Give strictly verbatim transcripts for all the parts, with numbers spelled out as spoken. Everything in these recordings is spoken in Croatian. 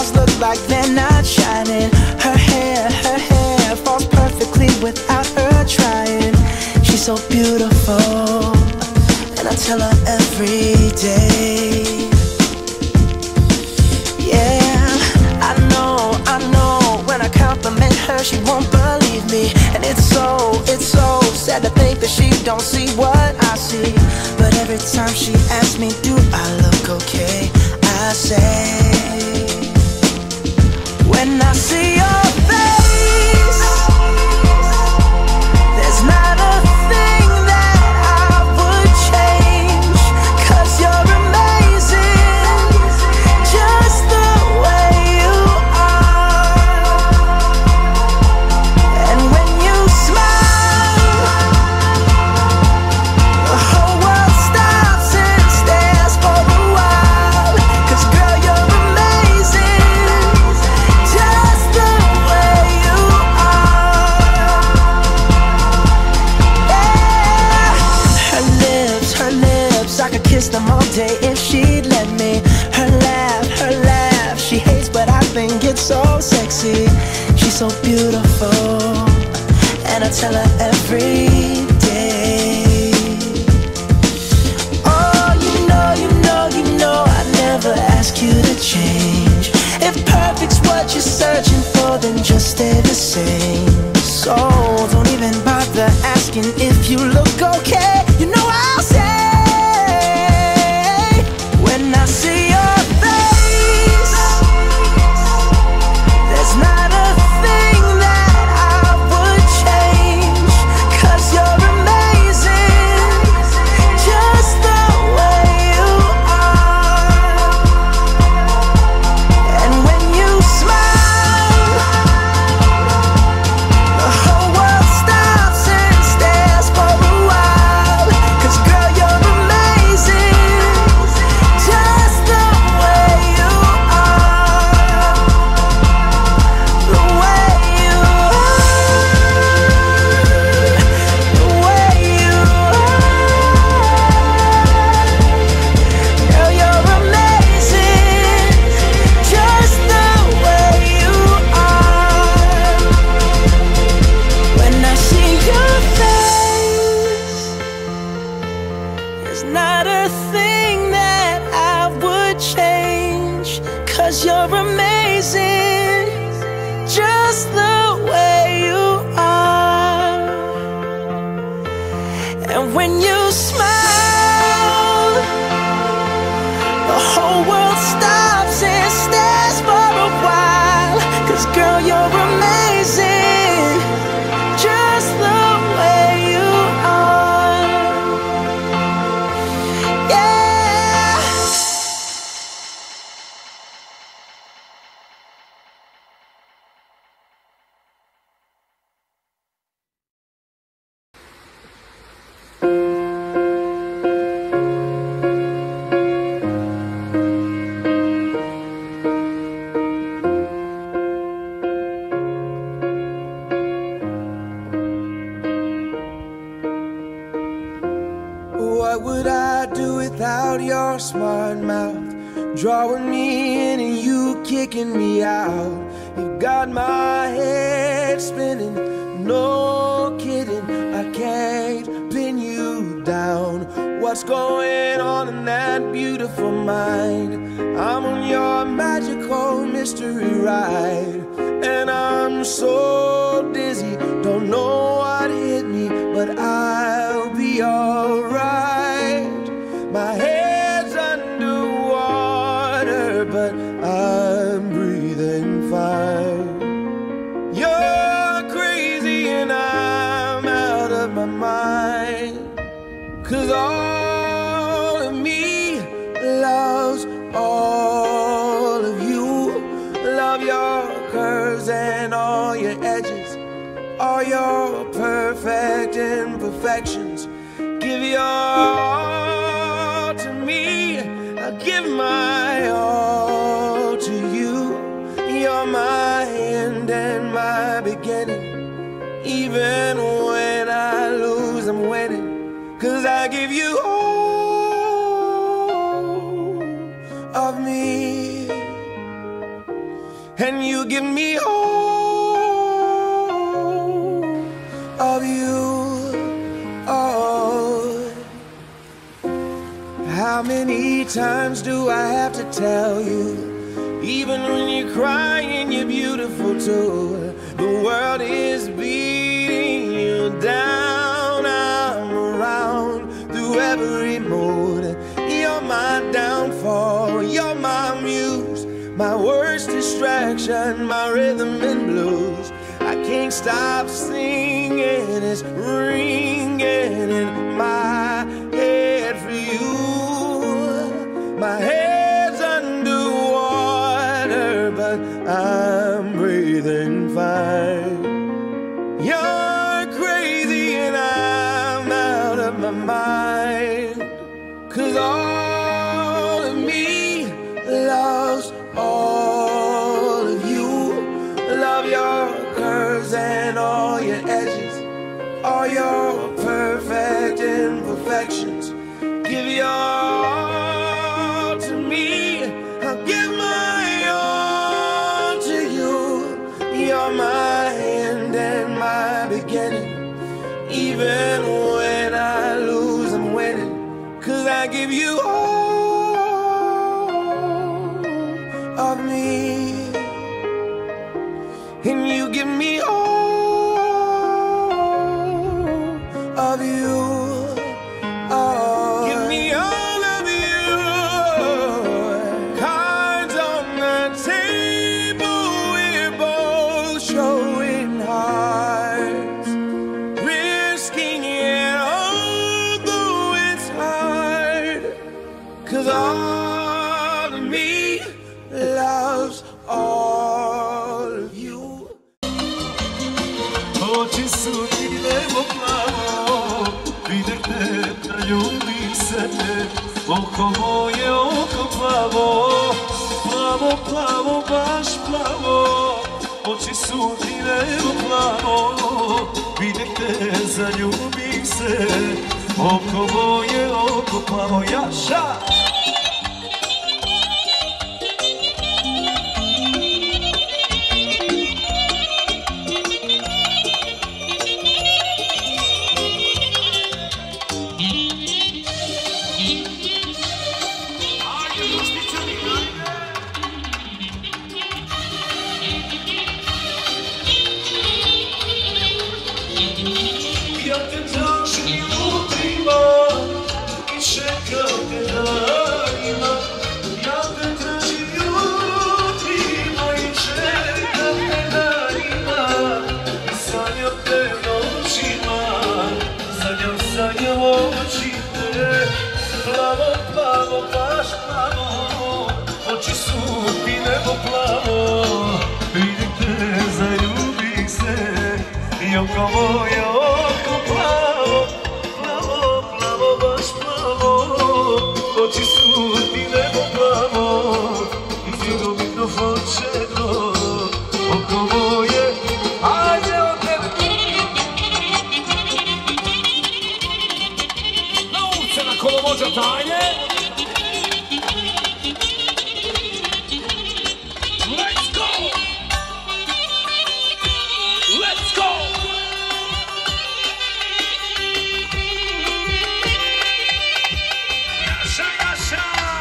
stars look like they're not shining. Her hair, her hair falls perfectly without her trying. She's so beautiful, and I tell her every day. Yeah, I know, I know, when I compliment her she won't believe me. And it's so, it's so sad to think that she don't see what I see. But every time she asks me, do I look okay, I say, when I see your face, there's not a thing that I would change. 'Cause you're amazing, just the way you are. And when you smile, the whole world stops and stares for a while. 'Cause girl, you're amazing, just the way you are. Yeah. Her lips, her lips, I could kiss them all day if she'd let me. Her laugh, her laugh, she hates but I think it's so sexy. She's so beautiful, and I tell her every day. Oh, you know, you know, you know I never ask you to change. If perfect's what you're searching for, then just stay the same. So don't even bother asking if you look okay. You know I'll say, when I see your face, there's not a thing that I would change. 'Cause you're amazing, just the way you are. And when you smile, the whole world stops and stares for a while. 'Cause girl, you're amazing, just the way you are. The way you are, the way you are. Girl, you're amazing, just the way you are. When I see your face, there's not a thing that I would change. 'Cause you're amazing, just the way you are. And when you smile, the whole world stops and stares for a while. 'Cause girl, you're amazing, just the way you are. Yeah. What would I do without your smart mouth? Drawing me in and you kicking me out. You got my head spinning, no kidding. I can't pin you down. What's going on in that beautiful mind? I'm on your magical mystery ride, and I'm so dizzy, don't know what hit me, but I'll be alright. My head's underwater, but I'm breathing fine. You're crazy and I'm out of my mind. 'Cause all of me loves all of you. Love your curves and all your edges, all your perfect imperfections. Give your all to me, I'll give my all to you. You're my end and my beginning. Even when I lose, I'm winning. 'Cause I give you all of me. and you give me all of you. Oh, how many times do I have to tell you? Even when you're crying, you're beautiful too. The world is beating you down. I'm around through every mood. You're my downfall, you're my muse, my worst distraction, my rhythm and blues. I can't stop singing, it's ringing in my head for you. My head's underwater, but I'm breathing fine. You're crazy and I'm out of my mind. 'Cause all of me loves all of you. Love your curves and all your edges, all your perfect imperfections. Give your all to me, I'll give my all to you. You're my end and my beginning. Even when I lose, I'm winning. 'Cause I give you all of me, and you give me all of you. Oh, give me all of you. Cards on the table, we're both showing hearts, risking it although it's hard. 'Cause all of me loves all of you. Oči su ti nebo plavo, vidite da ljubim se. Oko moje oko plavo, plavo, plavo, baš plavo. Oči su ti nebo plavo, vidite zaljubim se. Oko moje oko plavo, jaša. Ja te tražim jutrima i čekam te danima. Ja te tražim jutrima i čekam te danima. I sanjam te noćima, sanjam, sanjam oči te. Plavo, plavo, baš plavo, oči su ti nebo plavo. Vidite, zaljubih se i oko moje oko plavo, plavo, plavo, baš plavo. Oči su ti nebo plavo i figo mi to hoćeno. Oko moje, ajde od tebe. Novce na kolovođa tajne. Let's go! Let's go! Jaša, jaša!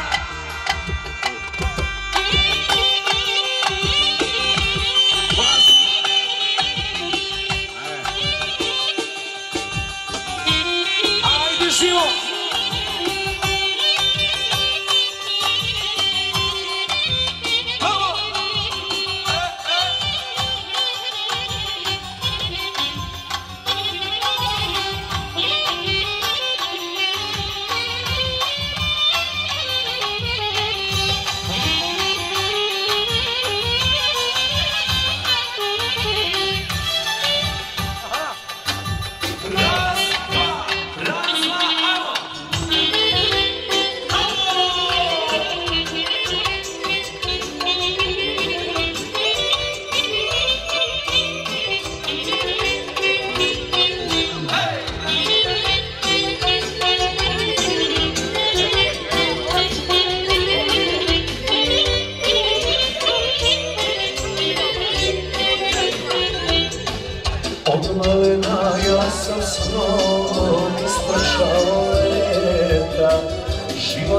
Vas! Ajde, živo!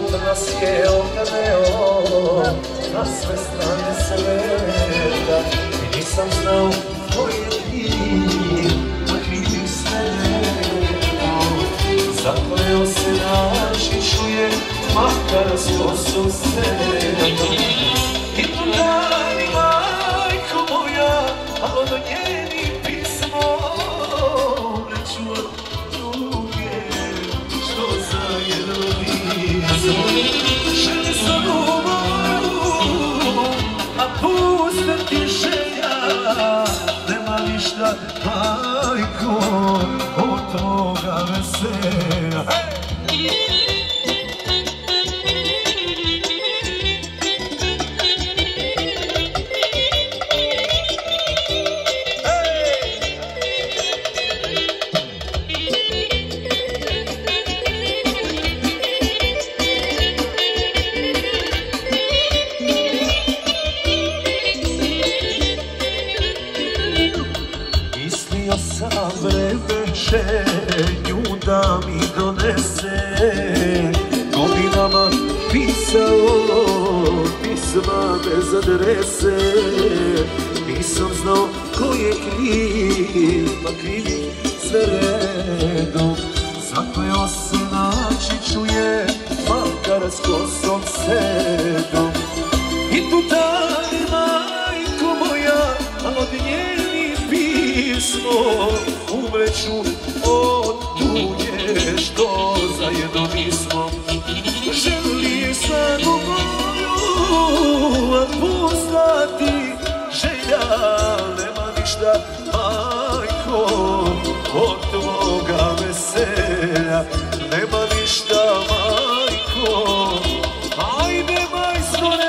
nas je okadeo, na sve strane se leta i nisam znao ko je ti, a krivi sve leta. Zakleo se naći čuje, makar s kosom sreda. I tu dani, majko moja, a ono njeni pismo neću od druge, što zajedno nisu. Žene sam u moru, a pusta ti želja, nema ništa, majko, od toga veselja. Nju da mi donese, godinama pisao pisma bez adrese. Nisam znao ko je kriv, pa krivi sve redom. Zakleo se naći čuje, makar s kosom sedom. I tu daj, majko moja, a od njeni pismo umreću od tuđe, što zajedno nismo. Želi snagu moju, a pusta ti želja, nema ništa, majko, od tvoga veselja. Nema ništa, majko, ajde majstore.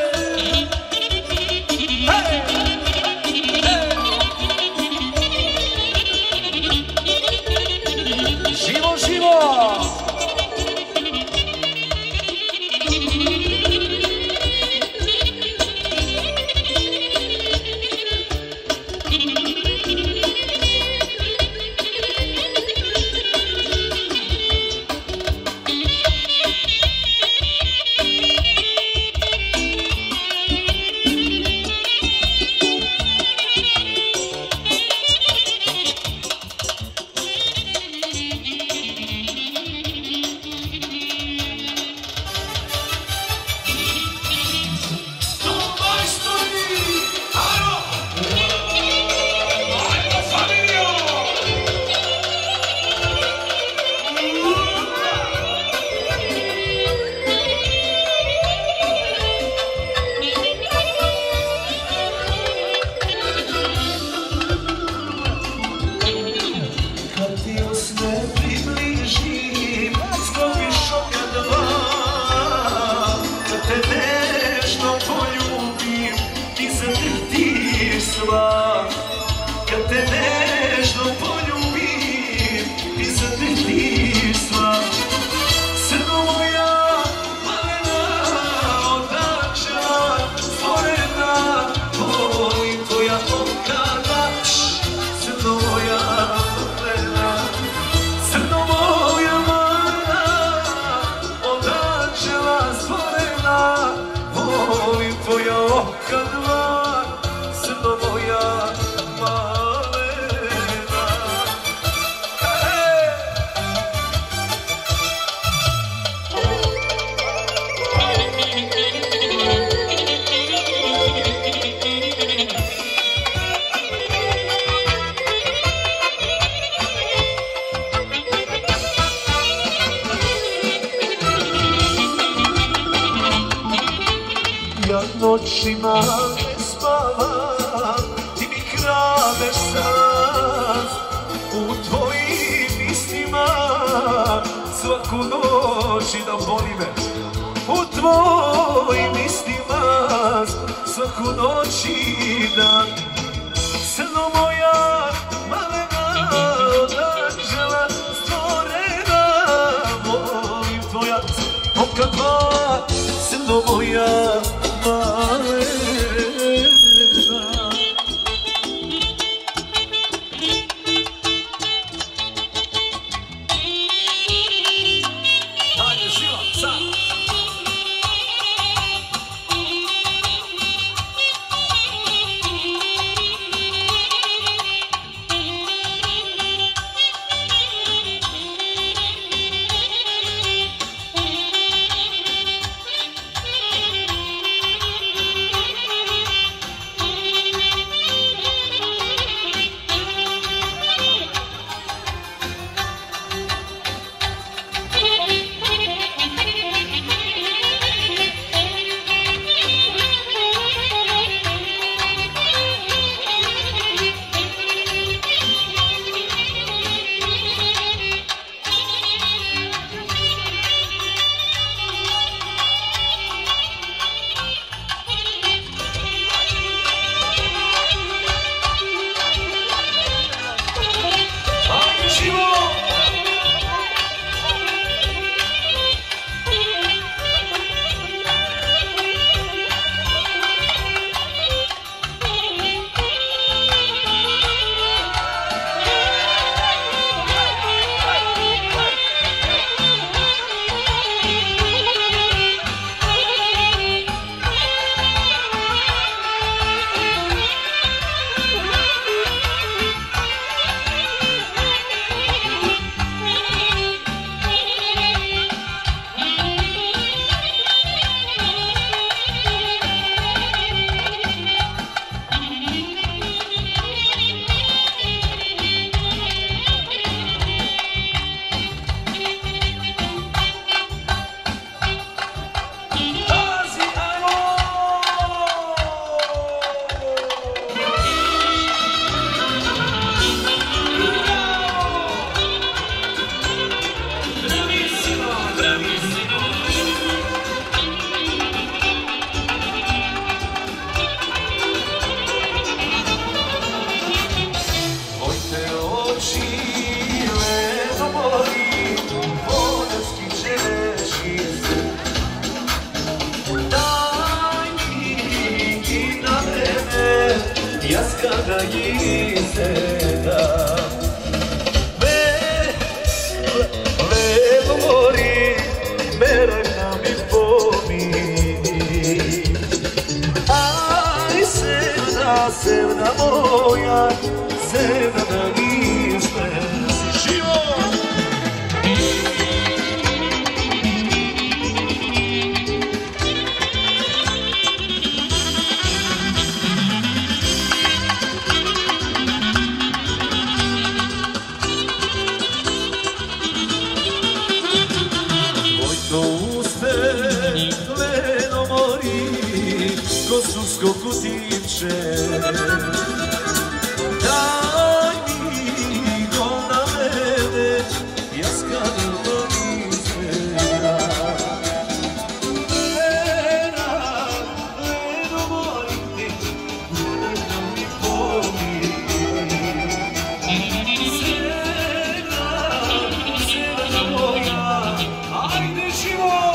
Živo, živo! Kad te nežno poljubim i zadrhtiš sva, srno moja malena, od anđela stvorena, volim tvoja okada. Srno moja malena, srno moja malena, od anđela stvorena, volim tvoja okada. Srno moja ja noćima ne spavam, ti mi kradeš san. U tvojim mislima svaku noć i da boli me. U tvojim mislima svaku noć i dan. Srno moja malena, od anđela stvorena, volim tvoja oka dva. Srno moja malena. Ajde, živa, sad! Sevda moja, sevda da nisme si živo. Tvojto uste gledom mori, ko sudsko kutivče. Daj mi go na mene, ja skadim do izmena. Vera, gledom mori, gledaj da mi pomiri. Sevda, sevda moja, ajde život.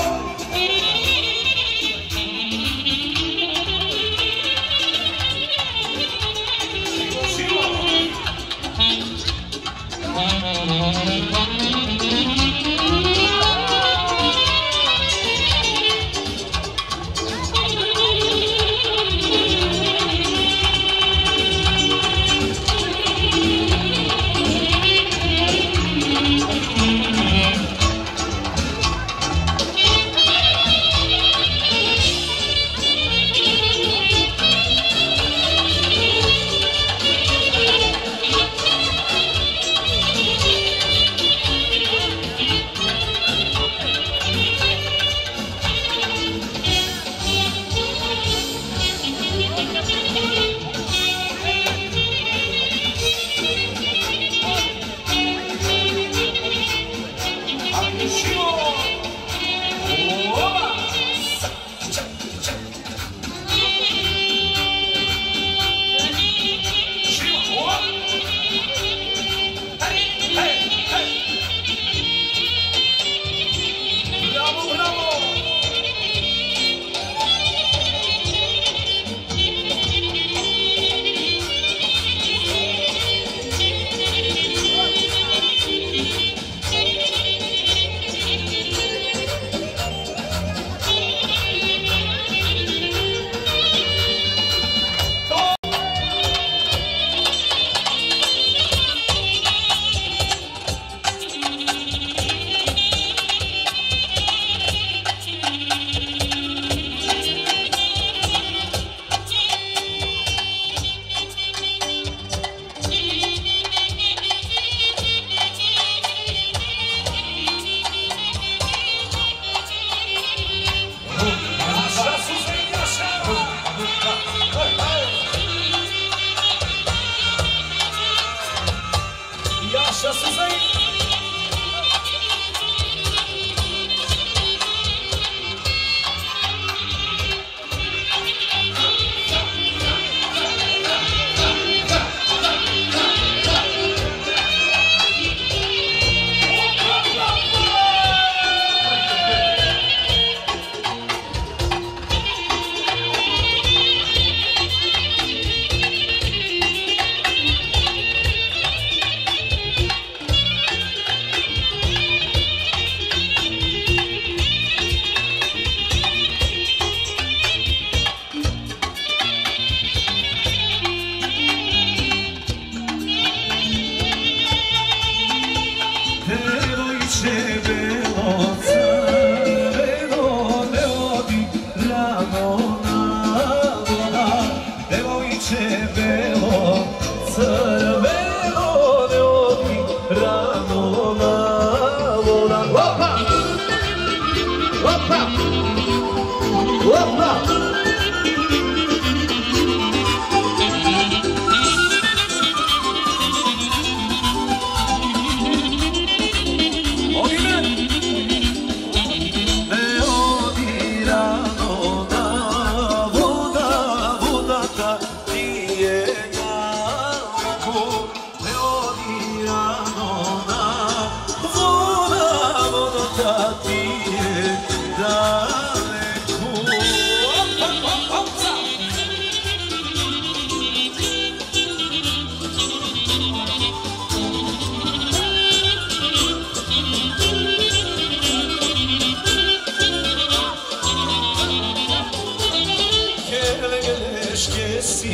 Voda, voda, ta ti je da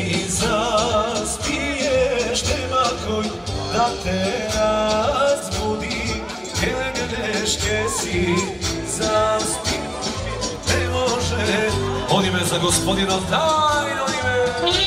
mi zaspiješ, nema koji da te razbudi, Gelegedeške si zaspi, ne može. On ime za gospodina tajno ime.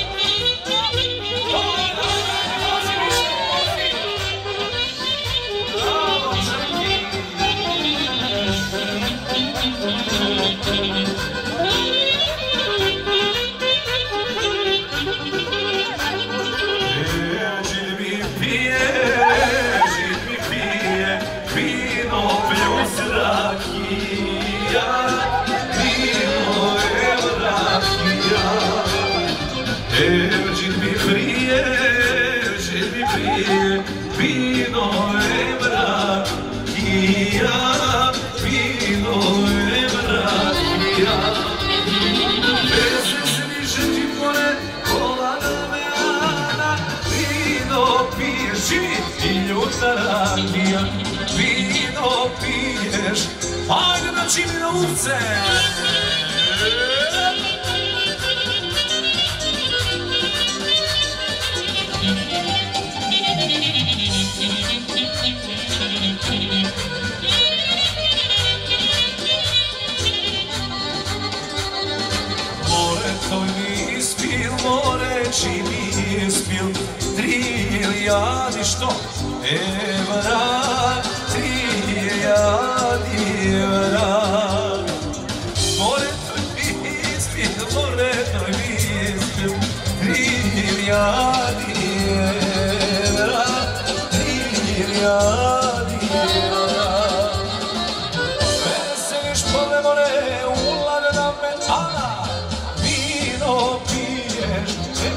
Erđin mi prije, erđin mi prije, vino je mrakija, vino je mrakija. Veze se niže ti pored, kola na meana, vino piješ, živi i ljudna rakija, vino piješ, ajde na čini na uvce. Moreći mi ispil tri milijadi što evra, tri milijadi evra. More to mi ispil, more to mi ispil tri milijadi evra, tri milijadi evra. Veseliš pole more, uladna metala, vino piješ,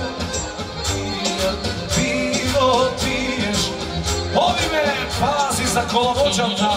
vino piješ, ovi me pazi za kolovođata.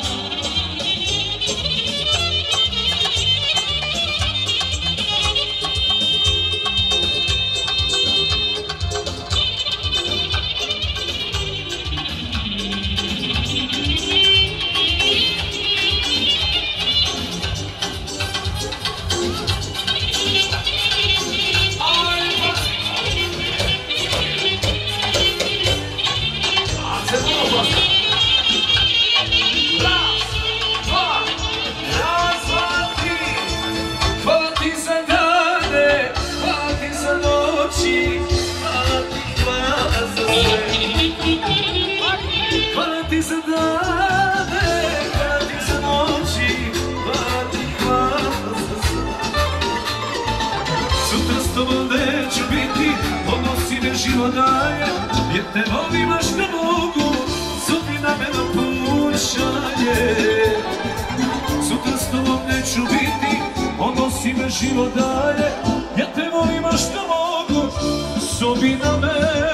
Život daje, jer te volim a što mogu, sudbina me napušaje. Sutra s tobom neću biti, ono si me život daje, jer te volim a što mogu, sudbina me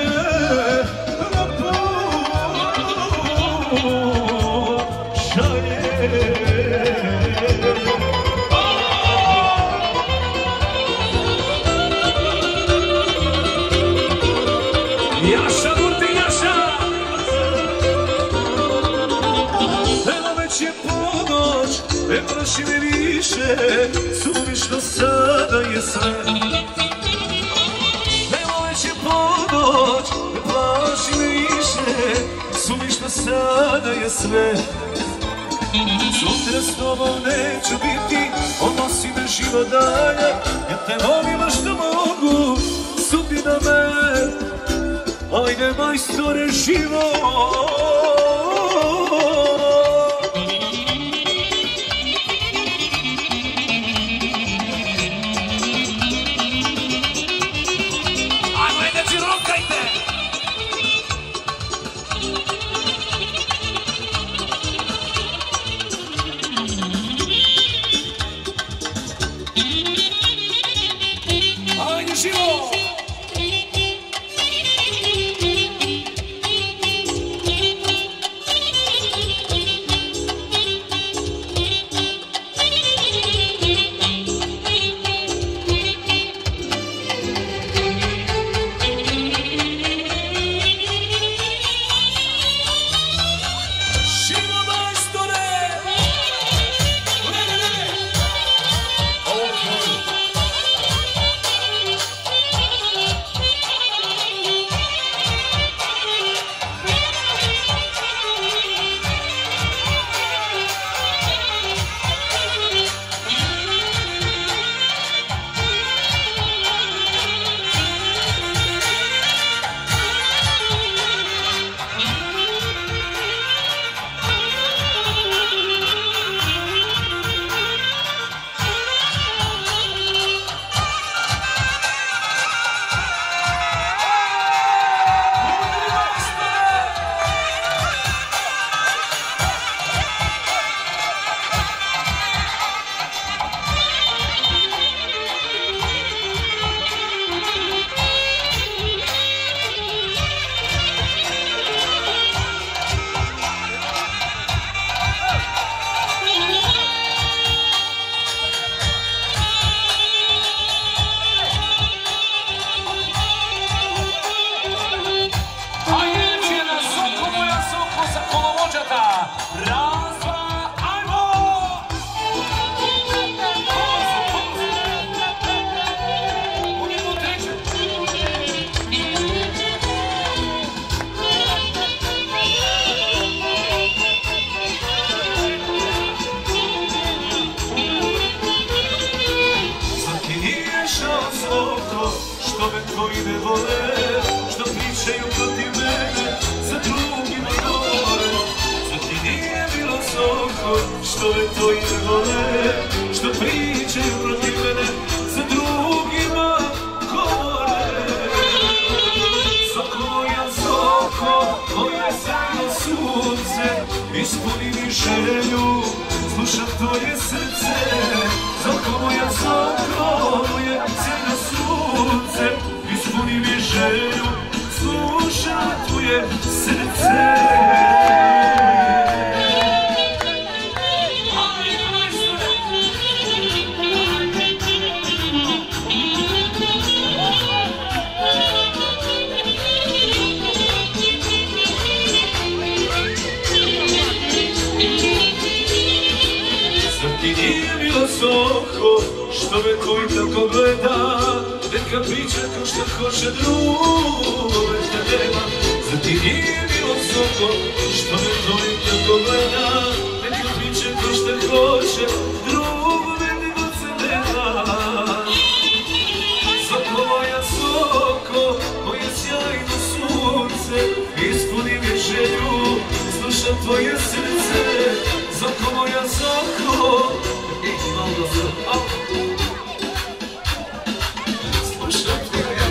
napušaje. Jaša, Murti, Jaša! Evo već je ponoć, ne plaši me više, suvišno sada je sve. Evo već je ponoć, ne plaši me više, suvišno sada je sve. Sutra s tobom neću biti, odnosi me život dalje, ja te volim a što mogu, sudbina me. Ajde majstore život. Ajmo deci, rokajte. Ajde život. koji ne vole, što pričaju protiv mene, za drugima govore. Zar ti nije bilo soko, što me tvoji ne vole, što pričaju protiv mene, za drugima govore. Soko moja, soko, moje sjajno sunce, ispuni mi želju, slušam tvoje srce. Soko moja, soko, moje sjajno sunce, ispuni mi želju, slušam tvoje srce. Soko, što me koji tako gleda, neka priča kao što hoće drugo, neka nema. Zar ti nije bilo soko, što me koji tako gleda, neka priča kao što hoće drugo, neka se nema. Soko moja, soko, moje sjajno sunce, ispuni mi želju, slušam tvoje srce. Soko moja, soko, slušam tvoje.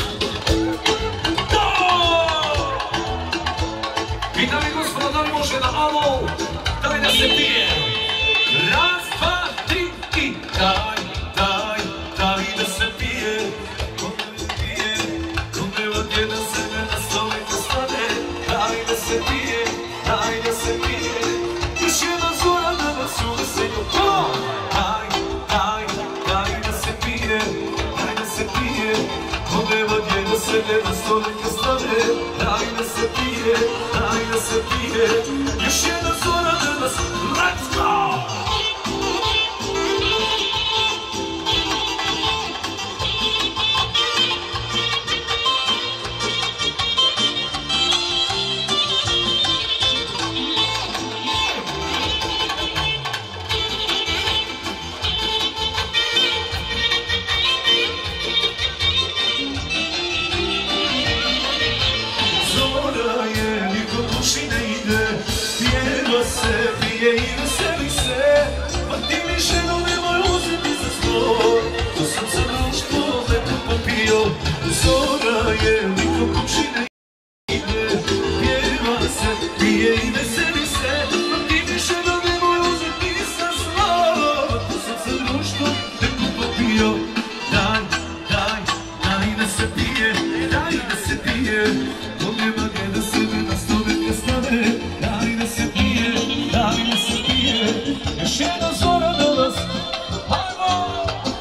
Pitam i gospoda da li može na alo, daj da se pije. Raz, dva, tri i daj, daj, daj da se pije. Ko ne pije, ko ne vode da se ne nastovi da stane. Daj da se pije, daj da se pije. Još jedna zora da vas uveselju. Daj, daj, daj da se pije, daj da se pije. Ko ne vode da se ne nastovi da stane. Daj da se pije, daj da se pije. Još jedna zora da vas, let's go! Pije i veseli se, pa ti mi ženo nemoj uzeti za zlo. To sam za društvo lepo popio. Zora je, niko kući ne ide. Pjeva se, pije i veseli se, pa ti mi ženo nemoj uzeti za zlo. To sam za društvo lepo popio. Daj, daj, daj da se pije, daj da se pije. To nema gdje da se ne nastove ne stane. Daj da se pije, daj da se pije. Još jedna zora da vas, hajmo!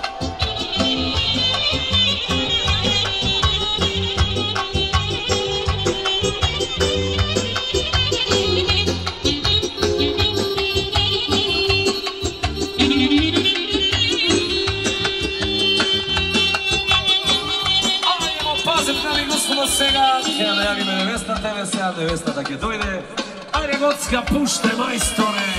Ajmo pazit na mi gospodo svega. Ja najavim nevesta, tebe se ja nevesta tak je dojde. Ajde Gocka, pušte majstore!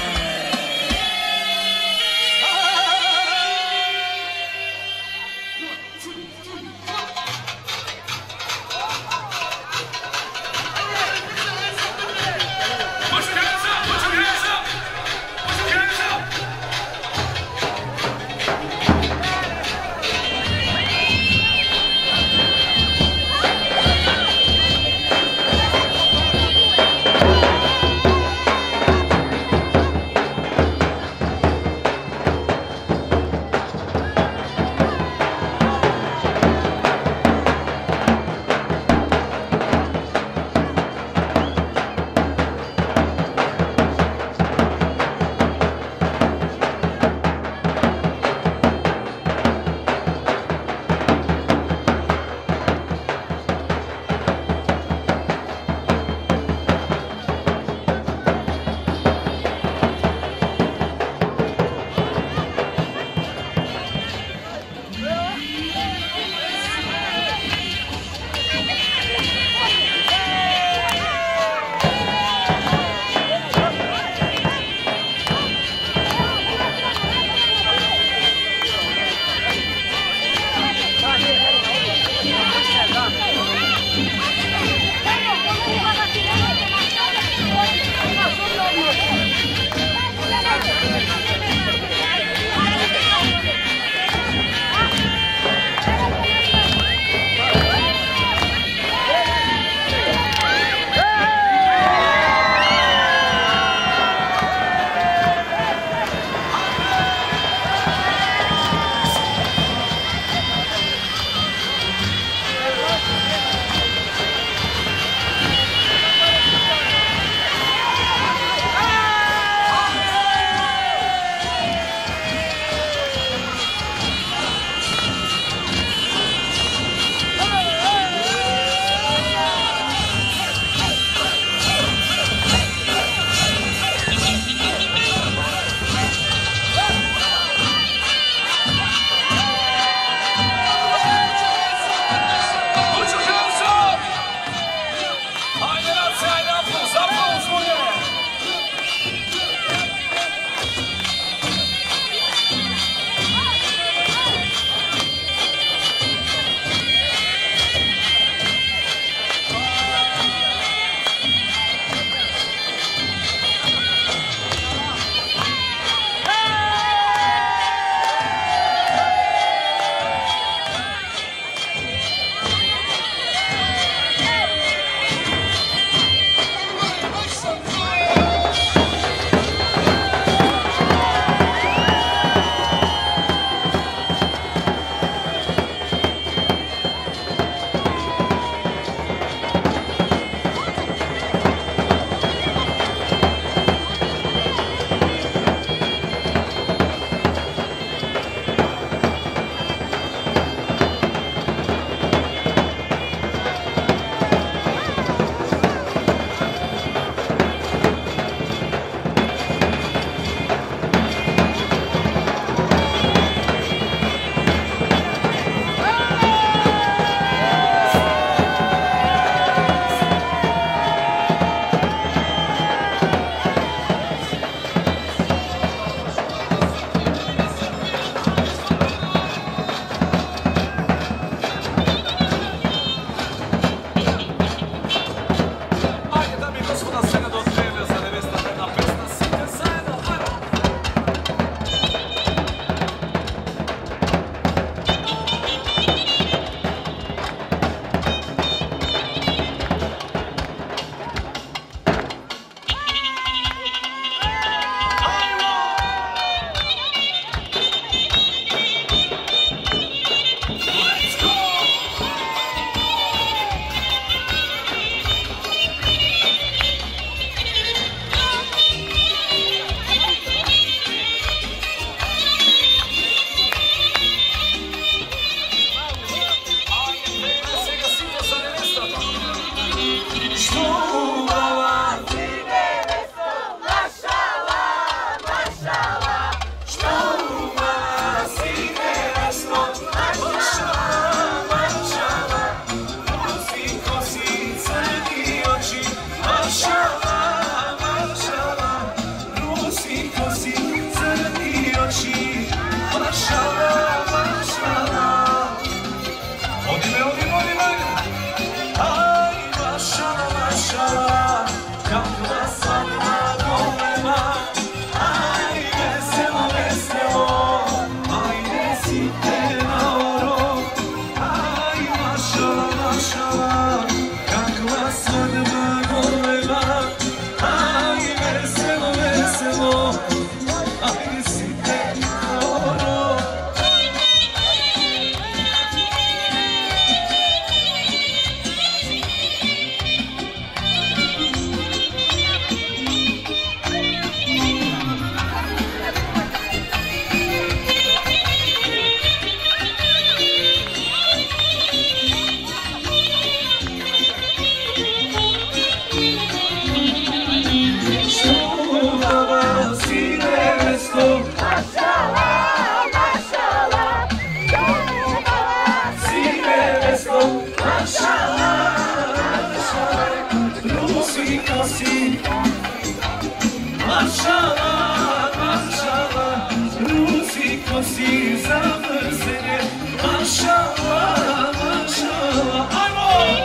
nosi zamrzene. Mašala, mašala, ajmo!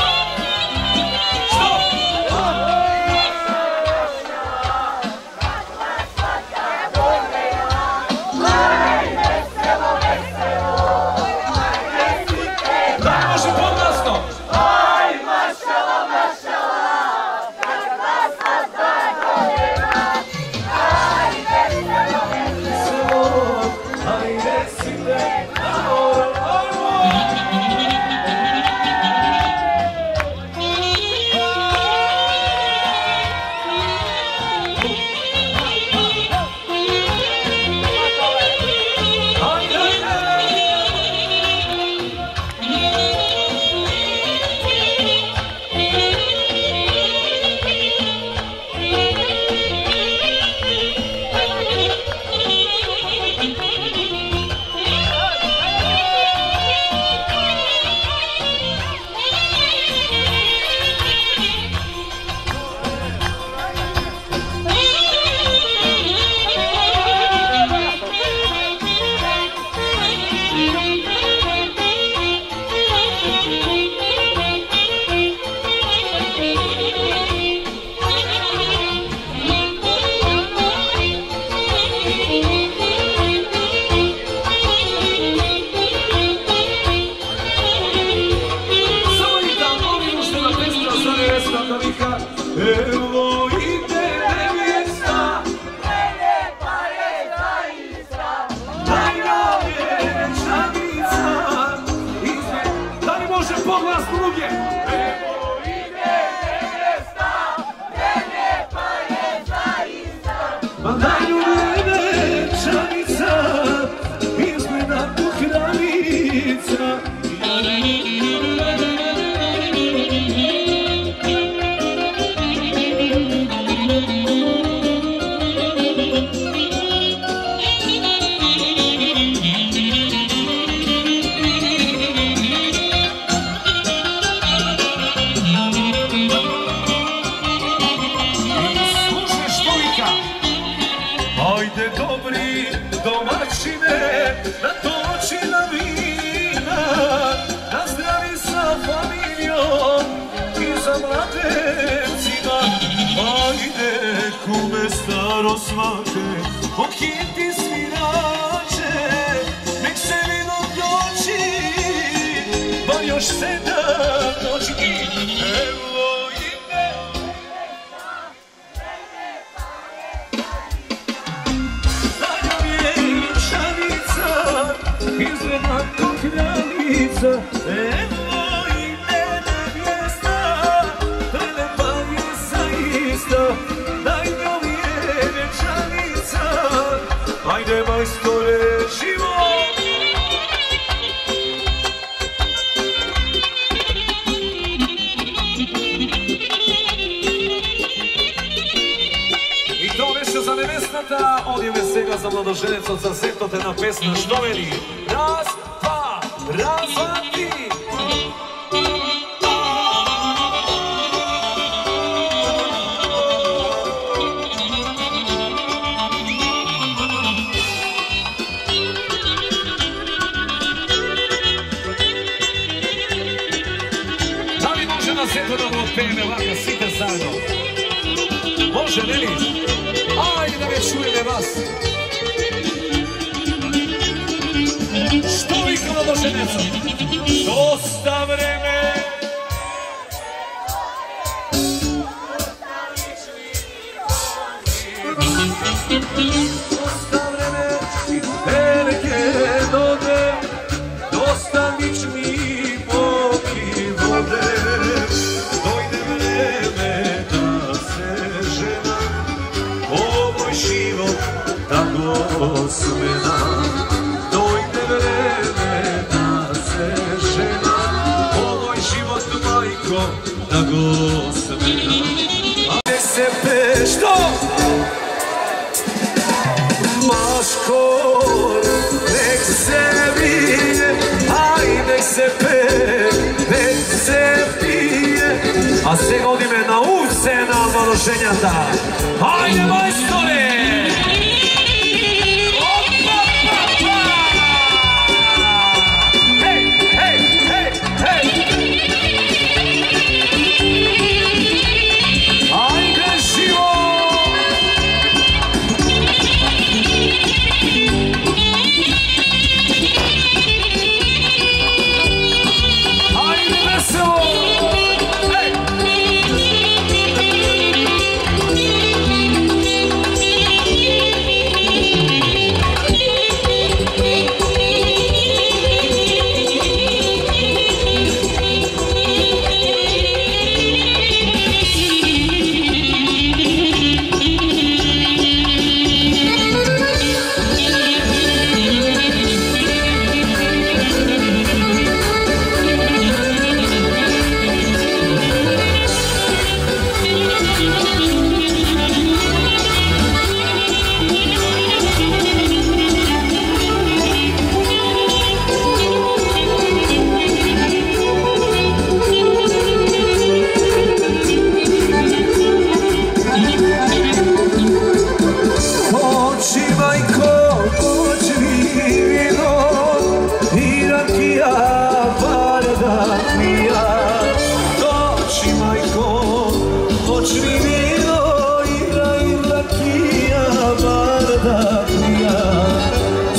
A se godime na ucena maloženjata. Hajde majstore! Opa, pa, pa!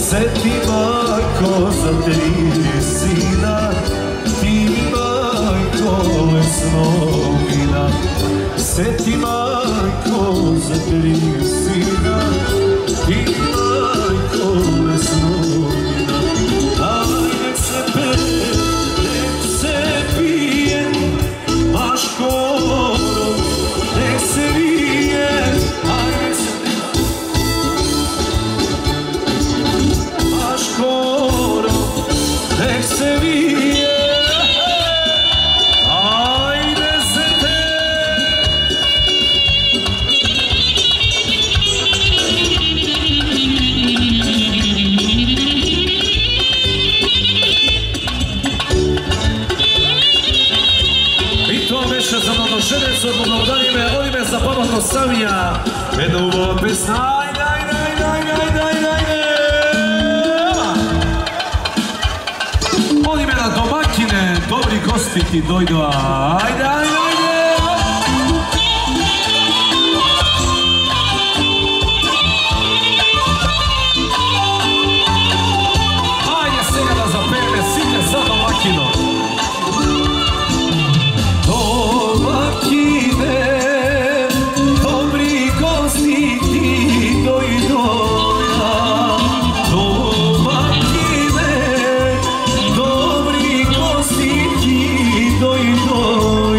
se ti majko za tri sina, ti majko lesnovina, se ti majko za tri sina, ti majko lesnovina. Aj, nek se pije, nek se pije, maškoro, nek se vije, aj, nek se maškoro, nek se vije, ajde se te. I to veše za mnogoženec od mnogodanime, oni me za pametno samija, jedna ubova pesna, ajde, ajde, ajde, ajde, ajde, ajde, ajde. Oni me na domakine, dobri gosti ti dojdu, ajde, ajde, ajde. Ajde svega da zapeme, sine za domakino. Domakine, dobri gosti ti dojdu, domakine, dobri gosti ti dojdu,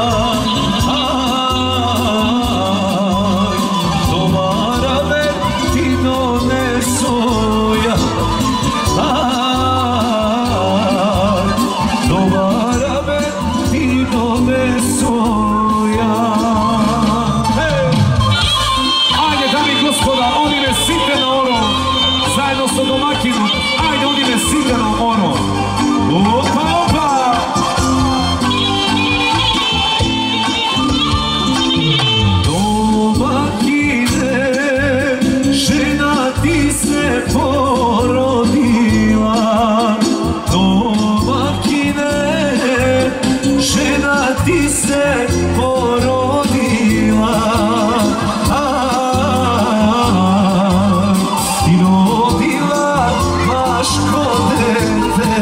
aj, domara me ti donesu, aj, domara me ti donesu. Ajde, dami i gospoda, oni me site na ono, zajedno sa domakinom, ajde, oni me site na ono. Opa, opa! Domakine, žena ti se porodila, domakine, žena ti se porodila, aj, ti rodila maško dete,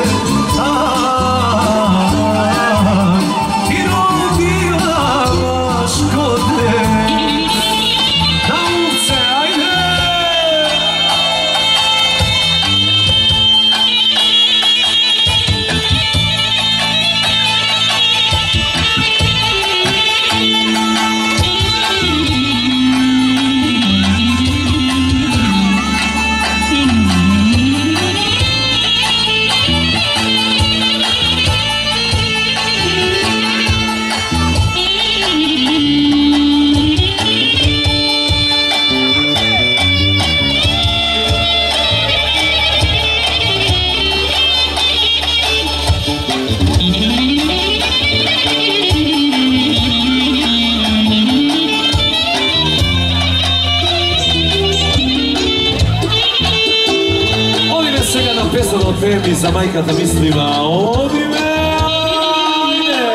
aj, ti rodila maško dete. Na ulice, ajde! Svega napisano o tebi za majkata mislima, odi me, ajde!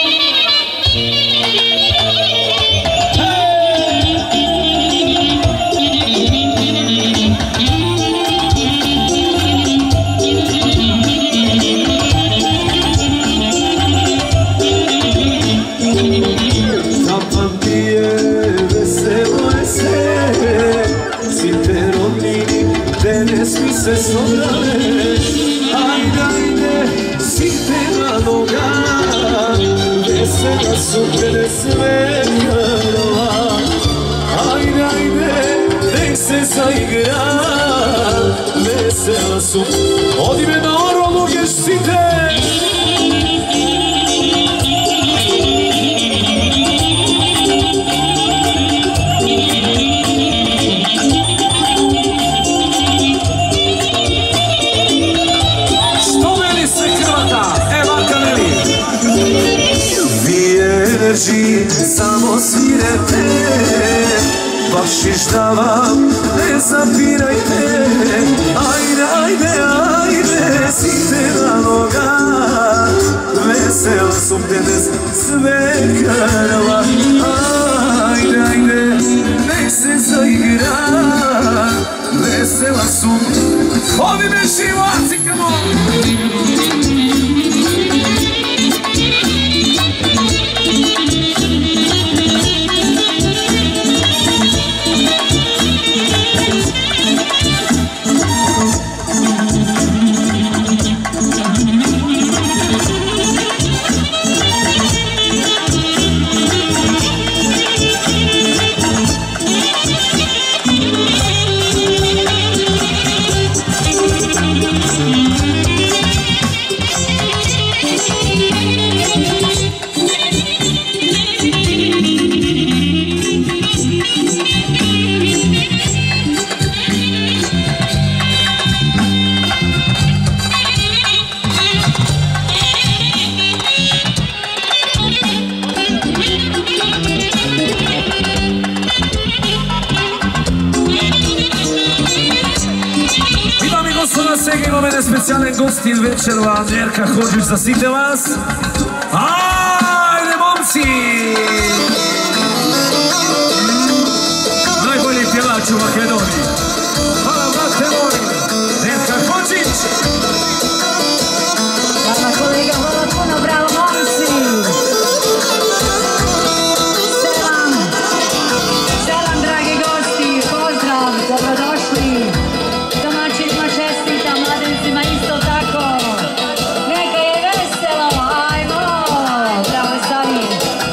Zapamti je, veselo je se, svi te rodnini, danes mi se sobrale, ajde, ajde, svi te na noga, vesela su tebe sve krva, ajde, ajde, nek se zaigra, vesela su, odi me na orologe site. Energy, samo svirajte, bašiš da vam ne zapirajte, ajde, ajde, ajde, site na noga, vesela su tebe sve krva, ajde, ajde, nek se zaigra, vesela su Ovi me šivaci, come on! Specijalne gosti večerova, Nerka Hodžić, zasite vas. Ajde, momci! Najbolji pjevač u Makedoniji. Hvala, brate moj, Nerka Hodžić. Hvala kolega, hvala puno, bravo momci. Selam, selam dragi gosti, pozdrav, dobrodošli. Domaćinima čestitam, mladencima isto tako. Neka je veselo, ajmo, bravo stani.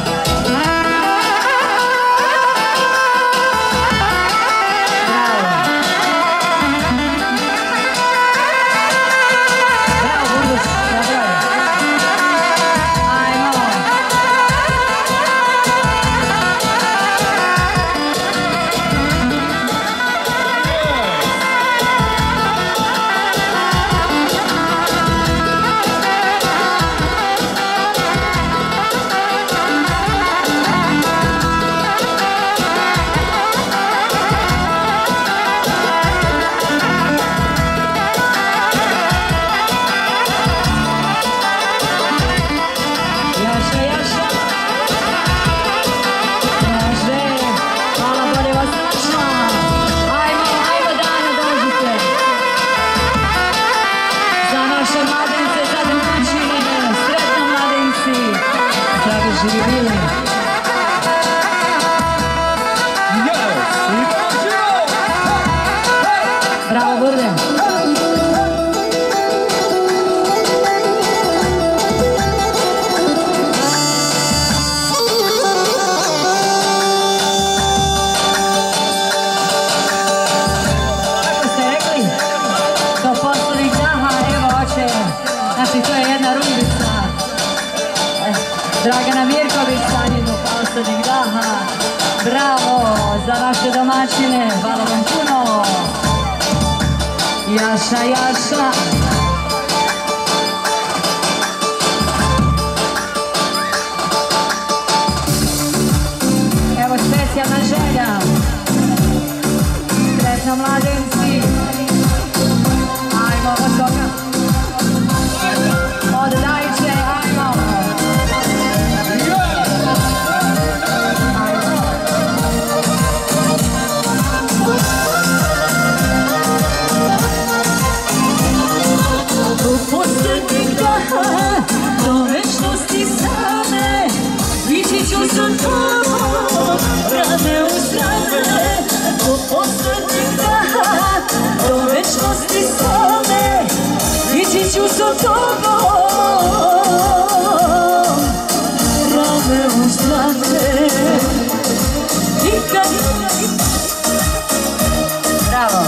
Bravo, Burde. Kako ste rekli? Kao poslovnik daha, evo oče. Znači, to je jedna rundica. Dragana Mirković, Sanjinu, poslovnik daha. Bravo za naše domaćine, hvala vam puno. Jaša, Jaša. Evo specijalna želja. Sretno mladenci. Ajmo od toga. Od Dajče, ajmo. Posljednjeg daha do večnosti same ići ću sa tobom rame uz rame. Do posljednjeg daha do večnosti same ići ću sa tobom rame uz rame. Nikad, bravo,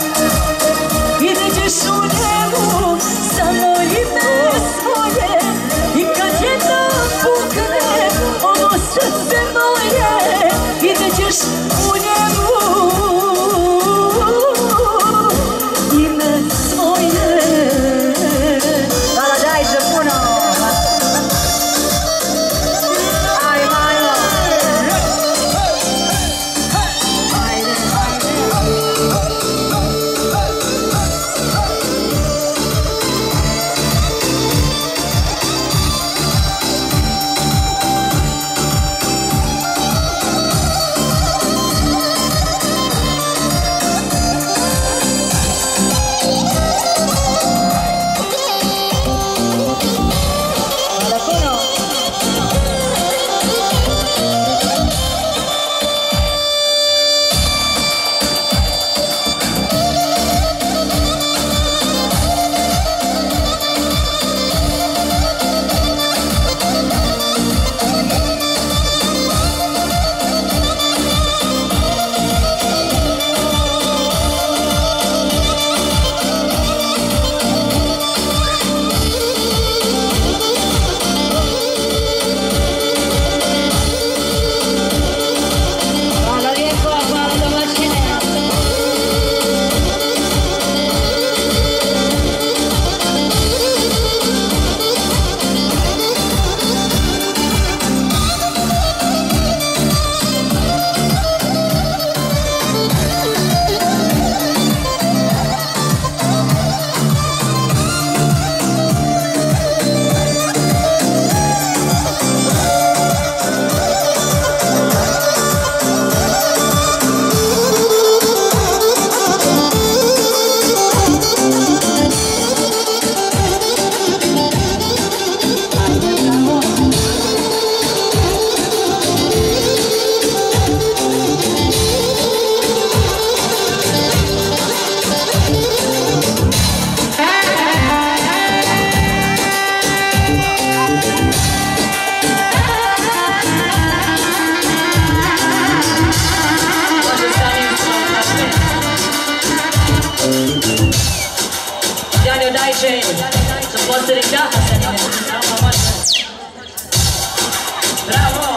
ideš u njemu samo ime svoje i kad jednom pukne ovo srce moje, ideš u njemu ime svoje. Hvala, daj. Danio Dajče, što postali kraha sa njime. Bravo!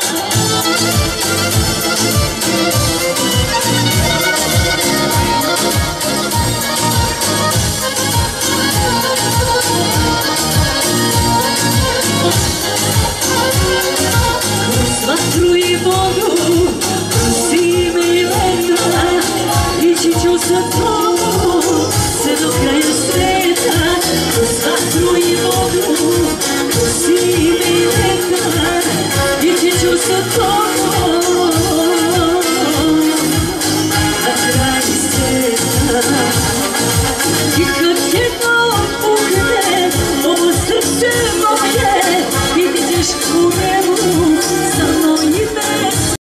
Kroz vatru i vodu, kroz zime i leta, ići ću sa tobom sve do kraja sveta. Kroz vatru i vodu, kroz zime i leta, ići ću sa tobom za kraj sveta. I kad jednom pukne ovo srce moje, vidit ćeš u nebu samo ime.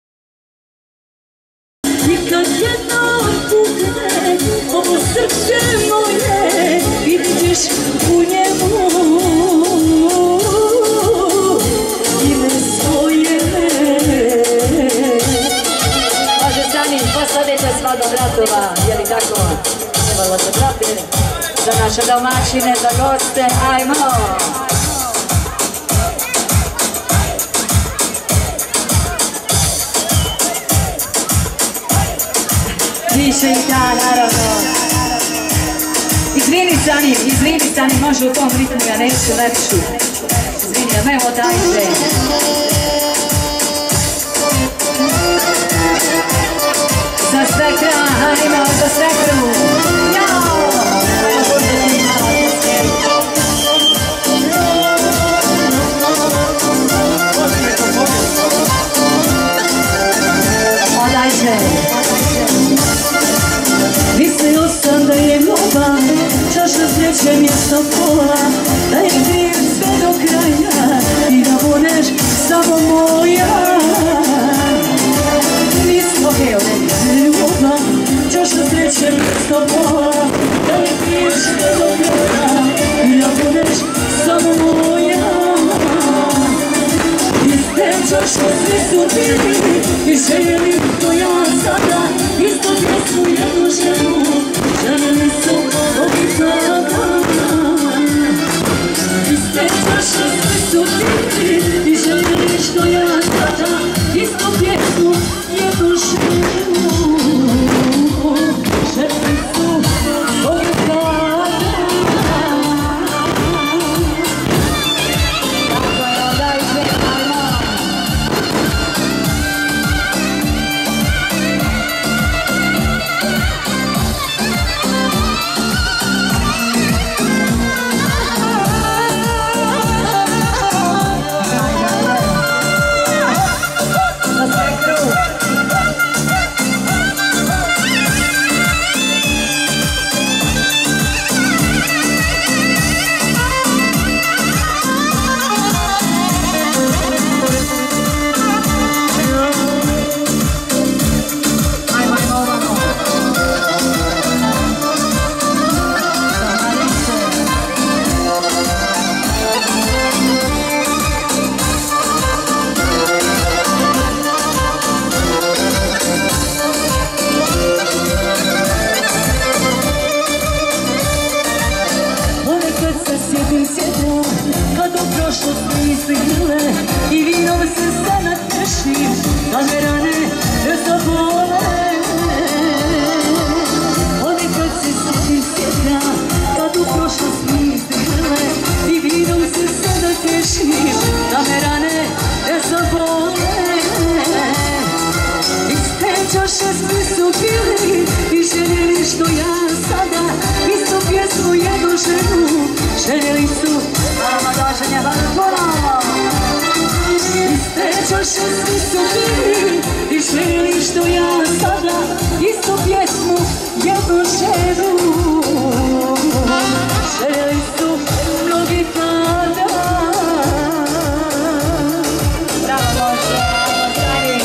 I kad jednom pukne ovo srce moje, vidit ćeš u njemu ime svoje. Može Sani, posladite svadba bratova, je li tako? Trebalo se prati za naše domaćine, za goste, ajmo! Više i da, naravno. Izvini Sani, izvini Sani, može u tom ritmu, ja neću lepšu. Izvini, ja memo dajte. Za sve krajimo, za sve krvu. Jao! Odajte. Mislio sam da je ljubav čaša sreće mjesto pola, da je pijem sve do kraja i da budeš samo moja. Mislio da je ljubav čaša sreće mjesto pola, da je pijem sve do kraja i da budeš samo moja. Iz te čaše svi su bili i željeli to ja sada, isto pjesmu jednu ženu, željeli su ovih tada. Iz te čaše svi su bili i željeli što ja sada, isto pjesmu jednu ženu, željeli su ovih tada. Kad u prošlosti misli grle i vinom se sada tešim, da me rane ne zabole. Ponekad se sjetim svijeta, kad u prošlosti misli grle i vinom se sada tešim, da me rane ne zabole. Iz te čaše svi su bili i željeli što ja sada, istu pjesmu jednu ženu, željeli su Hvala dođenja, hvala pola! iz te čaše svi su bili i željeli što ja sada, istu pjesmu jednu ženu, željeli su mnogi tada. Bravo Bože, Sani!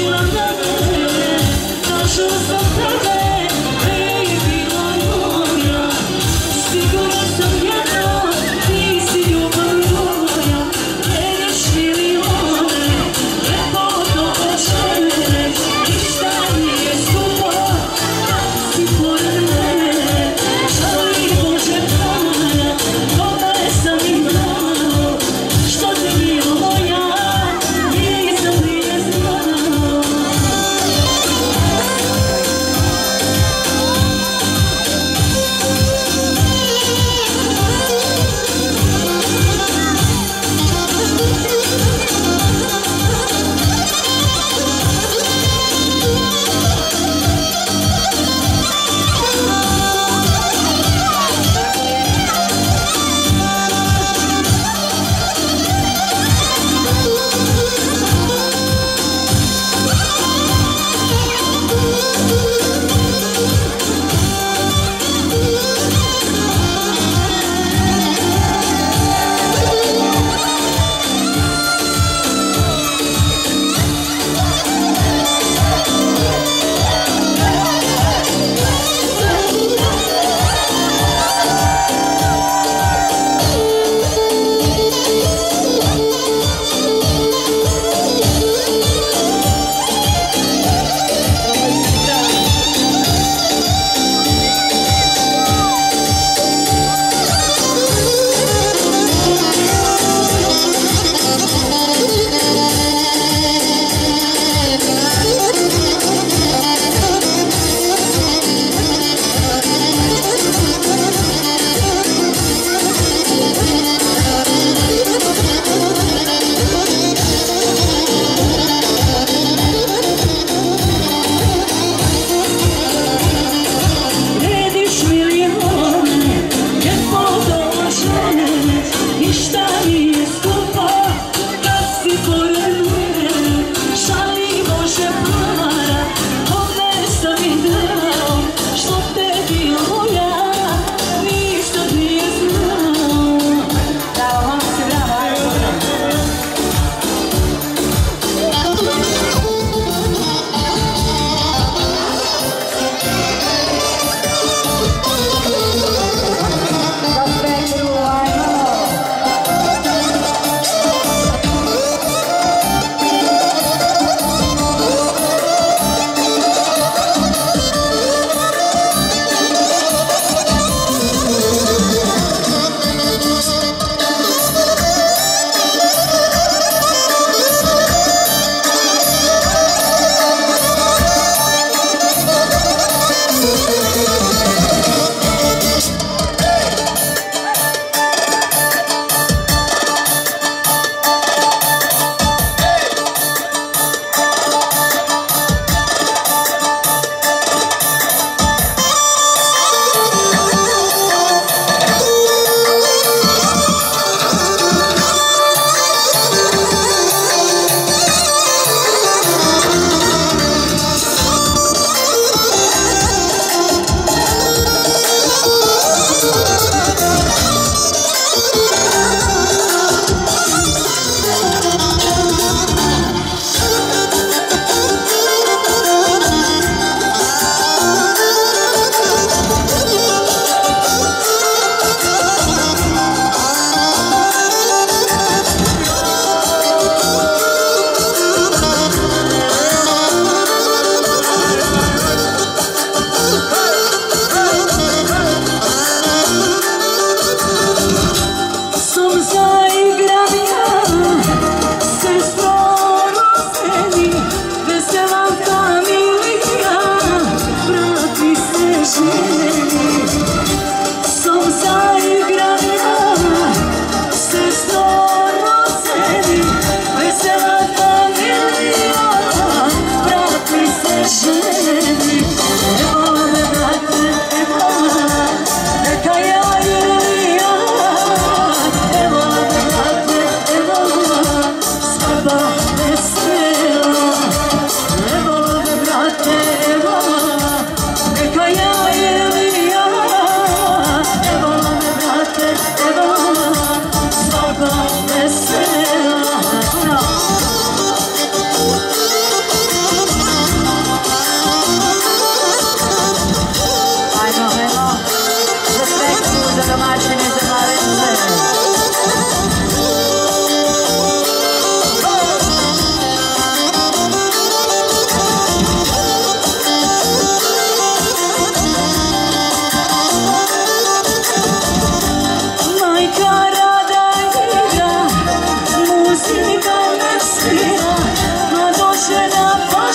Što te milo moja, nisam prije znao.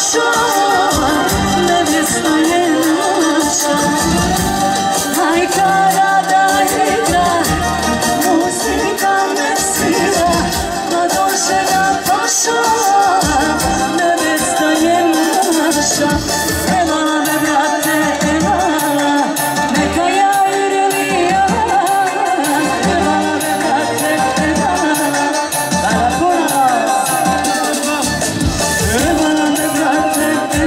paša, nevjesta je naša. Majka rada igra, muzika me svira, nadošena paša, nevjesta je naša. Evala me brate, evala, neka ja Irelija. Evala me brate, evala, para pola. Evala me brate,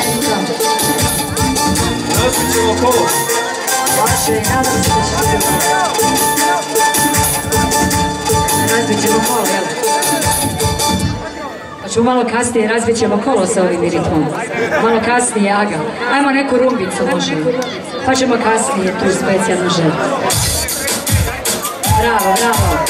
Razbit ćemo kolo. Vaše, nadam se da će biti. Razbit ćemo kolo, jel? Pa ćemo malo kasnije, razbit ćemo kolo sa ovim ritmom. Malo kasnije, Aga. Ajmo neku rumbicu možemo. Pa ćemo kasnije tu specijalnu želju. Bravo, bravo.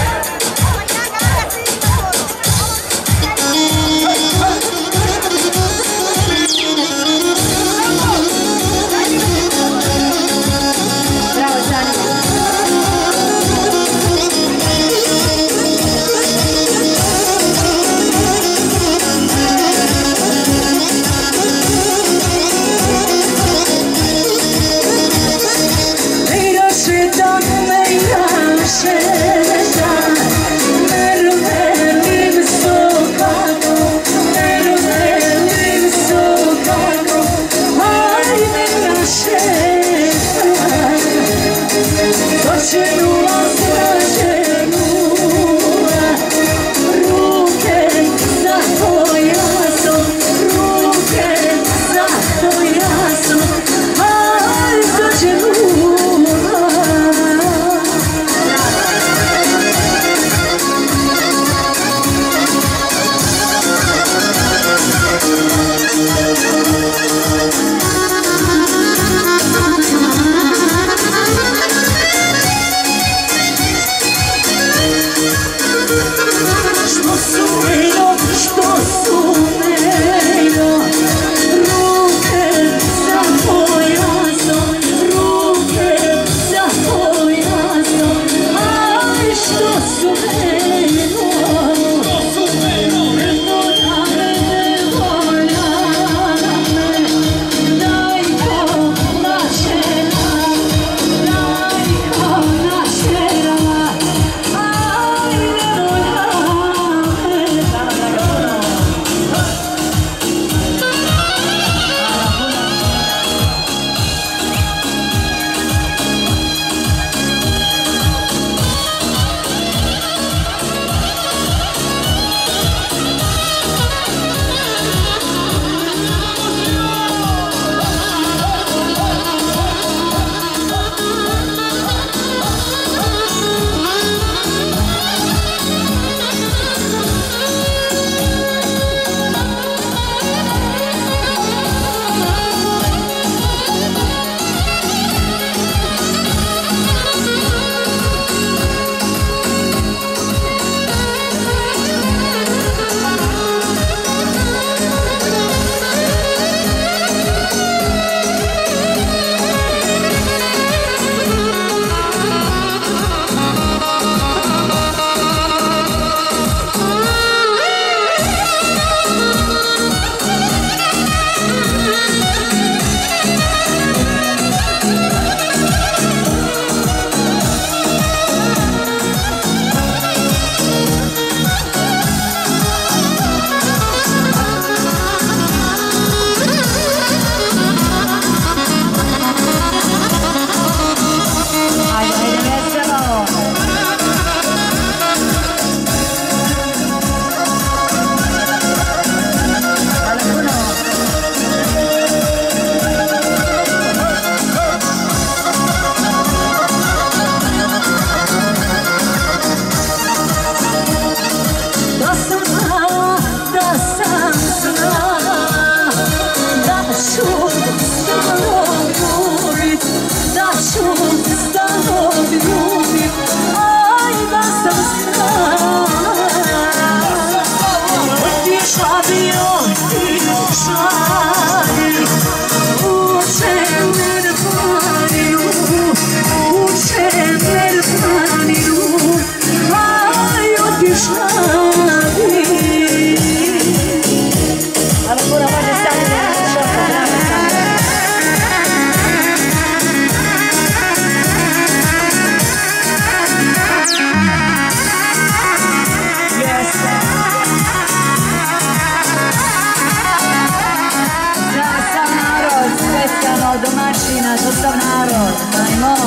domaćina, za sav narod. Ajmo!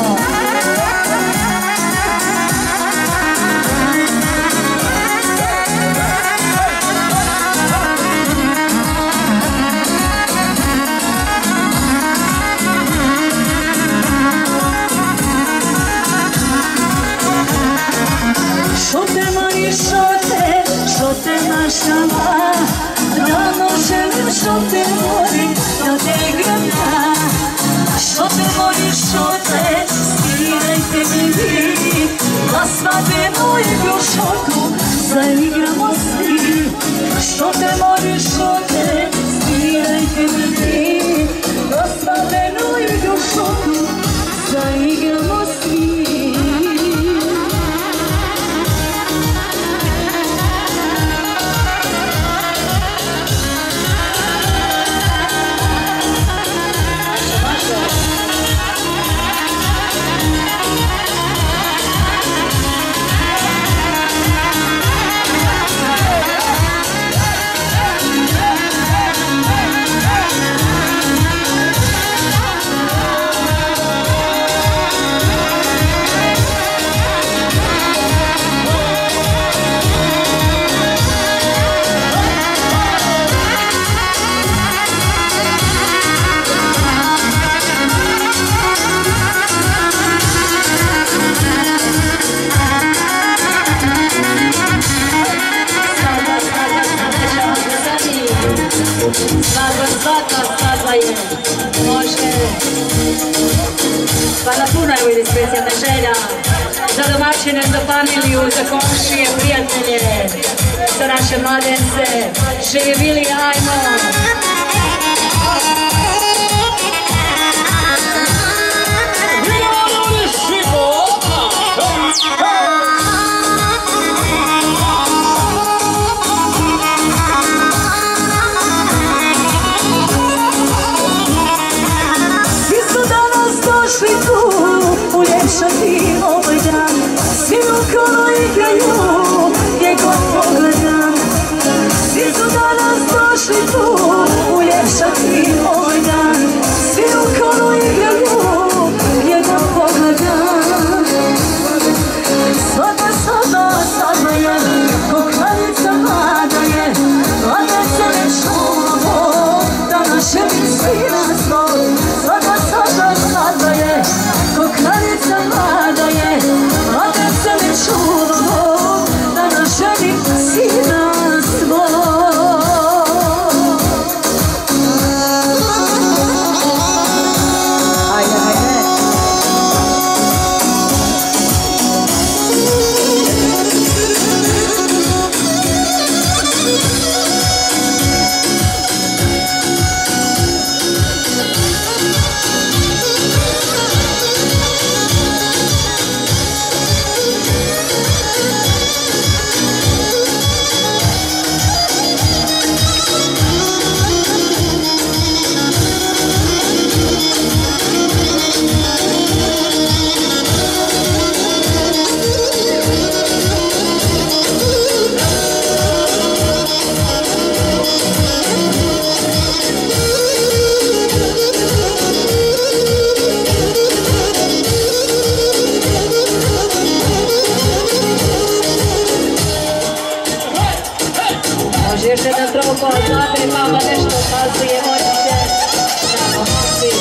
voli da te igram ja. Što te voli, što te, svirajte mi vi. Na svadbe moje pjošoku zaigramo svi. Što te voli, što te, svirajte mi vi. Na svadbe moje pjošoku zaigramo svi. Svadba, svadba, svadba je, može. Hvala puno, evo ili specijalna želja za domaćine, za familiju, za komšije, prijatelje, za naše mladence. Živjeli, ajmo! Uljepšati ovaj dan, svi okolo igraju, gdje god pogledam. Svi su danas došli tu, uljepšati ovaj dan, svi okolo igraju, gdje god pogledam. Svadba, svadba, svadba je, ko kraljica mlada je, mladence ne čuvamo, da naše misli nas voli. Svadba, svadba, svadba je, ko kraljica mlada je, mladence ne čuvamo, da na ženi sina svoj. Ajde, ajde. Još jedan troko, znate, mama nešto kazuje, možete. Znamo, svi.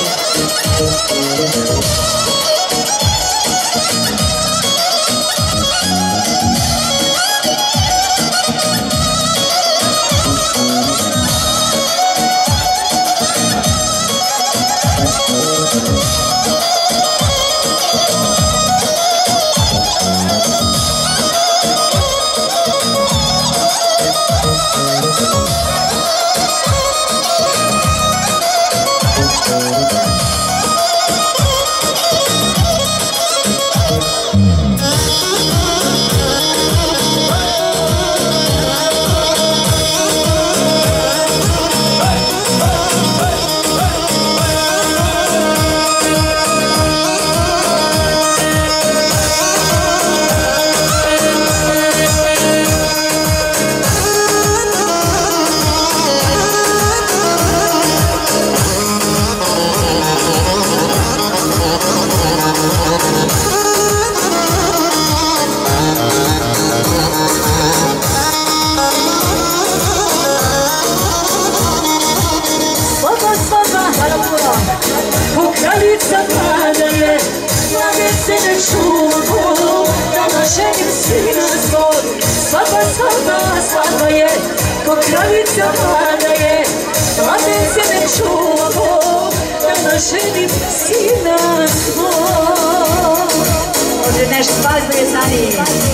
Svadba, svadba, svadba je, ko kraljica mlada je, mladence ženim sina tvoj. Može nešto spazuje sa njim.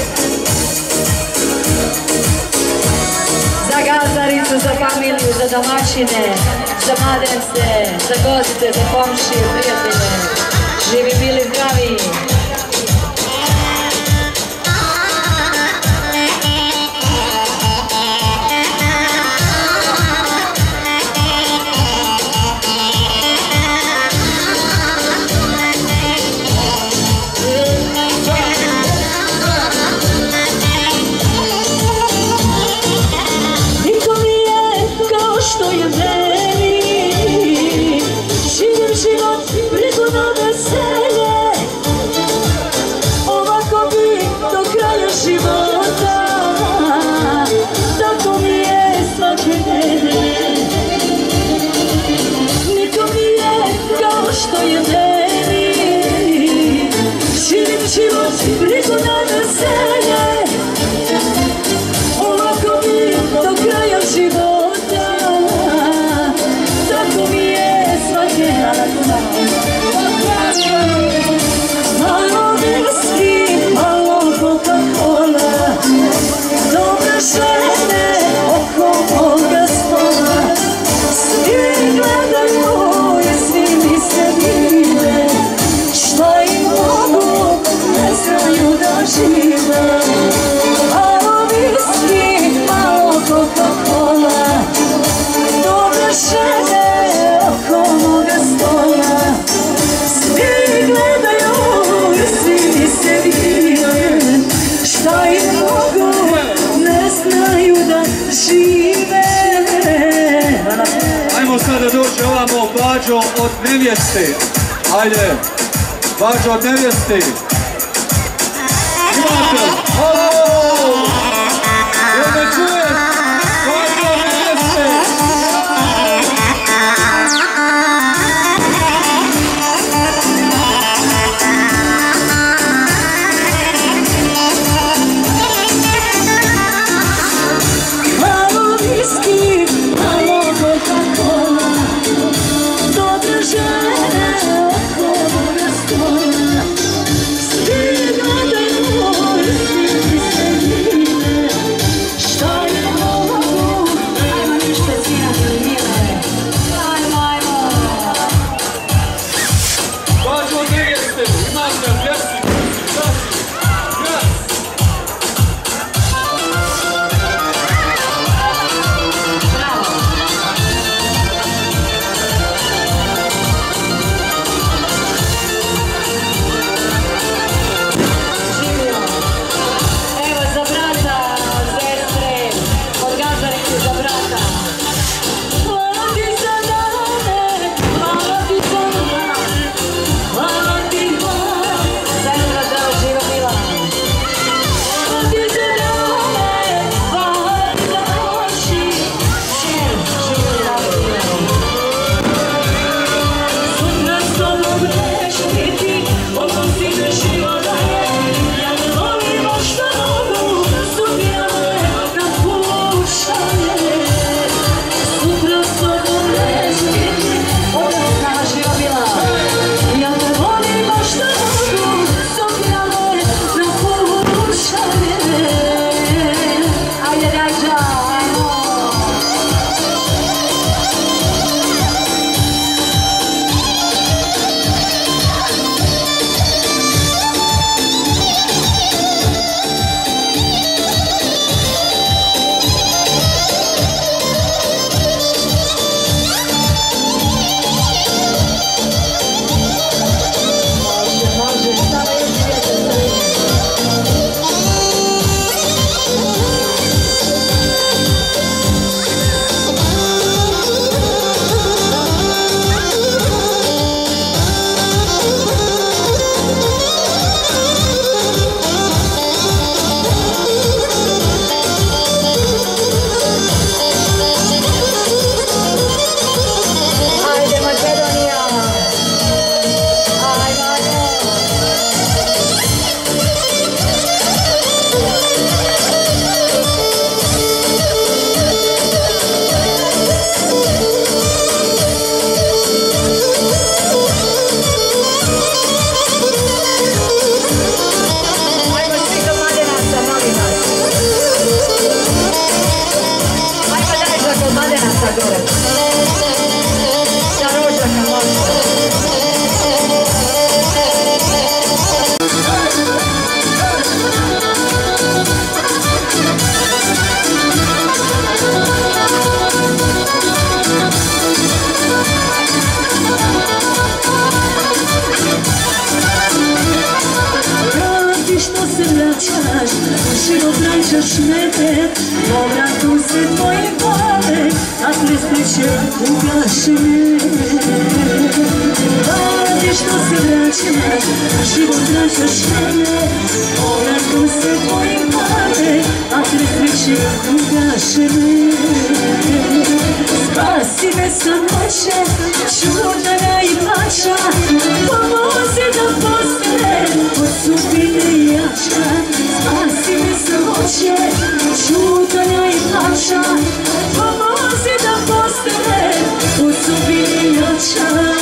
Za Gazaricu, za familiju, za domaćine, za mladence, za gostite, za komšije, prijatelje. Živi bili zdravi. Sada dođe ovamo Bađo od nevjeste. Ajde, Bađo od nevjeste. Imate, halo! Jel me čuješ? Bađo od nevjeste. Svi gledaju, svi Povratom se tvoje glave, a presreće ugašene. Radi što se vraćaš, život vraćaš mene. Povratom se tvoje glave, a presreće ugašene. Spasi me samoće, čudana i plaća, pomozi da postanem od sudbine jača. Spasi me samoće, čudana i plaća, pomozi da postanem od sudbine jača.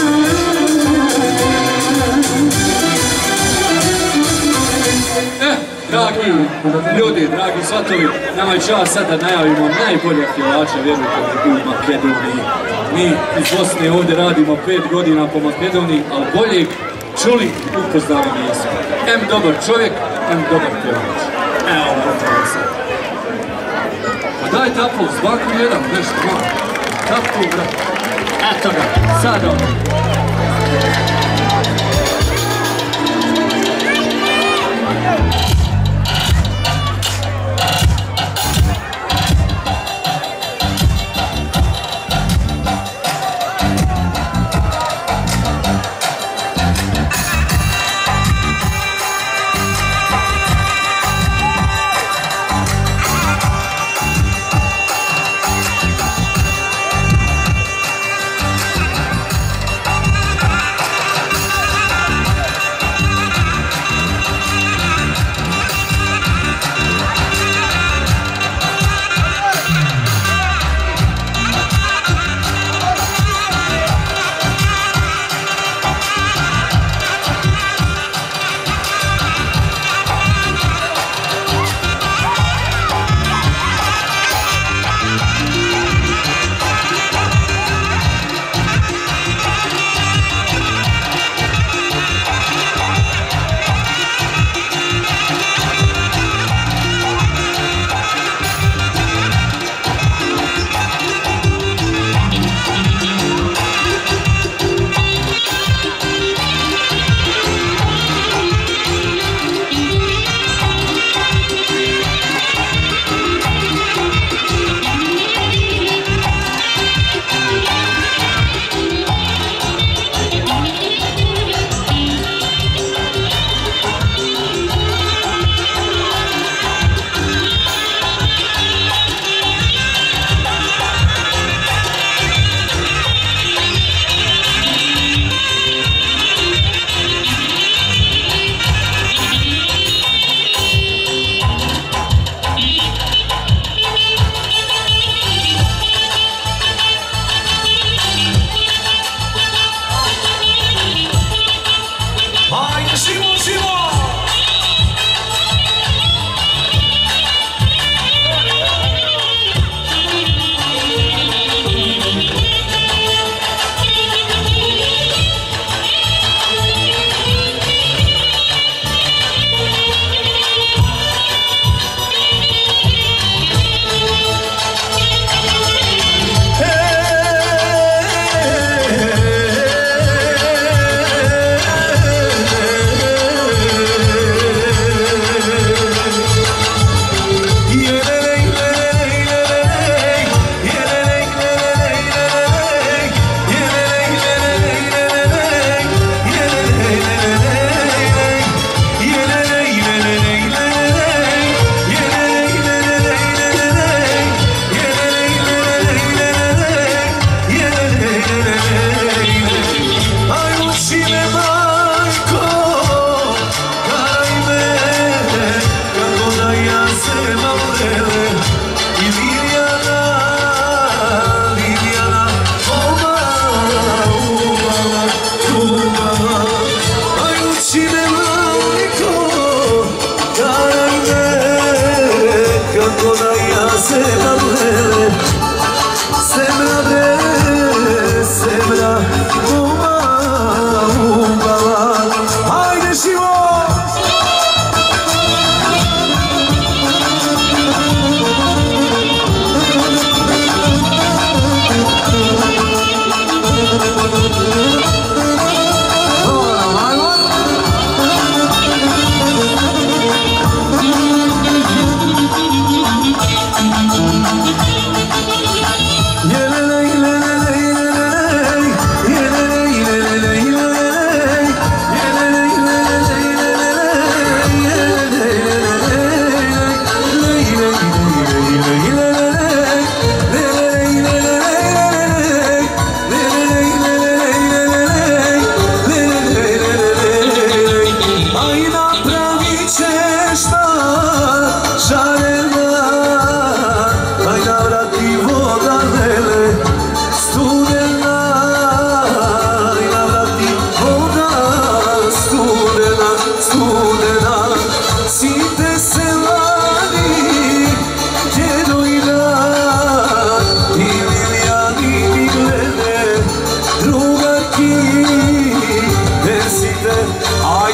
Eh, dragi ljudi, dragi svatovi, nama je čas sad da najavimo najboljeg pjevača, vjerujte u Makedoniji. Mi iz Bosne ovdje radimo pet godina po Makedoniji, ali boljeg čuli upoznali nismo. Em dobar čovjek, em dobar pjevač. Evo, upravo sad. Pa dajte aplauz, baku jedan, nešto, malo. Tako, brate. Eto ga, sad ono.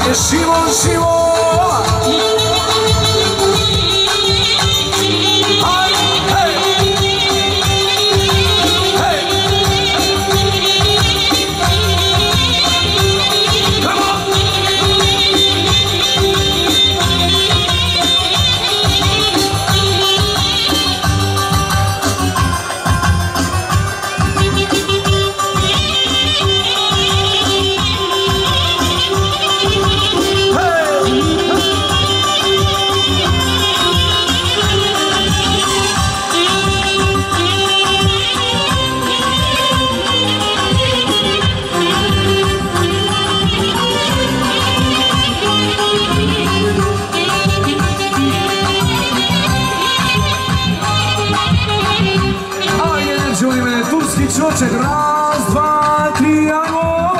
Ajde, živo, živo. Čoček, raz, dva, tri, ajmo!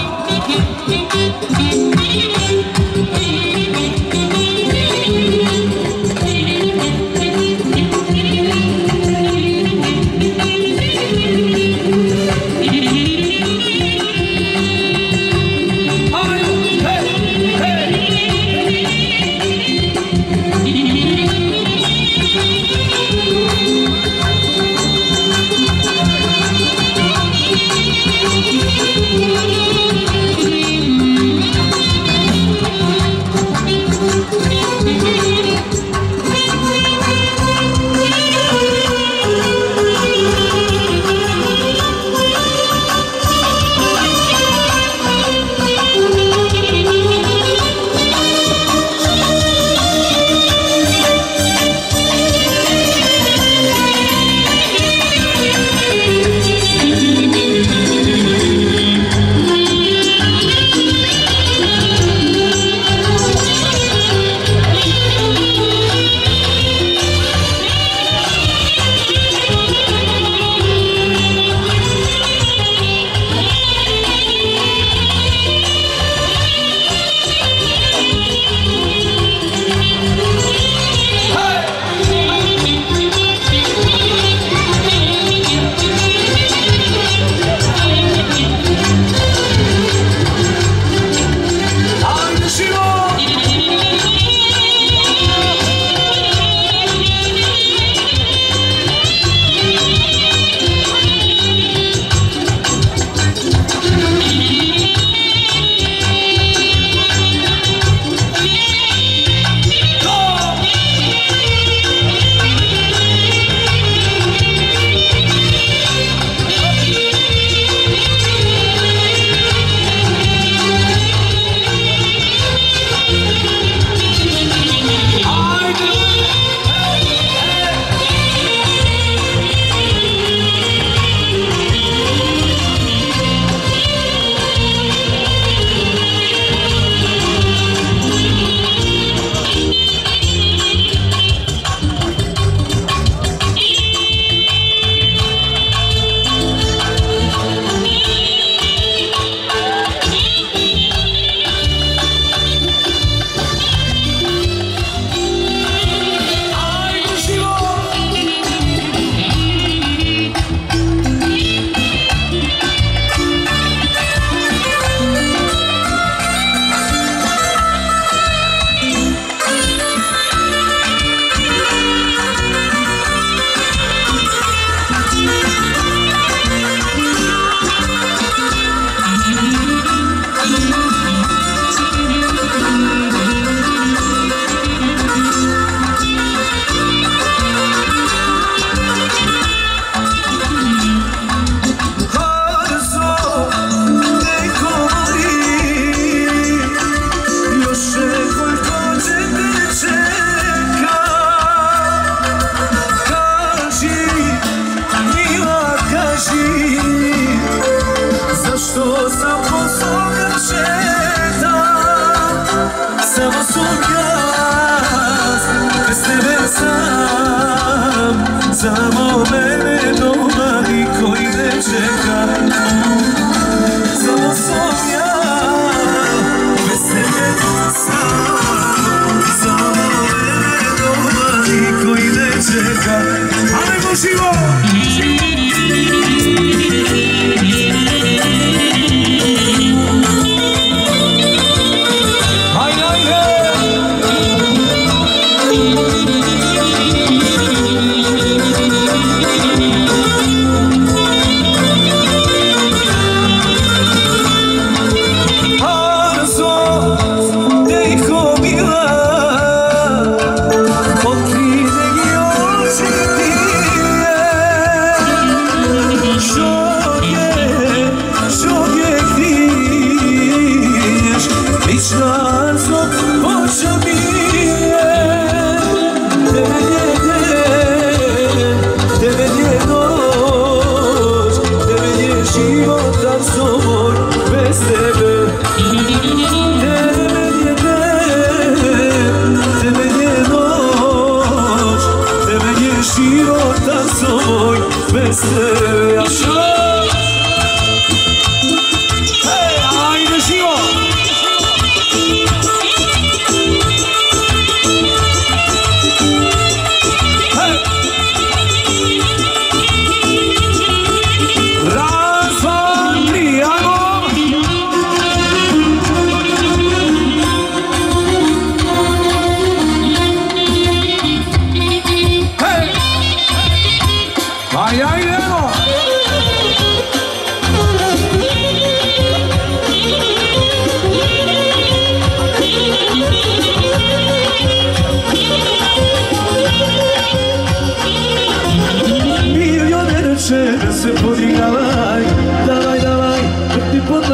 Samo mene doma niko i ne čeka. Samo sam ja, bez tebe sam. Samo mene doma niko i ne čeka. Ajmo živo!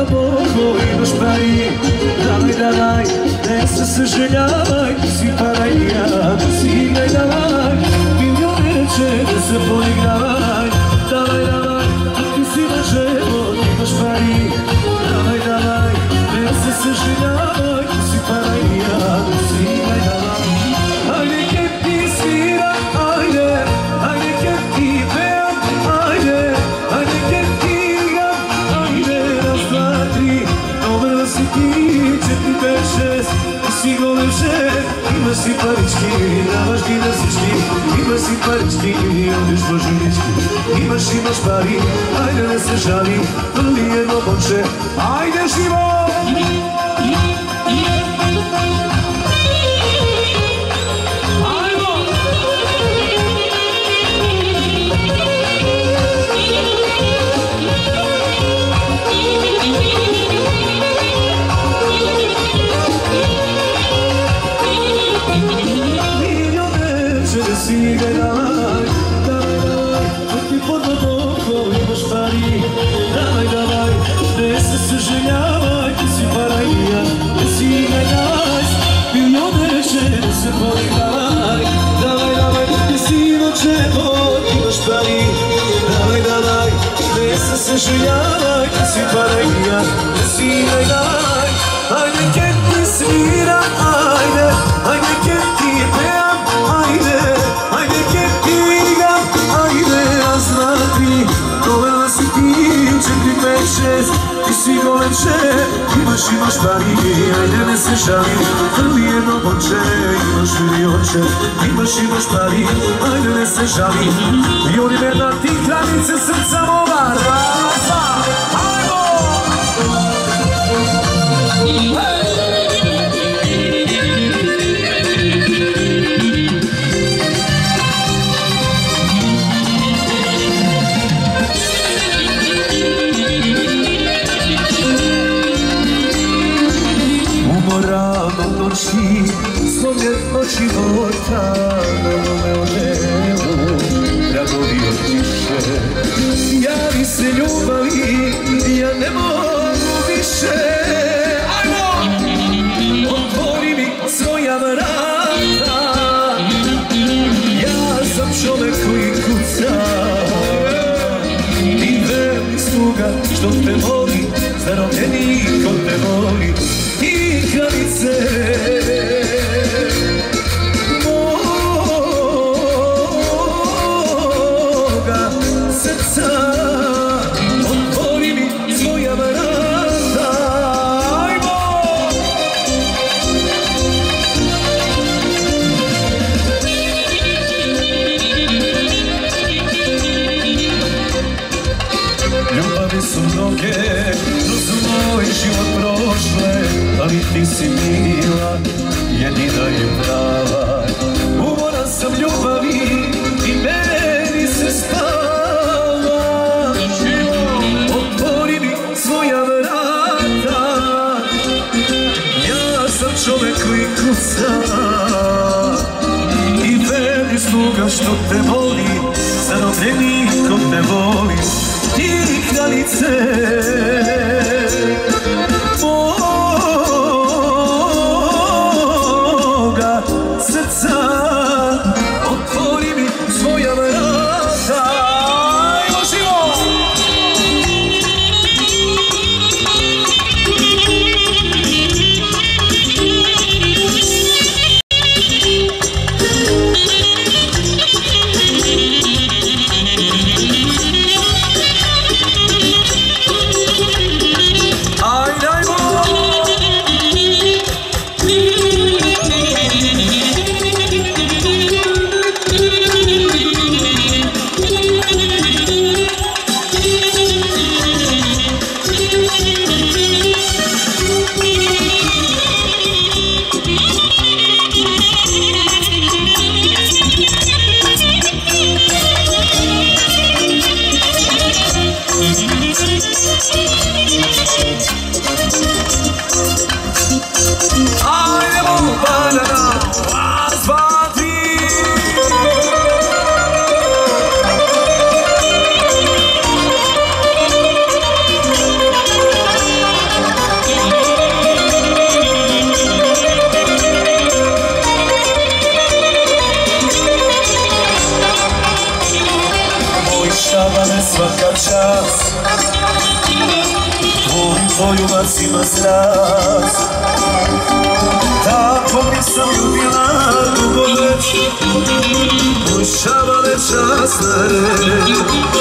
Bogu imaš pari. Давай, давай, не се съжалявай, ти си пара и я, да си играй, давай. Милионерче, да се поигравай. Давай, давай, ти си мъже, имаш пари. Давай, давай, не се съжалявай, ти си пара и я, да си играй, давай. Айде ке ти свира, айде, айде ке ти пеям, айде, айде ке ти играм, айде, раз, два, три, номер да си ти, четири, пет, шест, ти си голем шеф, имаш си парички, даваш ги на всички, имаш си парички, одиш по жилички, имаш, имаш пари, айде не се жали, върви едно момче, айде живо! Sigue, давай, давай, давай, ти под Бога имаш пари. Давай, давай, не се съжалявай, ти си параия, не си играй, давай, милионерче, не се поигравай. Давай, давай, ти си мълчево, имаш пари. Давай, давай, не се съжалявай, ти си параия, не си играй, давай. Айде ке ти свира, айде, айде ке ти пеям, айде. Айде ке ти играм, айде, аз два, три, довела си ти, четири, пет, шест, ти си голем шеф, имаш, имаш пари, айде не се жали, върви едно момче, имаш милионче, имаш, имаш пари, айде не се жали, милиони верна ти храница сърца мова, раз, два, аймо! Slomljen od života, novo me odnevo, dragovi od tiše. Javi se ljubavi, ja ne mogu više. Ajmo! Otvori mi svoja vrata, ja sam čovek koji kuca. I verni sluga što te voli, zarobljeni ko te voli. I kraljice moga srca, otvori mi svoja vrata, ajmo! Ljubavi su mnoge, kroz moj život prošle, ali ti si mila, jedina je prava. Umoran sam ljubavi i meni se spava. Otvori mi svoja vrata, ja sam čovek koji kuca. I verni sluga što te voli, zarobljeni ko te voli. Ti kraljice moga srca, otvori mi svoja vrata, ajmo živo! poljubac ima strast. Tako mi sam ljubila dugo već, moj šabale časna reč.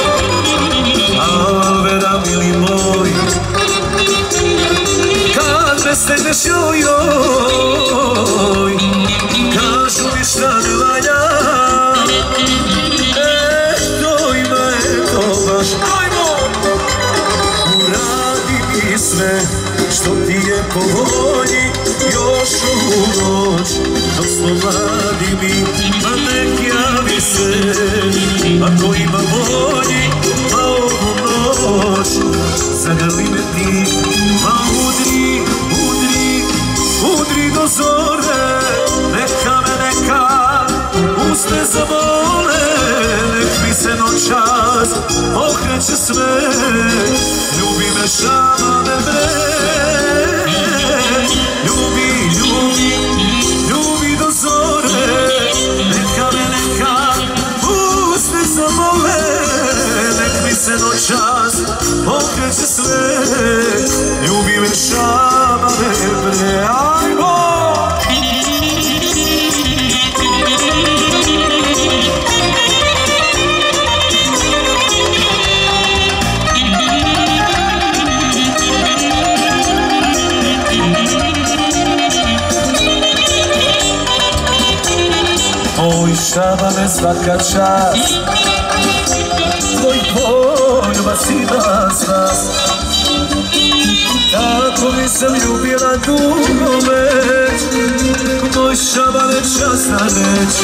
Alvera mili moj, kad me stegneš joj joj, kažu mi šta ne valja. Eto ima, eto baš, ajmo! Uradi mi sve što ti je po volji, još ovu noć dok smo mladi mi, pa nek javi se ako ima volji, pa ovu noć zagrli me ti, pa udri, udri, udri do zore, neka me neka usne zavole, nek mi se noćas okreće sve, ljubi me šamane bre, ljubi, ljubi, ljubi do zore, neka me neka usne zavole, nek mi se noćas okreće sve, ljubi me šamane bre, ajmo! Oj šabane svaka čast, tvoj poljubac ima strast. Tako mi sam ljubila dugo već, moj šabane časna reč.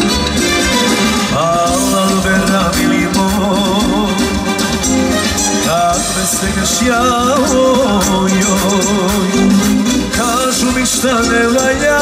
Alvera mili moj, kad me stegneš joj joj, kažu mi šta ne valja.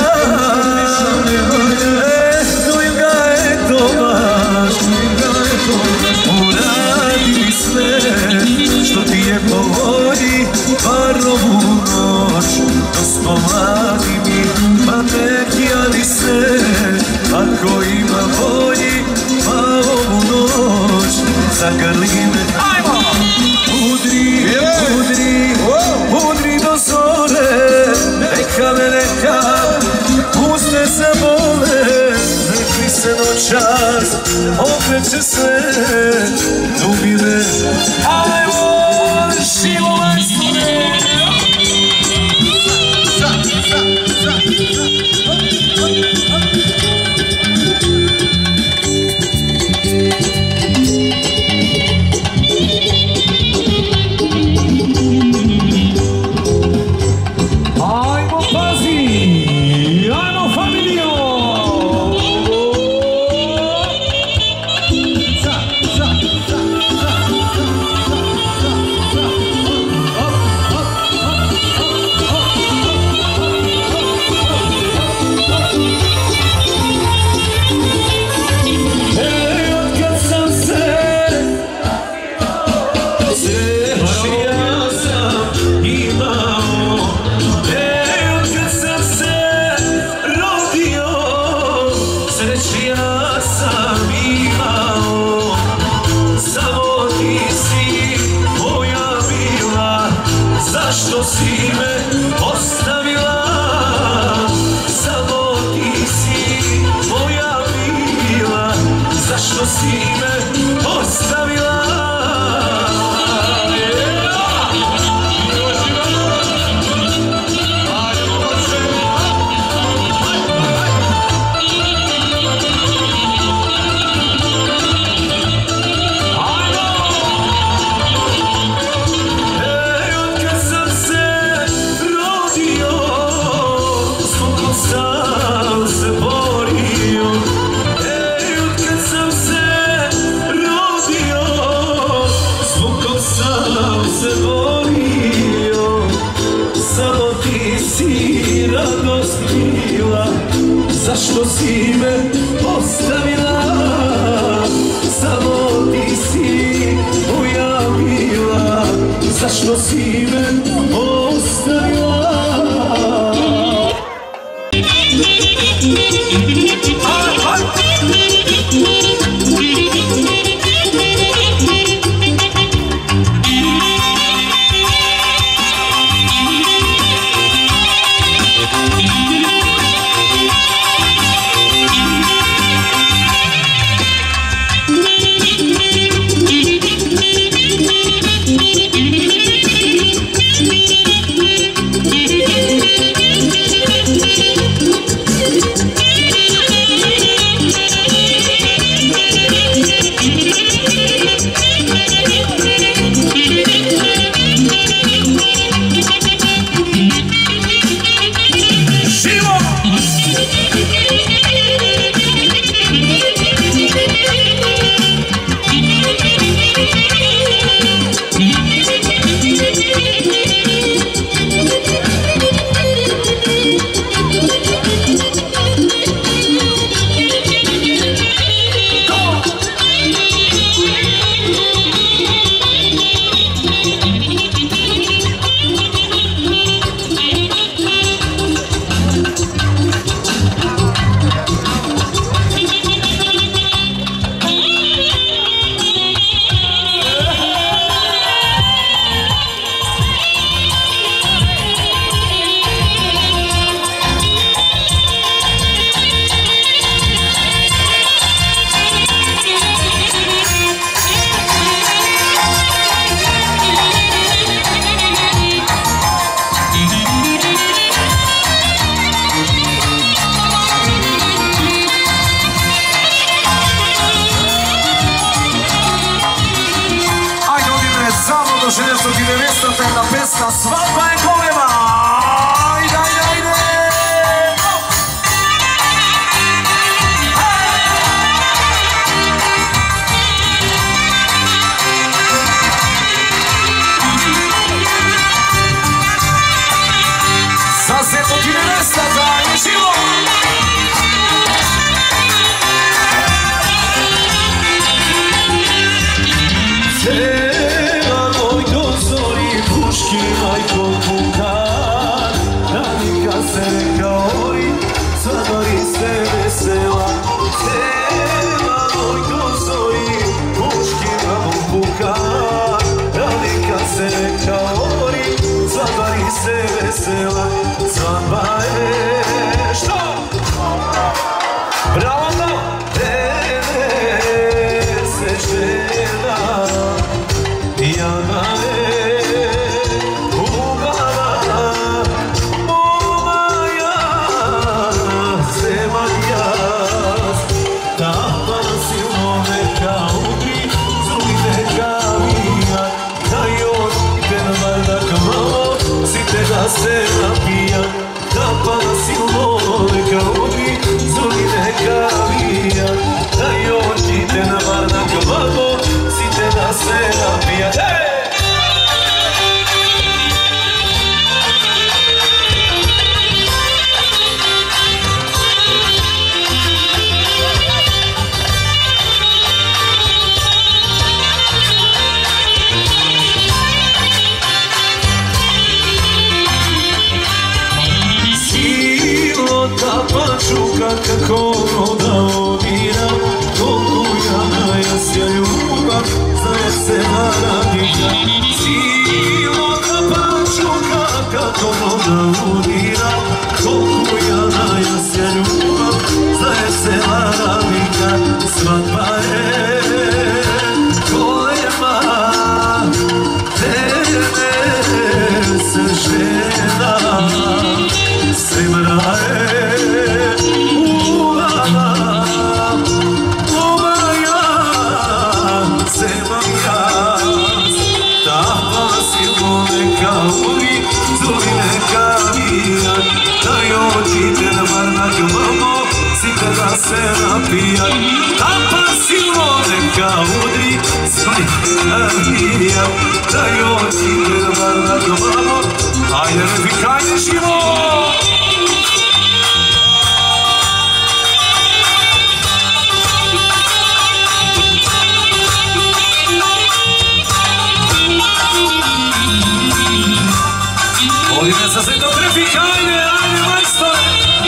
Uradi mi sve što ti je po volji, bar ovu noć dok smo mladi mi, pa nek javi se ako ima volji, pa ovu noć zagrli me. Udri, udri, udri do zore, neka me neka usne se bole, nek mi se noćas okreće sve, ljubi me, ajmo, živo majstore! Ajmo, pazi! Ajmo, familijo! Zašto si me ostavila, samo ti si moja bila, zašto si me ostavila. Zašto si me ostavila, samo ti si moja bila, zašto si me ostavila. nevestata jedna pesma, svadba je golema. Ajde, ajde, ajde. Zaseto ti nevestata, je živo. Cela moj dozori puški majko pukan, radnika se neka ori, zadari se vesela. Cela moj dozori puški majko pukan, radnika se neka ori, zadari se vesela. Svadba je što? Bravo da! Se žena Jana je ubala moja zemalja. Tapa silno neka ubri, zuli neka vija, da još ten vardak malo, si te da se napija. Tapa silno neka ubri, zuli neka vija, da još ten vardak malo, si te da se napija. Pačuka kako voda odira, koliko ja najasja ljubav, znaje se naradika. Silona pačuka kako voda odira, koliko ja najasja ljubav, znaje se naradika. Svadba je golema, tebe se žena, semra je. Da se napija, tapa silno neka udri, svoj napija, da još ide bar na glavo, ajde Refik, ajde živo! Ovdje me sa sredom Refik, ajde, ajde majstore!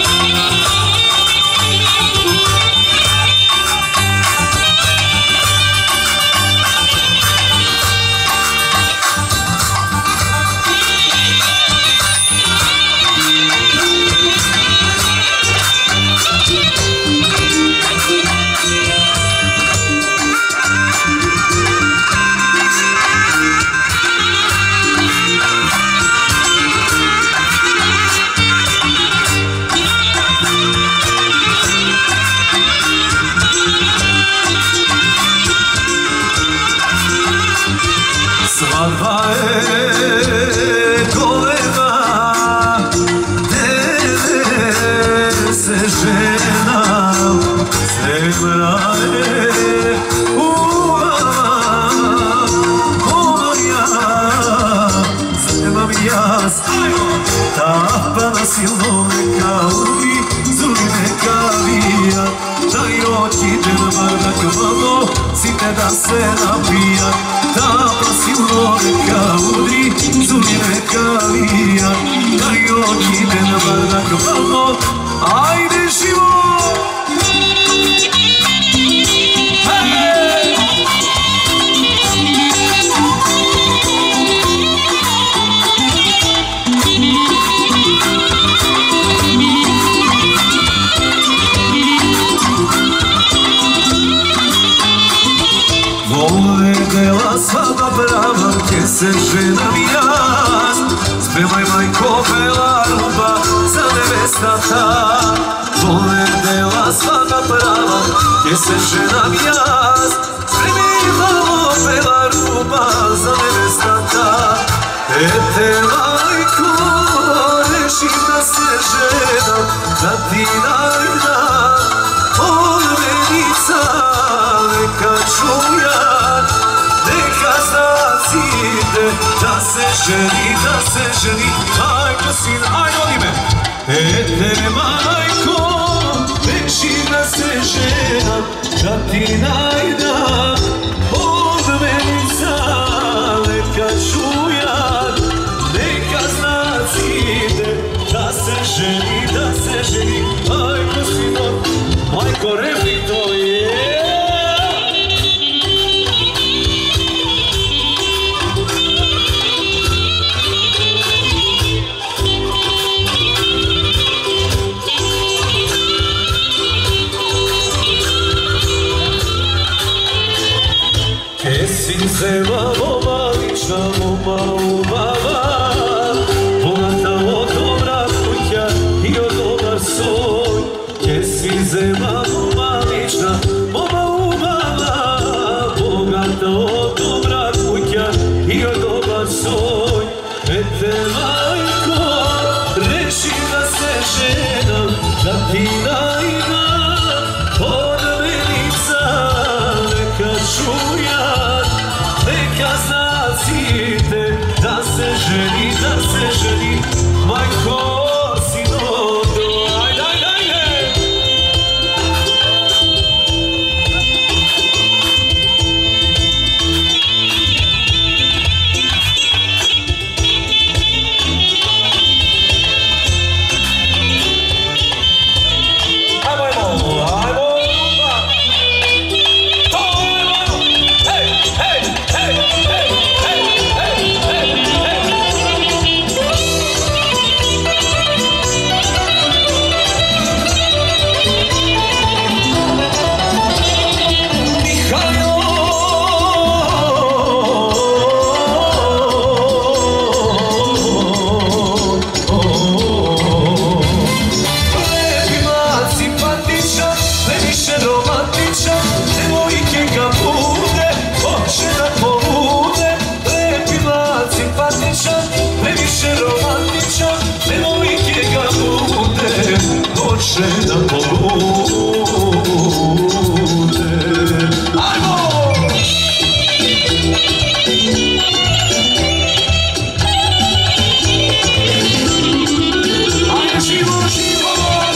Svadba je golema, tebe se žena, zemra je ubala moja, zemam jas, tapa na silno neka ubi, zuli neka vija, da još ide na bardak malo, si te da se napija. Tapa silno neka udri, zuli neka vija, da još ide na bardak malo, ajde živo! Svadba prava, gdje se ženam jaz, spevaj majko bela ruba za nevestata. Vole dela svadba prava, gdje se ženam jaz, spremi malo bela ruba za nevestata. Ete majko, rešim da se ženam, da ti najdam od menica, neka čujan, neka znaci ide, da se ženi, da se ženi, majko sin, aj voli me. Ete majko, rešim da se ženam, da ti najdam od menica, neka čujan, neka znaci ide, da se ženi, da se ženi, majko sino, majko refik to je. Sin seba moma lična, moma umava, bogata od dobra kuća i od dobar soj. Sin seba moma lična, moma umava, bogata od dobra kuća i od dobar soj. Ete majko, rešim da se ženam, da ti najdam od menica, neka čujan, neka znaci ide, da se ženi, da se ženi, majko sinodo, ajde, ajde, ajde. Ajmo, ajmo, ajmo. Hoće da polude. Ajmo! Ajde živo, živo!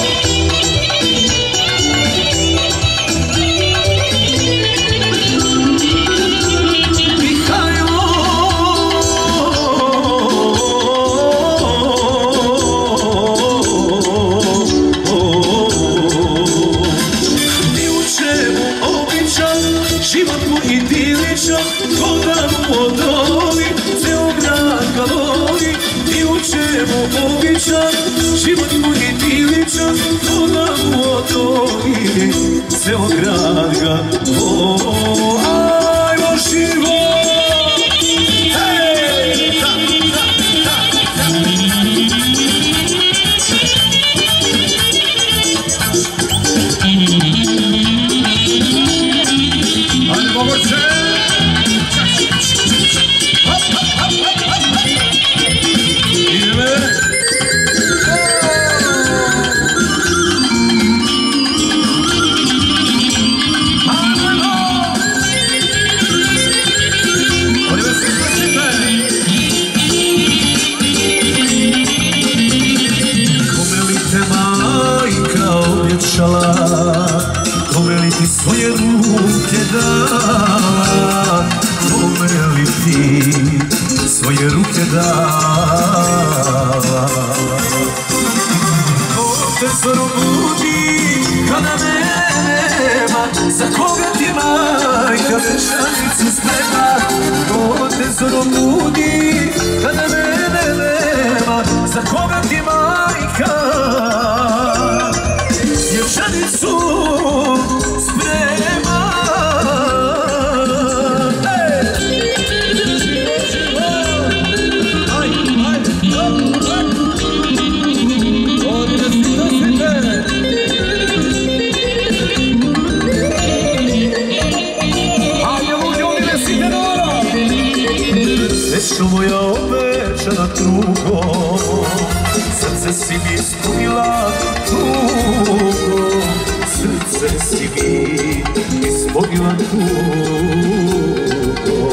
Život mu idiličan, ko da mu odoli, ceo grad ga voli. I u čemu običan, život mu idiličan, ko da mu odoli, ceo grad ga voli. Ajmo život! Hej! Da, da, da, da. Ajde, mogoće! Hop, hop, hop, hop, hop, hop! Ideme! Ajmo! Odime svitle, svitle! Kome li te majka objećala, kome li ti svoje ruke dala, kome li ti svoje ruke dala. Ko te zoro budi kada me nema, za koga ti majka večanicu sprema. Ko te zoro budi kada mene nema, za koga ti majka večanicu sprema. Srećno moja obećana srce si mi ispunila tugo, srce si mi ispunila tugo.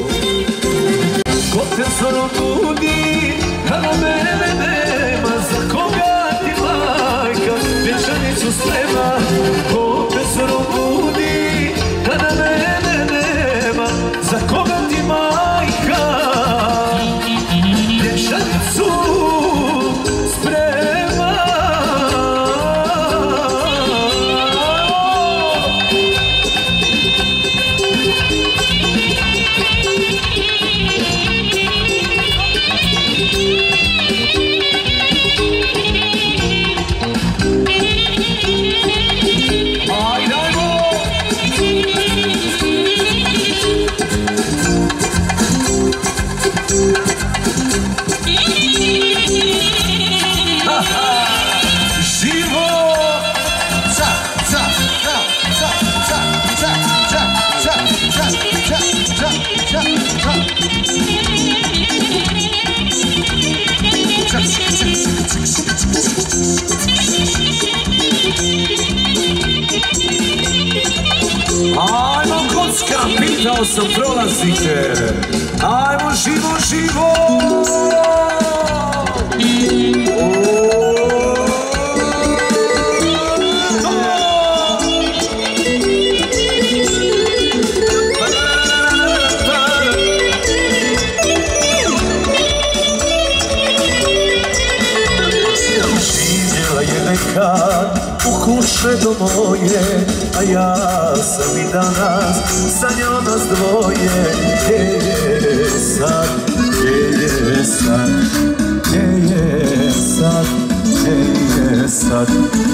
Ko te zoro budi, kada mene nema, za koga ti majka večericu sprema. Ko te zoro budi, kada mene nema, za koga ti majka večericu sprema. Ajmo kocka, pitao sam prolazite. Ajmo živo, živo. Živjela je nekad u kuće do moje, a ja sam i danas sa njom nas dvoje. Gdje je sad, gdje je sad, gdje je sad, gdje je sad?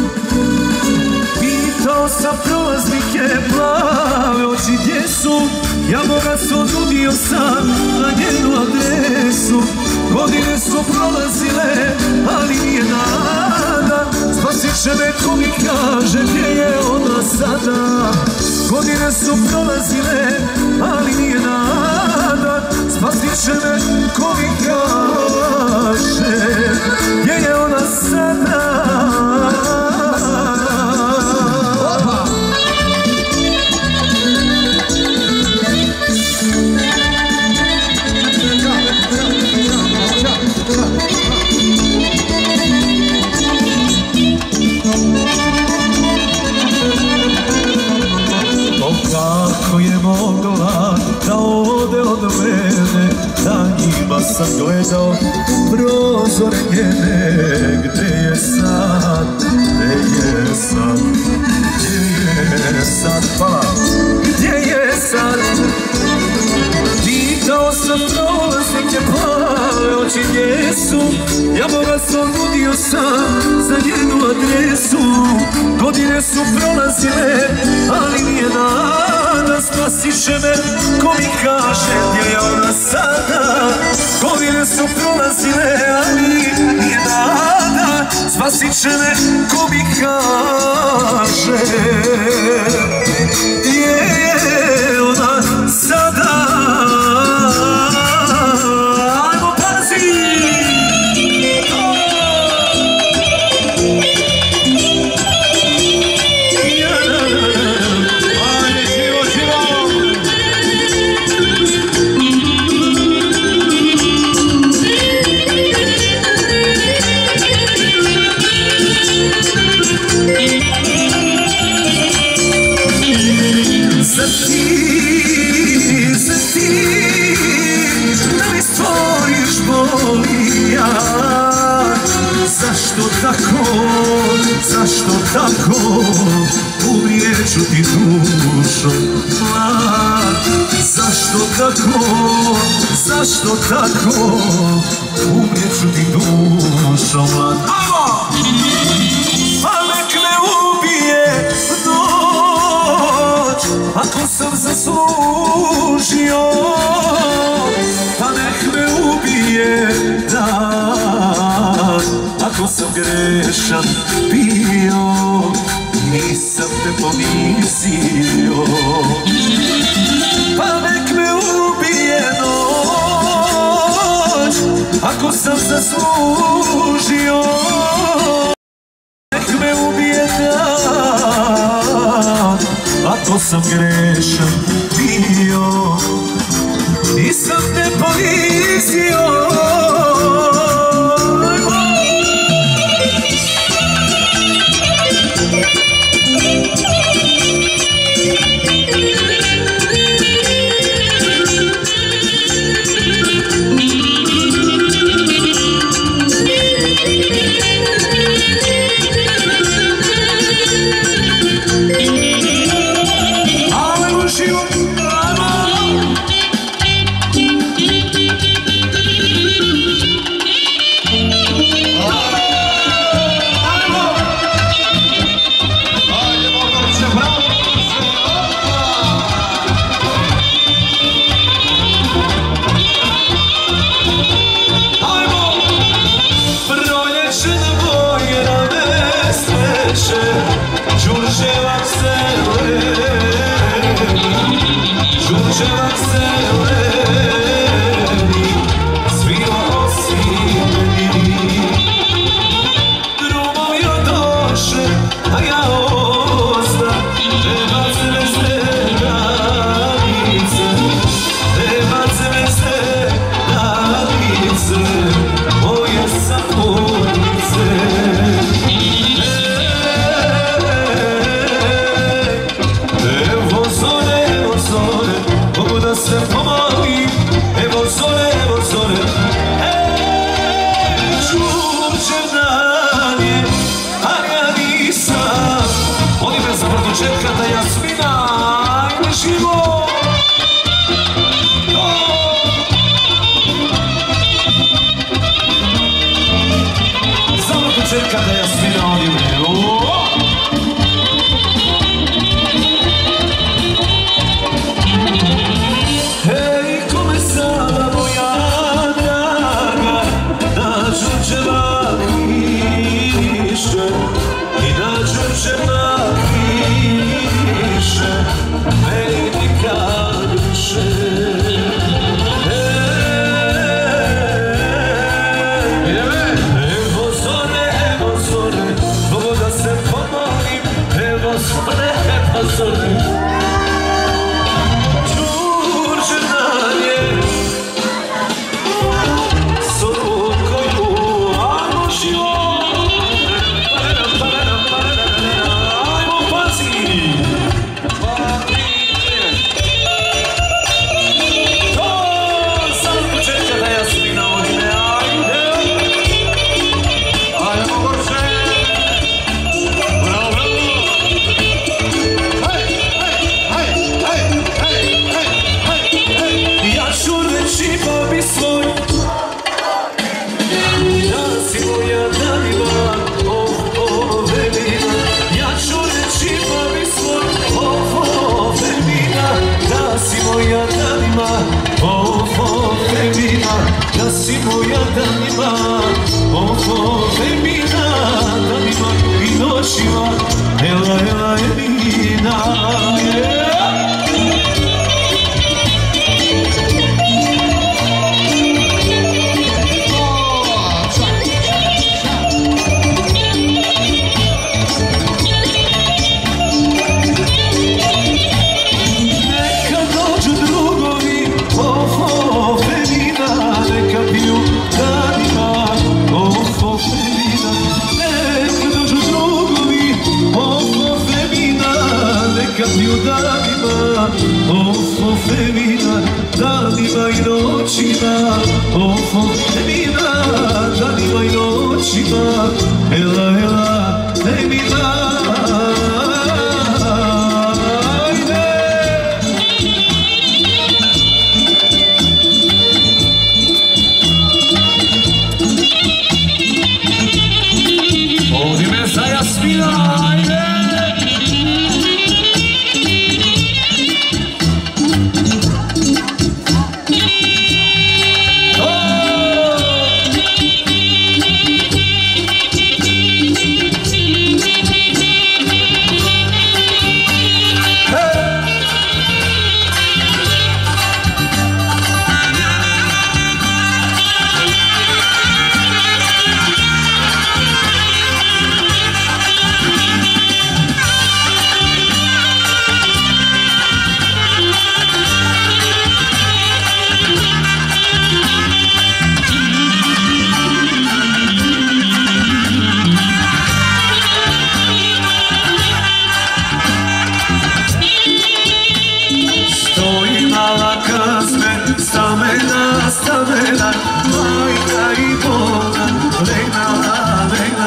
Pitao sam prolaznike, plave oči gdje su, ja Boga se odnudio sam na njenu adresu. Godine su prolazile, ali nije nada, spasit će me ko mi kaže gdje je ona sada. Godine su prolazile, ali nije nada, spasit će me ko mi kaže gdje je ona sada. Kako je mogla da ode od mene, danjima sam gledao prozore njene. Gdje je sad, gdje je sad, gdje je sad, hvala, gdje je sad? Pitao sam prolaznike, plave oči gdje su, ja Boga se odnudio sam za njenu adresu. Godine su prolazile, ali nije nada, spasit će me ko mi kaže gdje je ona sada. Godine su prolazile, ali nije nada, spasit će me ko mi kaže gdje je ona sada. Ajmo pazi! Zašto tako, zašto tako uvrijeću ti dušo mlad? Zašto tako, zašto tako uvrijeću ti dušo mlad? Pa nek me ubije noć, ako sam zaslužio. Pa nek me ubije dan, ako sam grešan bio, nisam te ponizio. Pa nek me ubije noć, ako sam zaslužio, nek me ubije dan, ako sam grešan bio, nisam te ponizio.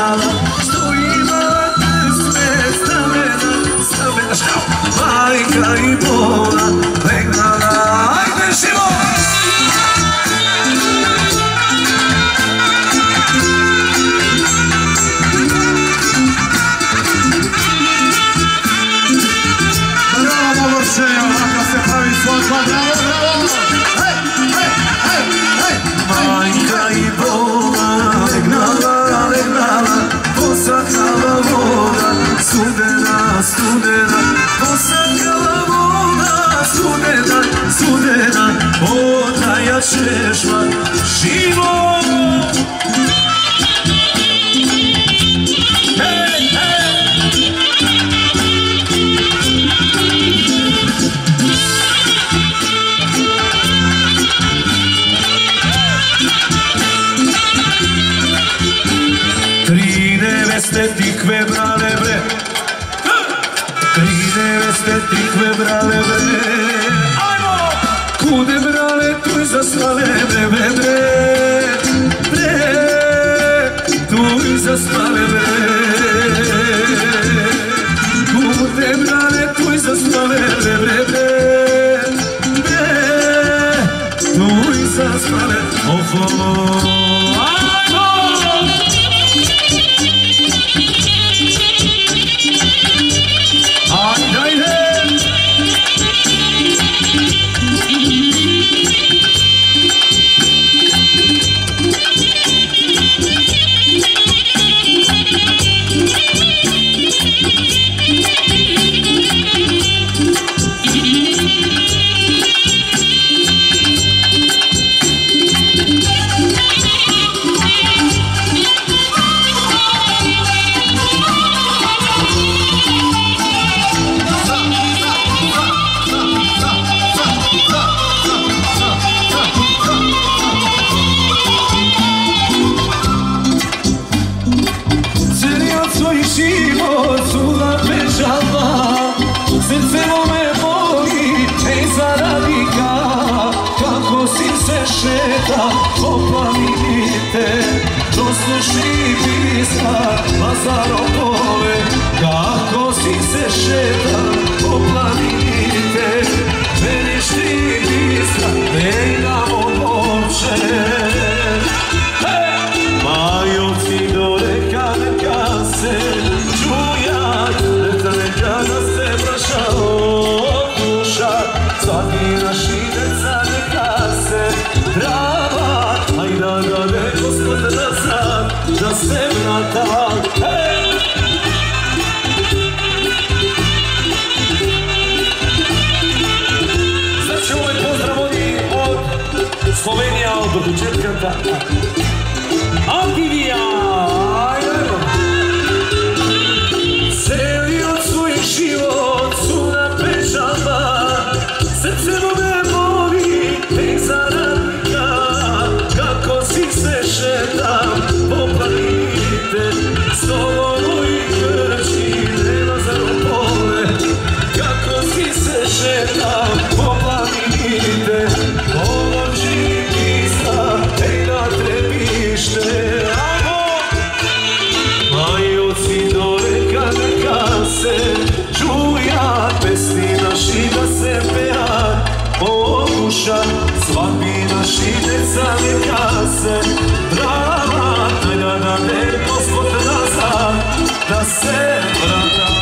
vegnala, stojima sve stamena, stamena šao, majka i bola, vegnala, ajde živo! Bravo, Mogorčeja, ovako se pravi svojka, bravo, bravo! Hej, hej, hej, hej! Majka i bola, legnala, legnala, posakala voda, studena, studena, posakala voda, studena, studena, odaja češma, život! Hej, hej! Tri neveste tikve brale bre, tri neveste tikve brale bre, ajmo! Kude brale tu zaspale bre, bre, bre, bre, tu zaspale bre, kude brale tu zaspale bre, bre, bre, bre, tu zaspale, ofo, ajmo! Šeta po planinite, dosluši pisma Lazaropove, kako si se šeta po planinite, meniš ti pisma, ne idamo poče. Majovci do reka neka se čujat, neka neka da se prašao duša, svaki naši deca neka se drava, aj da dade Gospod nazad, da se vrata, hej! Znači ovaj pozdrav oni od Slovenija, od početka Antivija, ajde! Celi od svojih život su na pečama, srce mome moli, tek zaradnika, kako si se šetam po planite, s tobom mojih grči, nema za rupove, kako si se šetam po planite, pomoći pisa, ej da trebište, ajmo! Majoci do reka neka se čuja, pesmi naši da se peja, pokuša, svaki naši deca neka se drava, daj da dade Gospod nazad, da se vrata.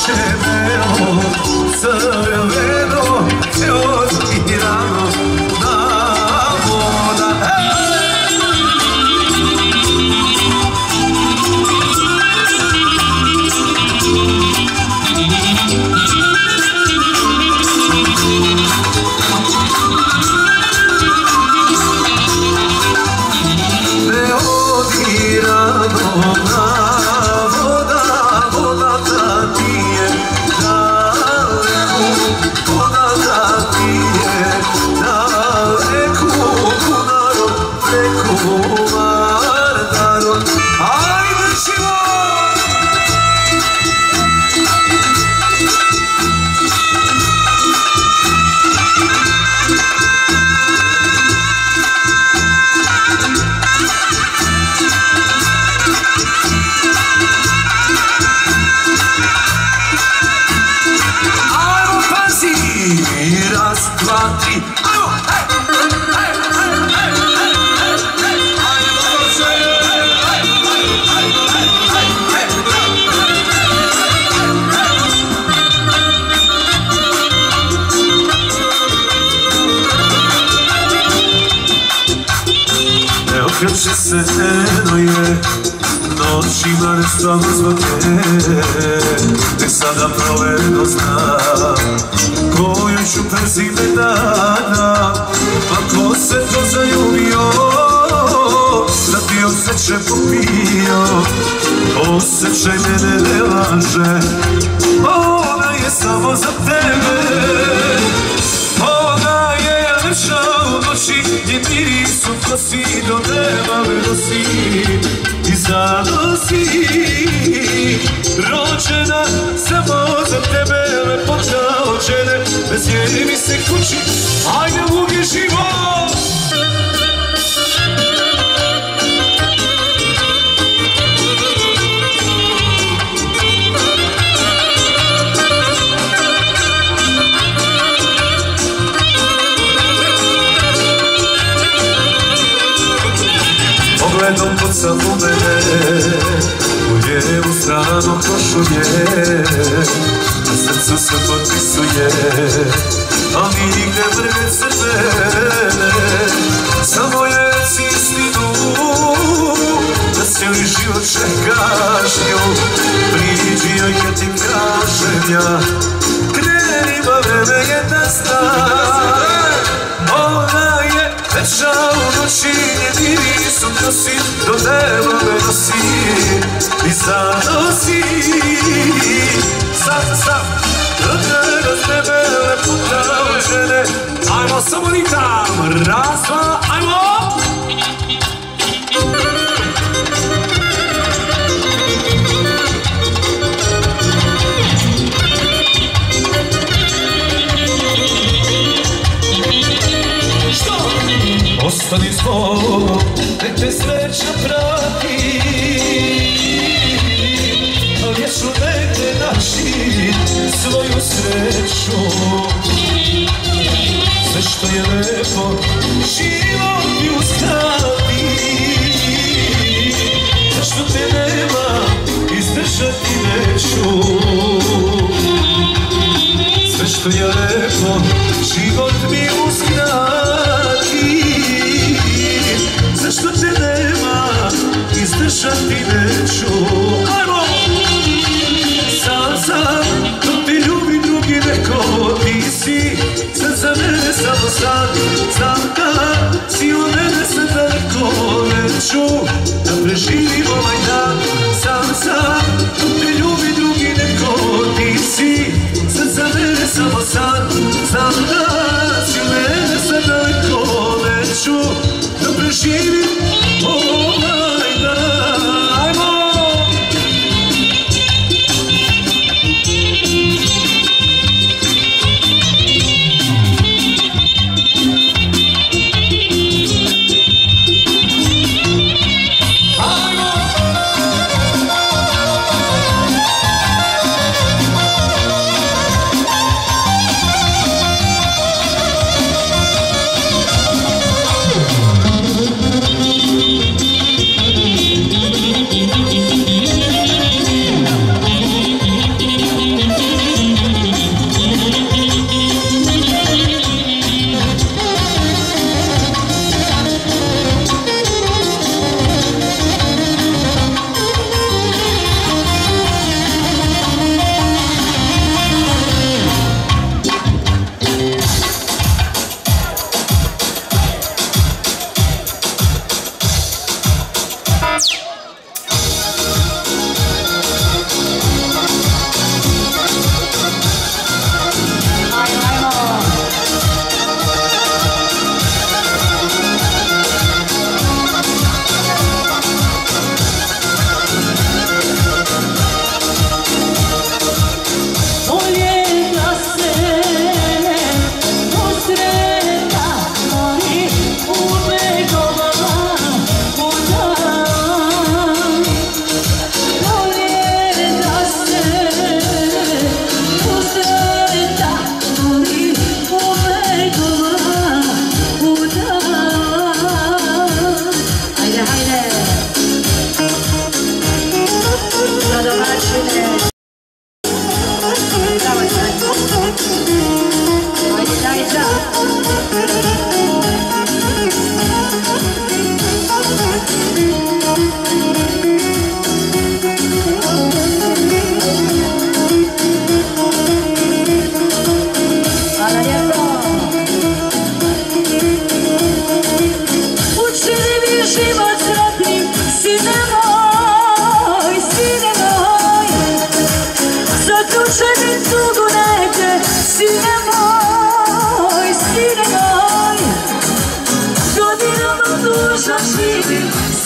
belo, crveno, odbirano na voda. Okreće se eno je, noćima ne spavno zbog te. Nek sada provedno znam koju ću prezime dana. Ako se to zaljubio, da ti osjećaj popio, osjećaj mene ne laže. Ona je samo za tebe, ona je lepša u noći, gdje miris od kosi do neba me nosi i zanosi. Rođena samo za tebe, lepota od žene, bez nje mi se kući, ajde ugi život. Pogledom puca u mene, u lijevu stranu košulje, na srcu se potpisuje, a mi nigde vrve crvene. Samo je reci istinu, da cijeli život čekaš nju. Priđi joj kad ti kažem ja, krenima vreme je da znaš. Ona je lepša u noći, nje miris od nosi do neba me nosi i zanosi. Sad, sad, rođena s tebe, lepota od žene. Ajmo samo ritam, raz, dva, ajmo! Ostani s Bogom, nek te sreća prati, a vječno negdje naći svoju sreću. Sve što je lepo, život mi uskrati, zašto te nema, izdržati neću. Sve što je lepo, život mi uskrati, zašto te nema, izdržati neću. Ajmo! Sam sam, dok te ljubi drugi neko, ti si sad za mene samo sad. Znam da si od mene sve daleko, neću da preživim ovaj dan. Sam sam, dok te ljubi drugi neko, ti si sad za mene samo sad. Znam da si od mene sve daleko, neću da preživim ovaj dan. Ajmo!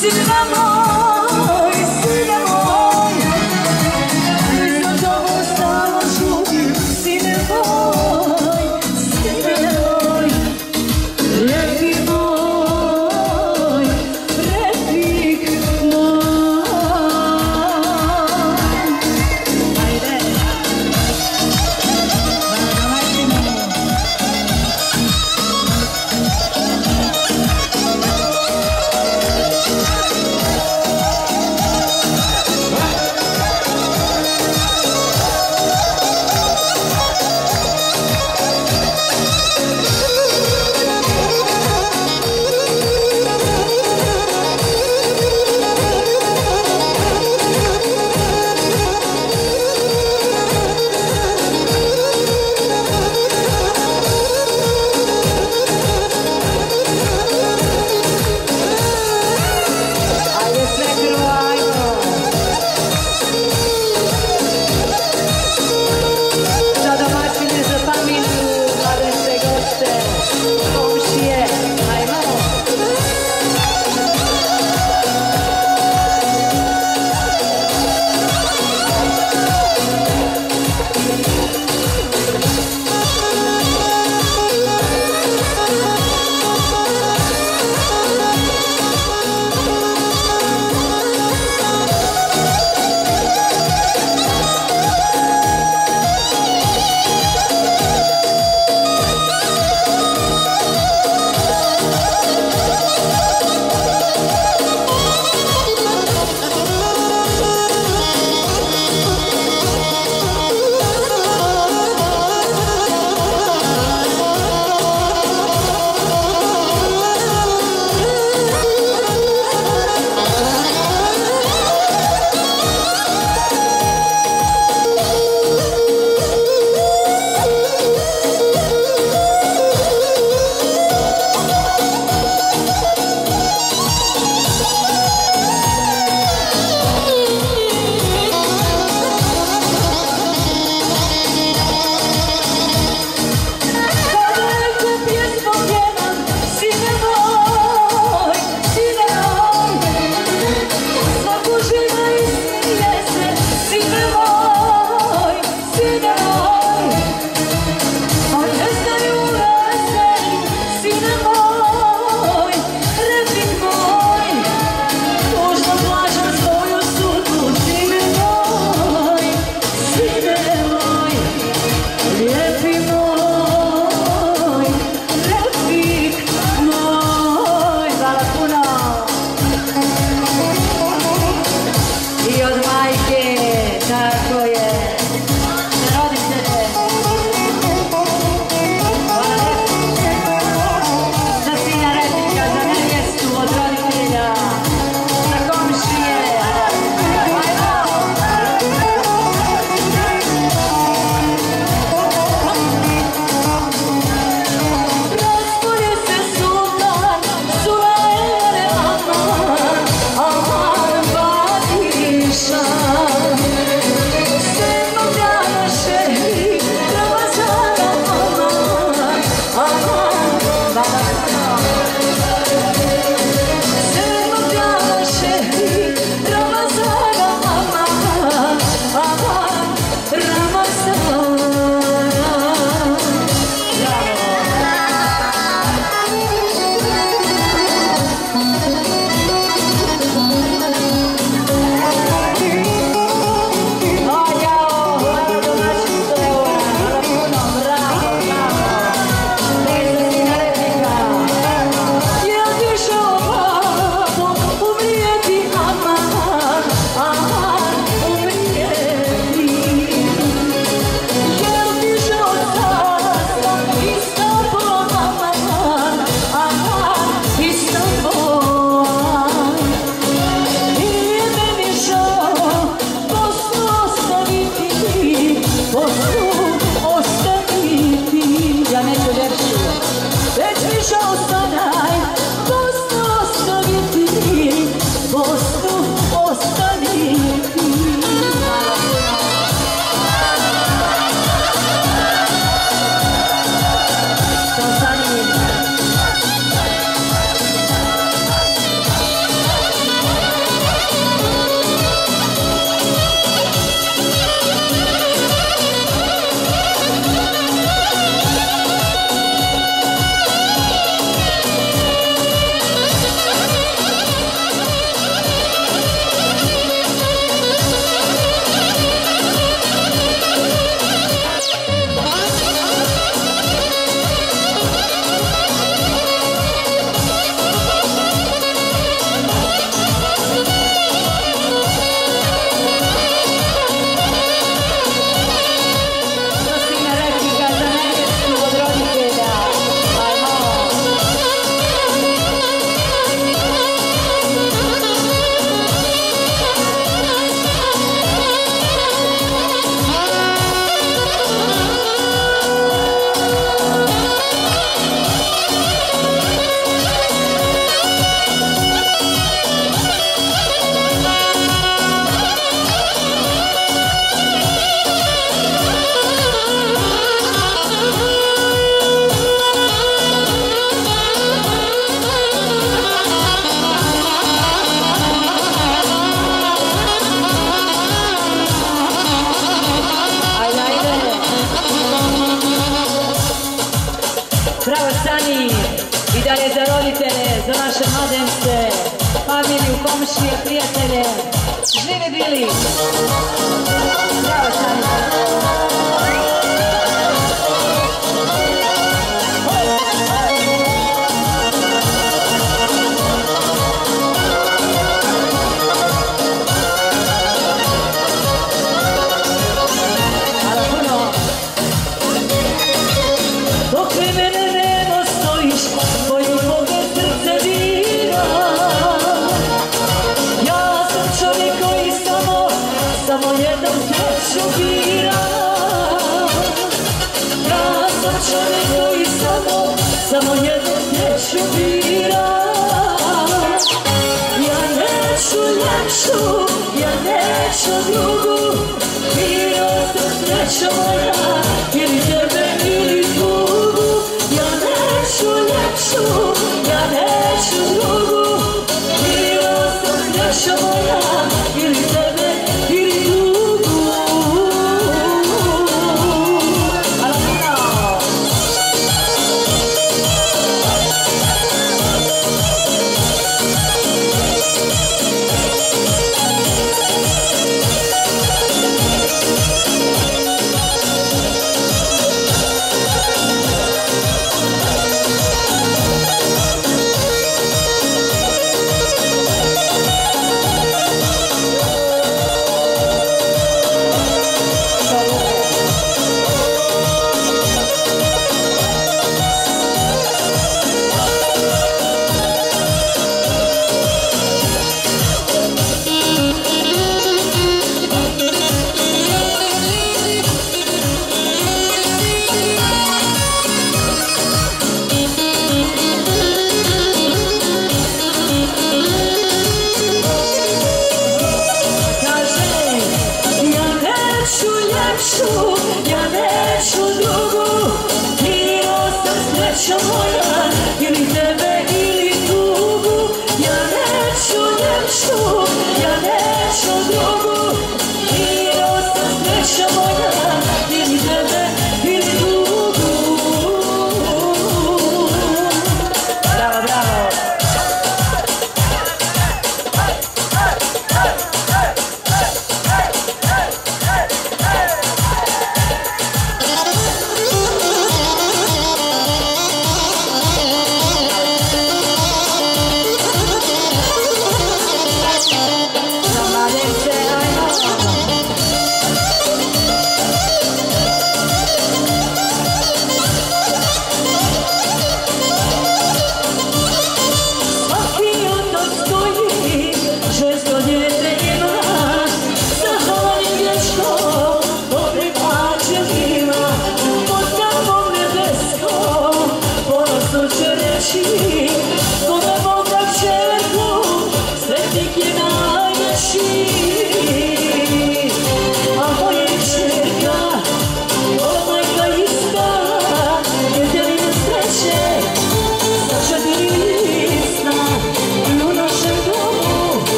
Sine moj, sine moj, za tobom stalno šutim. Sine moj, sine moj, lijepi moj, prepik moj. Ajde, Slažem se, familiju, komšije, prijatelje, živi bili! Bravo, Sanja! Samo jednom sreću bira. Ja sam čovjek koji samo, samo jednom sreću bira. Ja neću ljepšu, ja neću drugu. Birao sam sreća moja, ili tebe ili drugu. Ja neću ljepšu, ja neću drugu. Birao sam sreća moja, ili tebe ili drugu.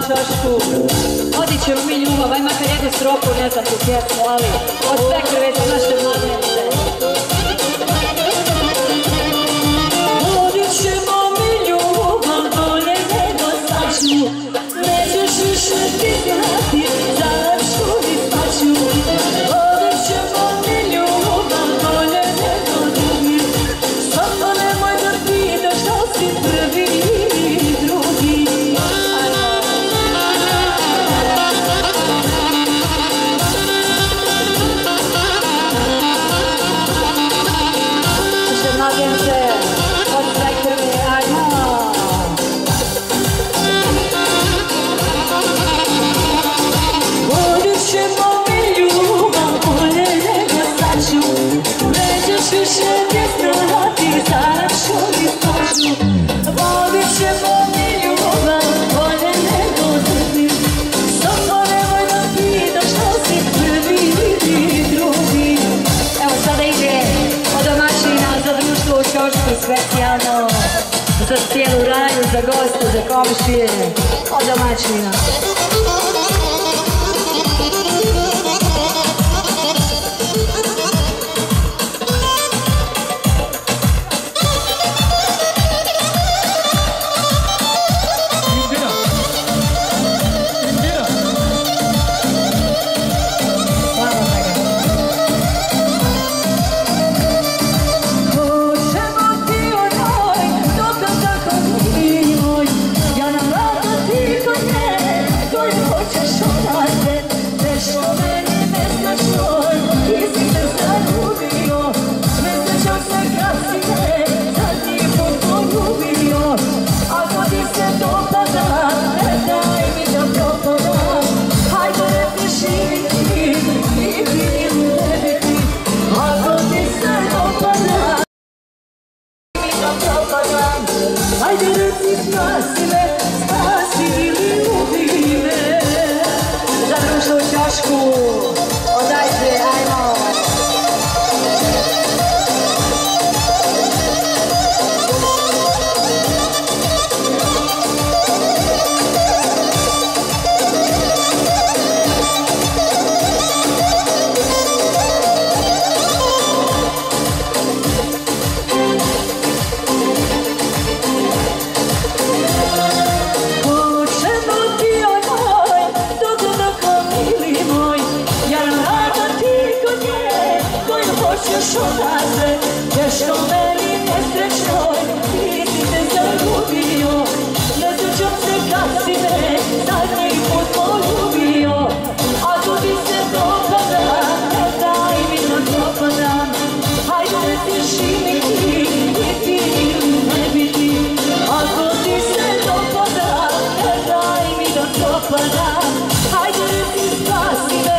Čošku. Odit ćemo mi ljubav, aj makar jednu stroku, ne znam tu pjesmu, ali od sve krve za naše mladenice. Odit ćemo mi ljubav, bolje nego saču, nećeš više ti znati, za našu mi spaću. Odit ćemo mi ljubav, bolje nego drugi, samo nemoj da pitaš da si prvi i drugi. Specijalno za cijelu raju, za goste, za komšije, od domaćina.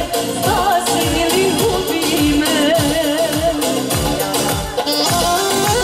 Spasi me, spasi ili ubi me.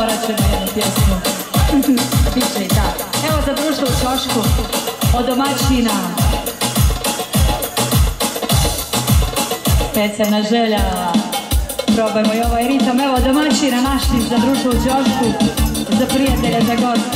morat ću na jednu pjesmu. Biće i tako. Evo za društvo u ćošku od domaćina. Specijalna želja. Probajmo i ovaj ritam. Evo domaćina našli za društvo u ćošku. Za prijatelja, za gost.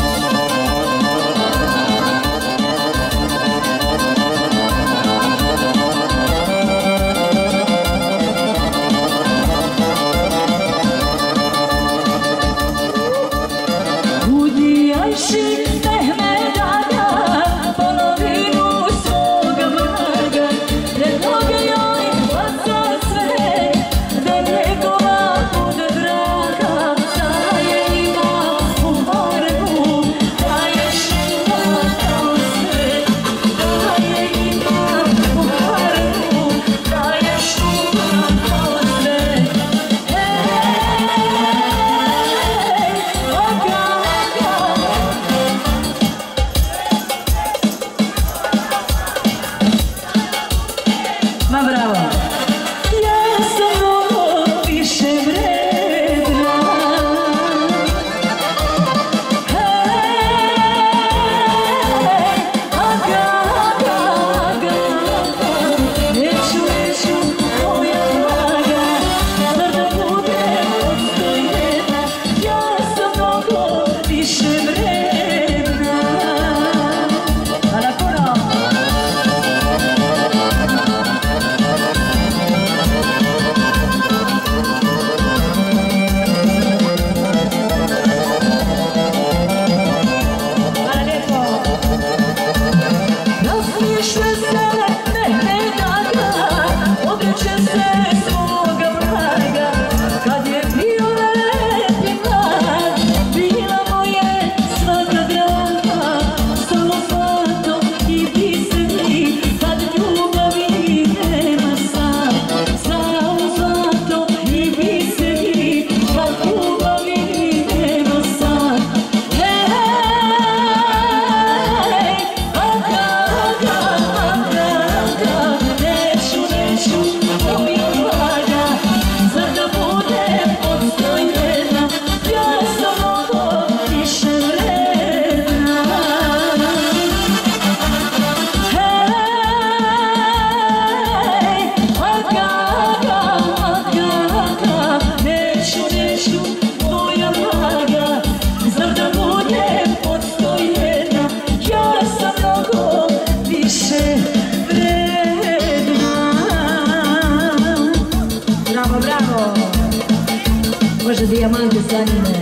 Dijamante zanime.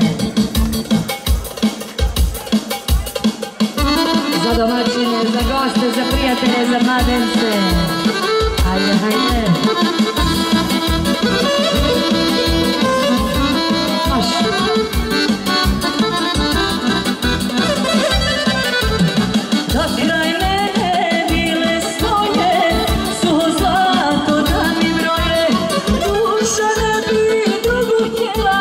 Za domaćine, za goste, za prijatelje, za mladence. Hajde, hajde. Maš. Do kraj mene bile stoje, suho zlato da mi broje, duša ne bi drugu htjela.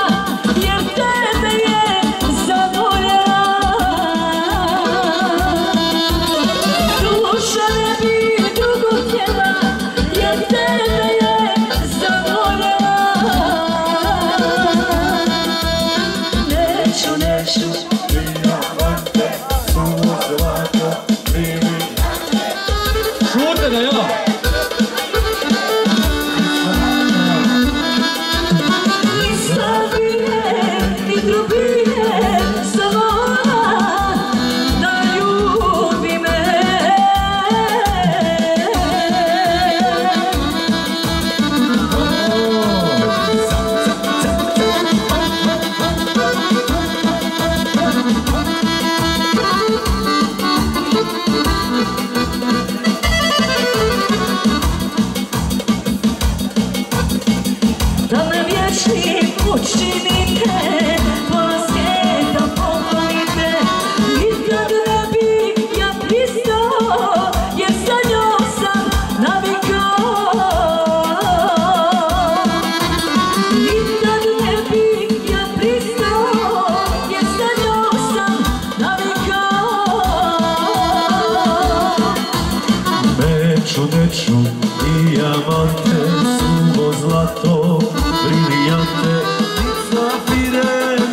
Dijamante, suvo zlato, briljante, safire.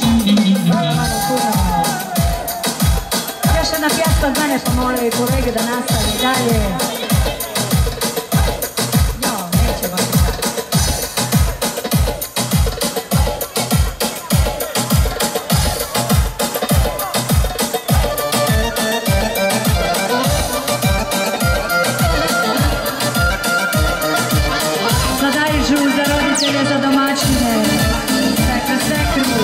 Još jedna pjeska od mene pa moraju kolege da nastavi dalje. Jo, neće baš tako. Za Dajžu, za roditelje, za domaćine. Sekru, sekru.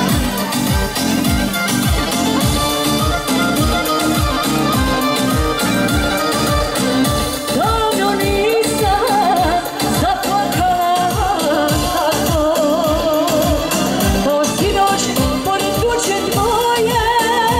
Davno nisam zaplakala tako, ko sinoć pored kuće tvoje.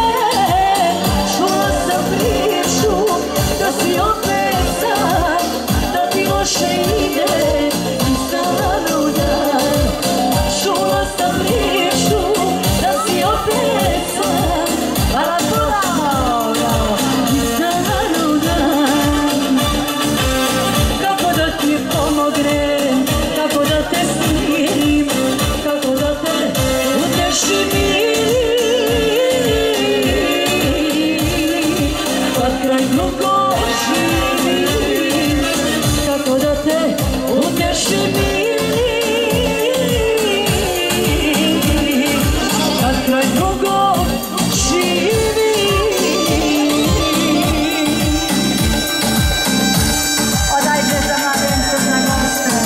Čula sam priču da si opet sam, da ti loše ide i zaludan. Čula sam priču da si opet sam, hvala Boga i zaludan. Kako da ti pomognem, kako da te smirim, kako da te utešim. Kad kraj drugo živim, kako da te utešim. Kad kraj drugo živim. Odajde za mladence na goste.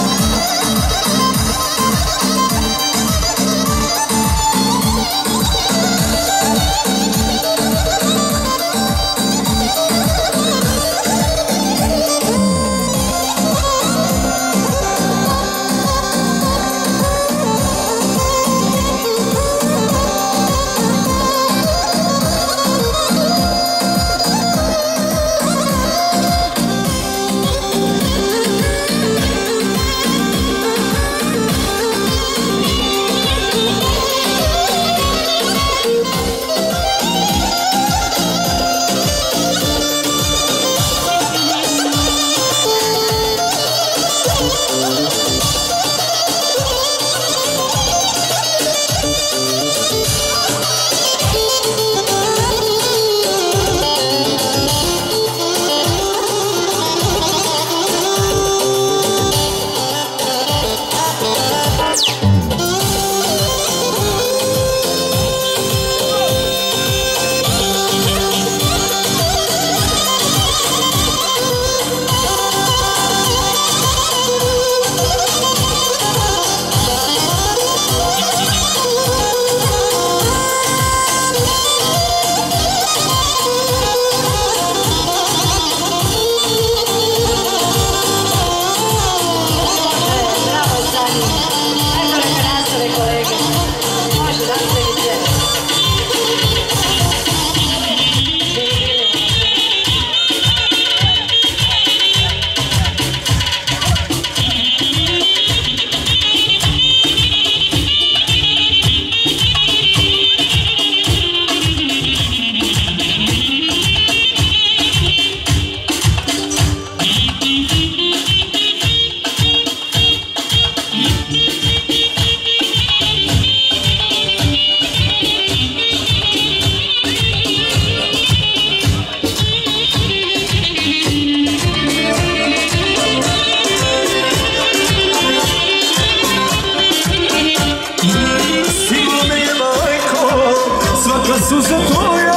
Suza tvoja,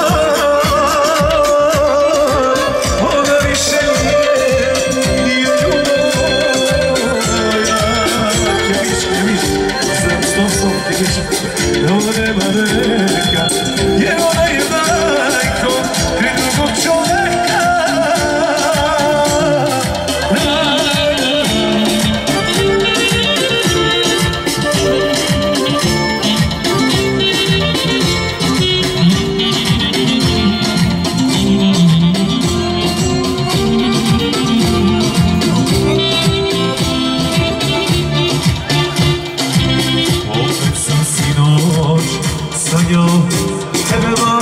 ona više nije, nije ljubav moja. Kemić, kemić, znam što sam kemić, da ona nema reka, jer ona je majko drugog čoveka. Sanjao tebe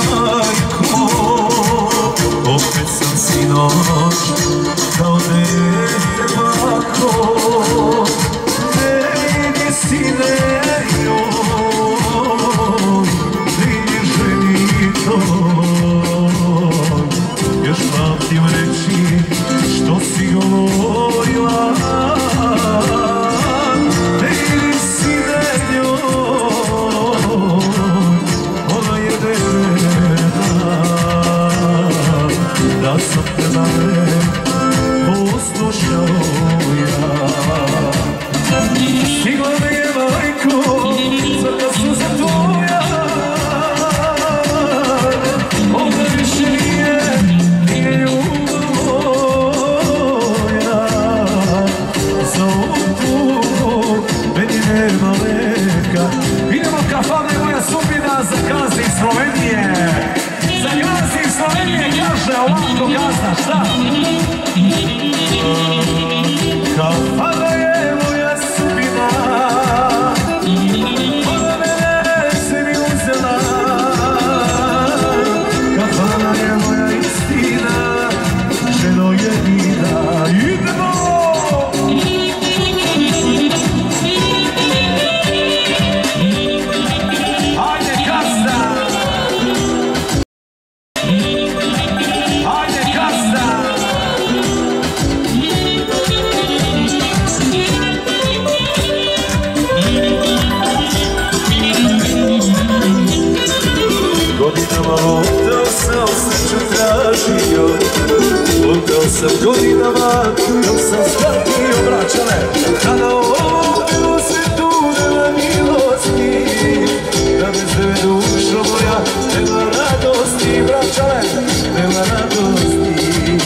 godinama odao sam sreću tražio. Odao sam godinama dok sam shvatio braćale da na ovom bilo svijetu nema milosti, da bez tebe dušo moja nema radosti braćale, nema radosti.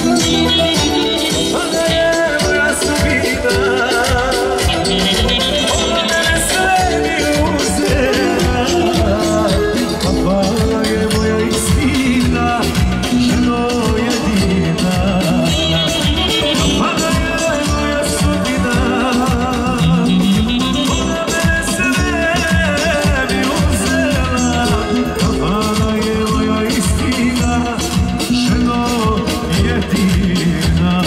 Pa da je moja sudbina, ona mene sve mi uzela. Pa hvala je moja istina, ženo jedina. Pa da je moja sudbina, ona mene sve mi uzela. Pa hvala je moja istina, ženo jedina.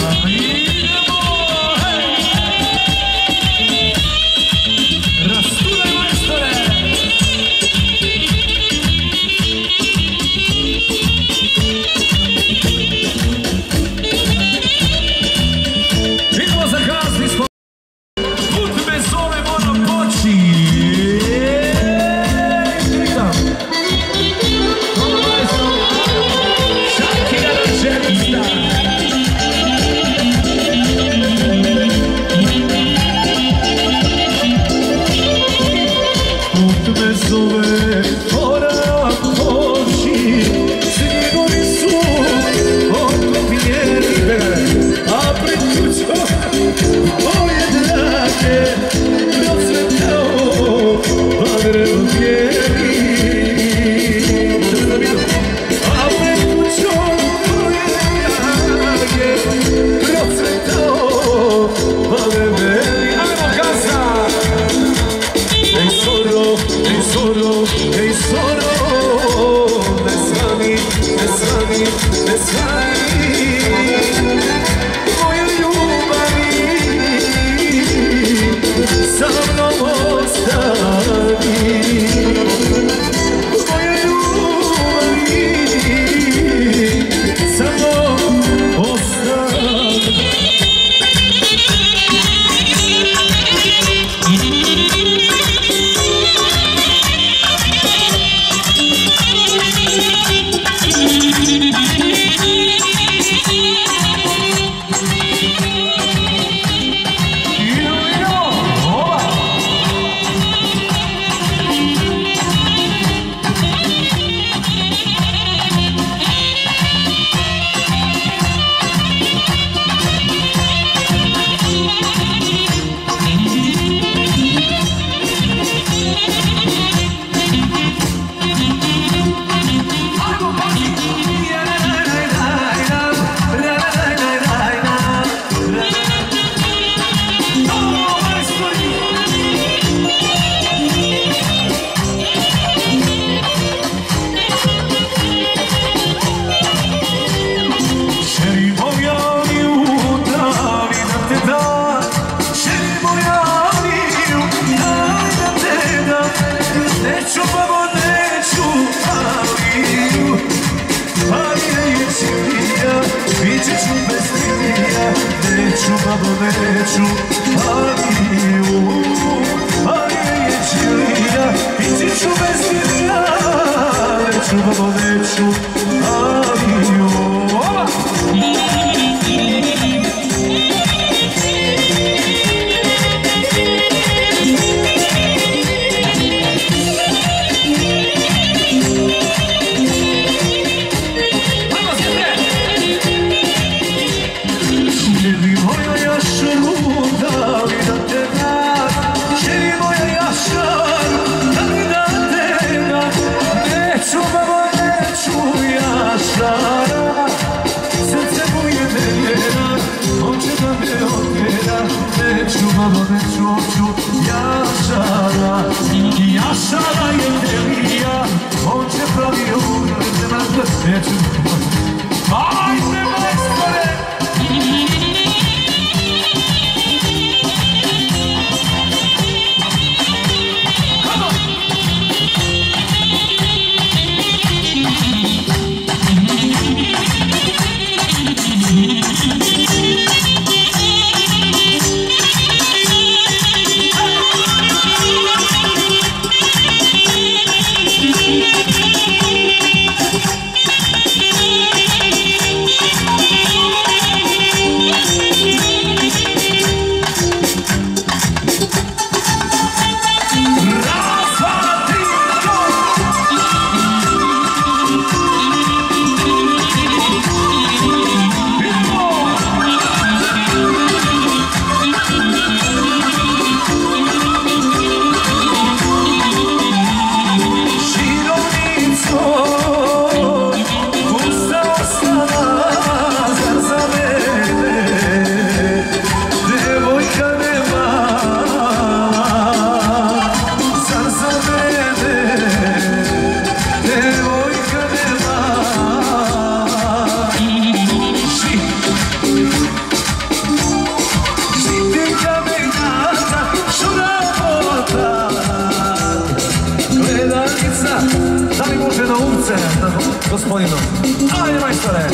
ruce, gospodinu. Ajde, majstore.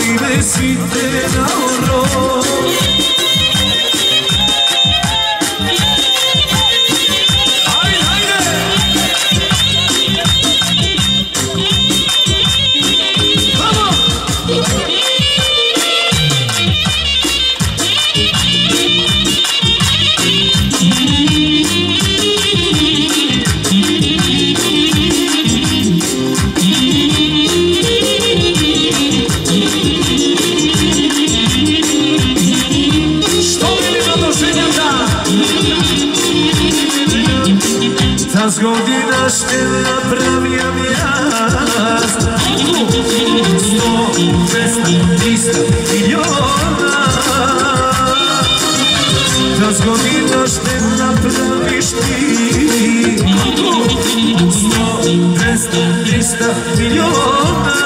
Ajde svite na oro. Z godina šte napravijam ja sto, dvesta, trista miliona. Z godina šte napraviš ti sto, dvesta, trista miliona.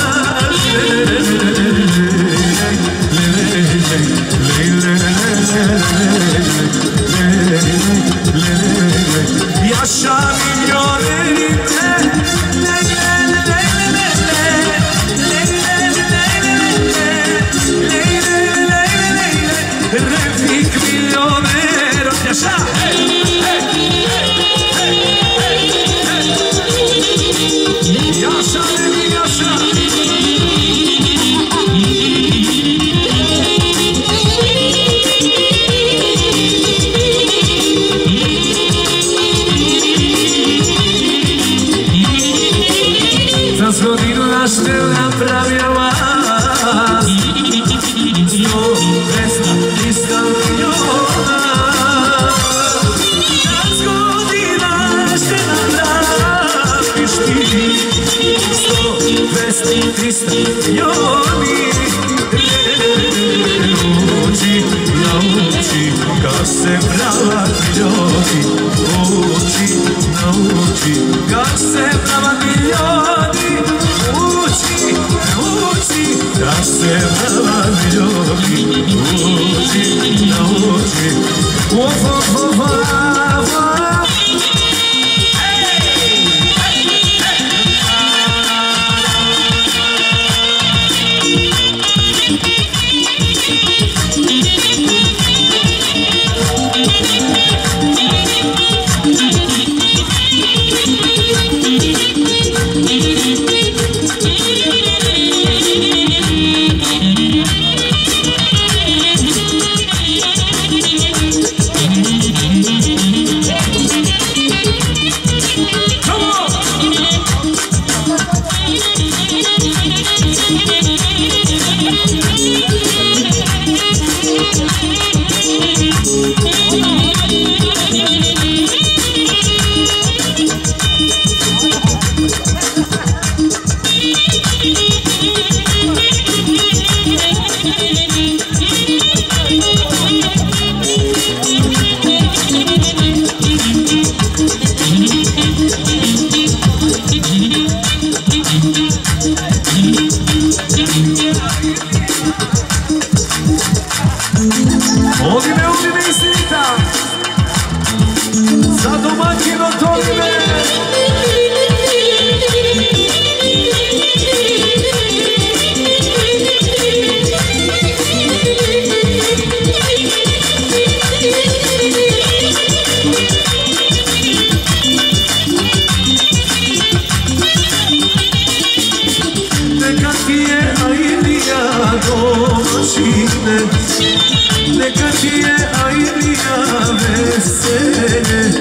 Yaşa milyonerite le le le le le le le le Refik milyoner yaşa yaşa benim yaşa. Z godina šte napravio vas sto, dvesta, trista miliona. Z godina šte napraviš ti sto, dvesta, trista milioni. Uči, nauči, kad se prava ljudi. Uči, nauči, kad se prava ljudi. Uči, nauči, kad se prava ljudi. Uči, nauči. Of, of, of, of, of. Neka ti je ajlija vesele,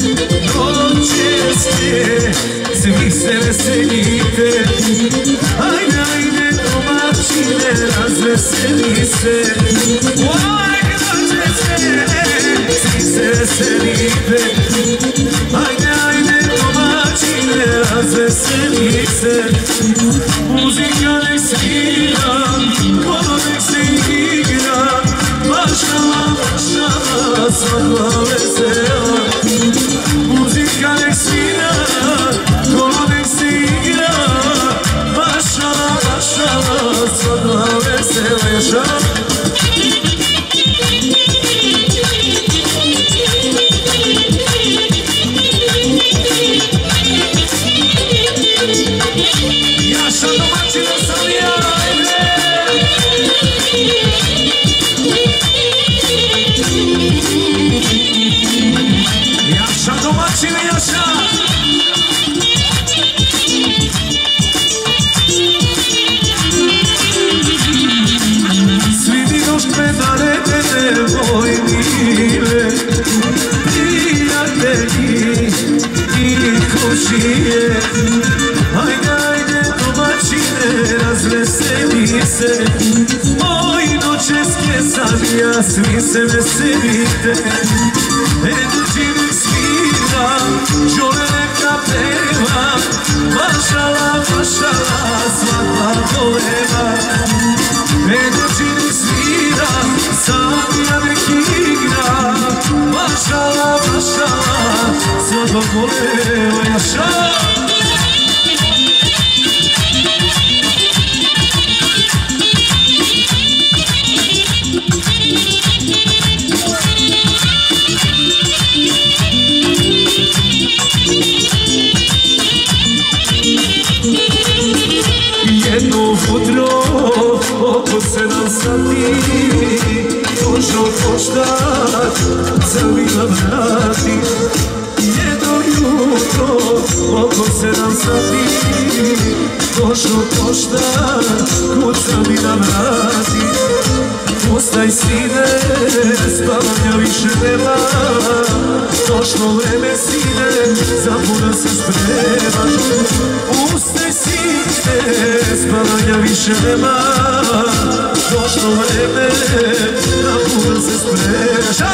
noće ste, svi se veselite. Ajde, ajde domaćine, razveseli se. Ajde, noće ste, svi se veselite. Ajde, ajde domaćine, razveseli se. Muzika nek svira, ono nek se igra. Mašala, mašala, svaka vesela. Muzika nek svira, ono nek se igra. Mašala, mašala, svaka vesela. Jaša domaćina sam ja, ajde. se, moji noćeske sanija, svi se veselite. Energy svira, žole neka peva, mašala, mašala, svaka voleva. Energy svira, sanija nek igra, mašala, mašala, svaka voleva, jaša. Jedno futro, oko sedam sati, došao poštar, zavila vrati. Jedno jutro, oko sedam sati, došao poštar, kucali na vrati. Ustaj sine, spavanja više nema, došlo vreme sine, za puno se spremaš. Ustaj sine, spavanja više nema, došlo vreme, za puno se spremaš.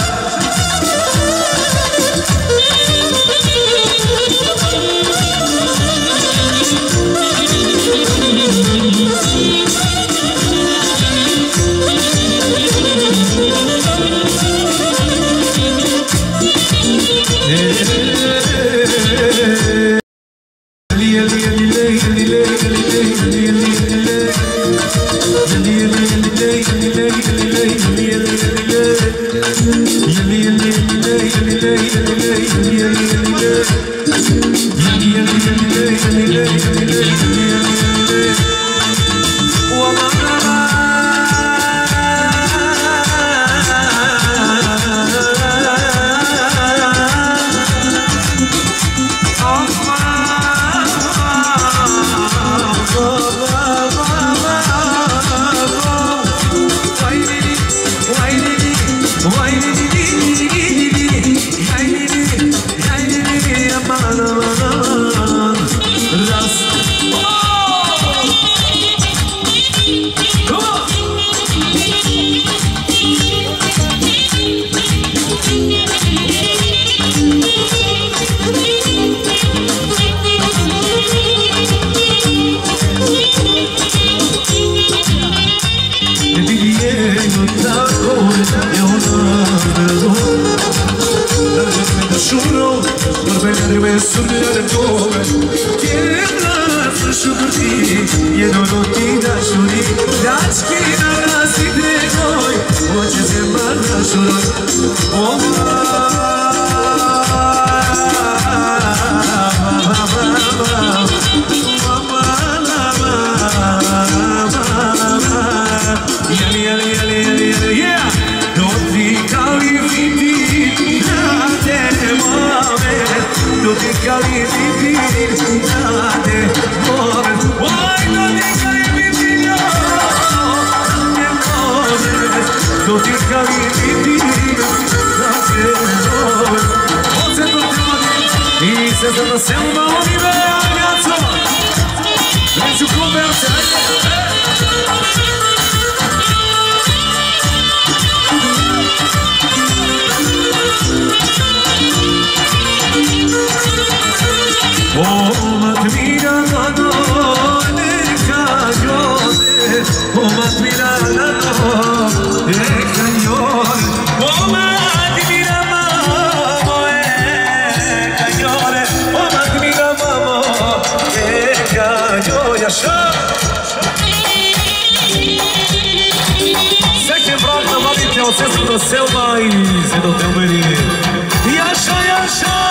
Selva e se do teu menino. Yasha, Yasha.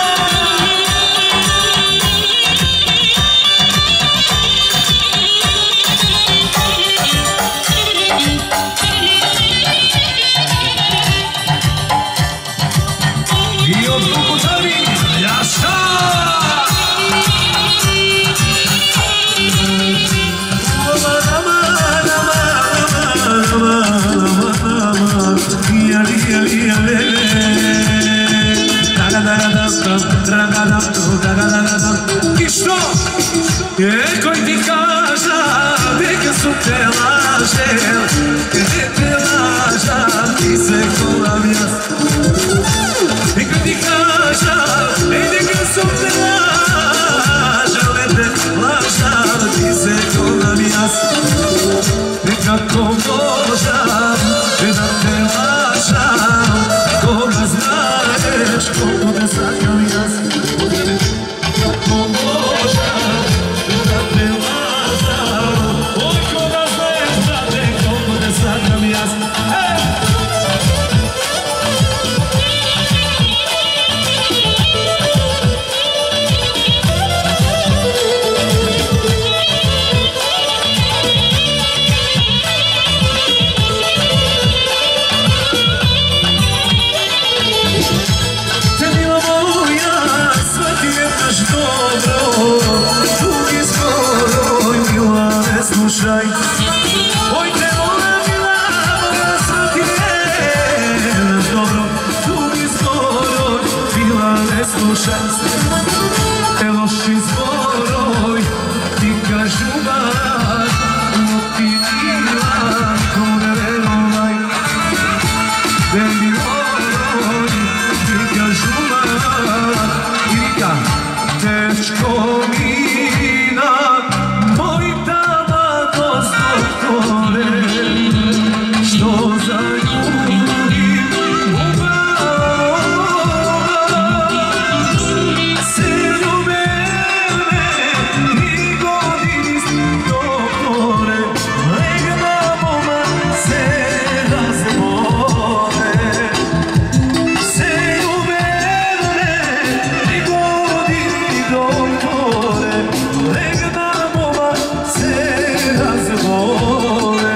E o grupo também. Yasha. Come lažem, gdje te lažam, ti se kolam jas. I kad ti kažam, ejde kad sam te lažam, ejde lažam, ti se kolam jas. I kako možam, da te lažam, koga znaješ, koga te sakam jas. Kako možam, da te lažam, oj koga znaješ, brate, koga te sakam jas. Slušaj, oj te ona mila, moja srti nemaš dobro, drugi zboroj, bila ne slušaj, te loši zboroj, ti kažu bar, no ti mila, ko ne verovaj, tebi oroj, ti kažu bar, Irika, dečko mina, moj što za ljudi upravo se ljube me tri godine doktore, legna moma se razbore, se ljube me tri godine doktore, legna moma se razbore.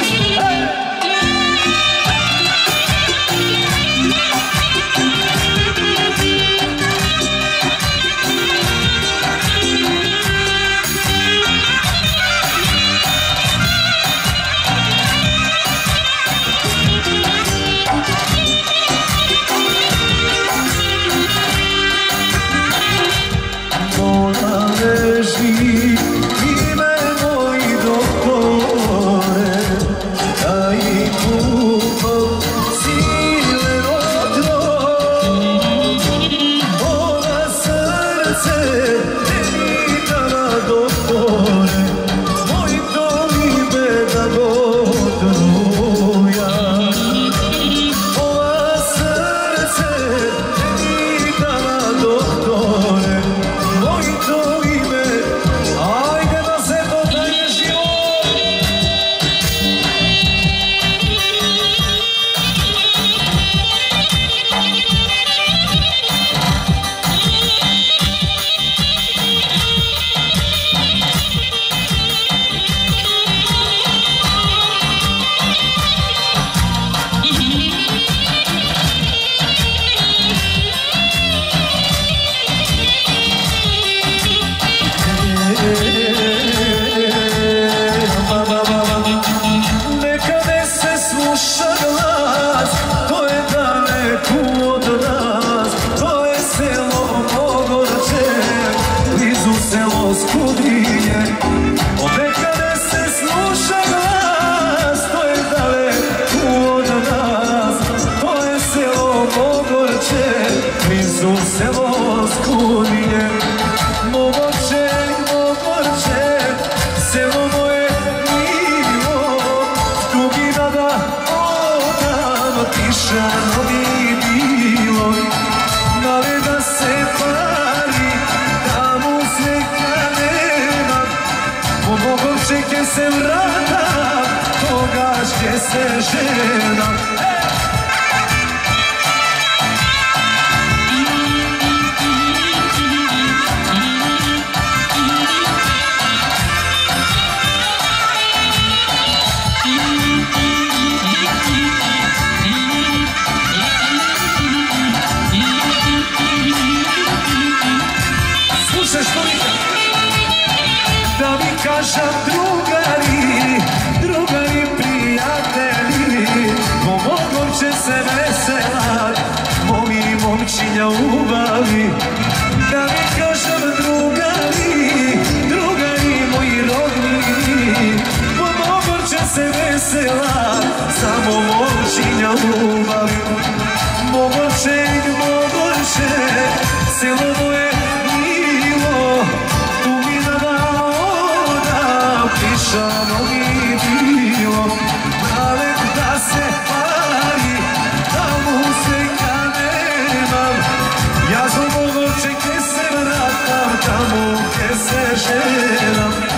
Se vrata, pogašće se žena. Slušaj što mi da mi kažem drugari, drugari prijatelji, pomogom će se veselat, momi momčinja ubavi. Da mi kažem drugari, drugari moji rodni, pomogom će se vesela, samo moćinja ljubav. Mogoček, mogoček, selo moje milo, tu mi na voda, pišano mi bilo. Dalek da se pari, da muzika nemam, ja zbog mogoček se vratam, tamo gdje se ženam.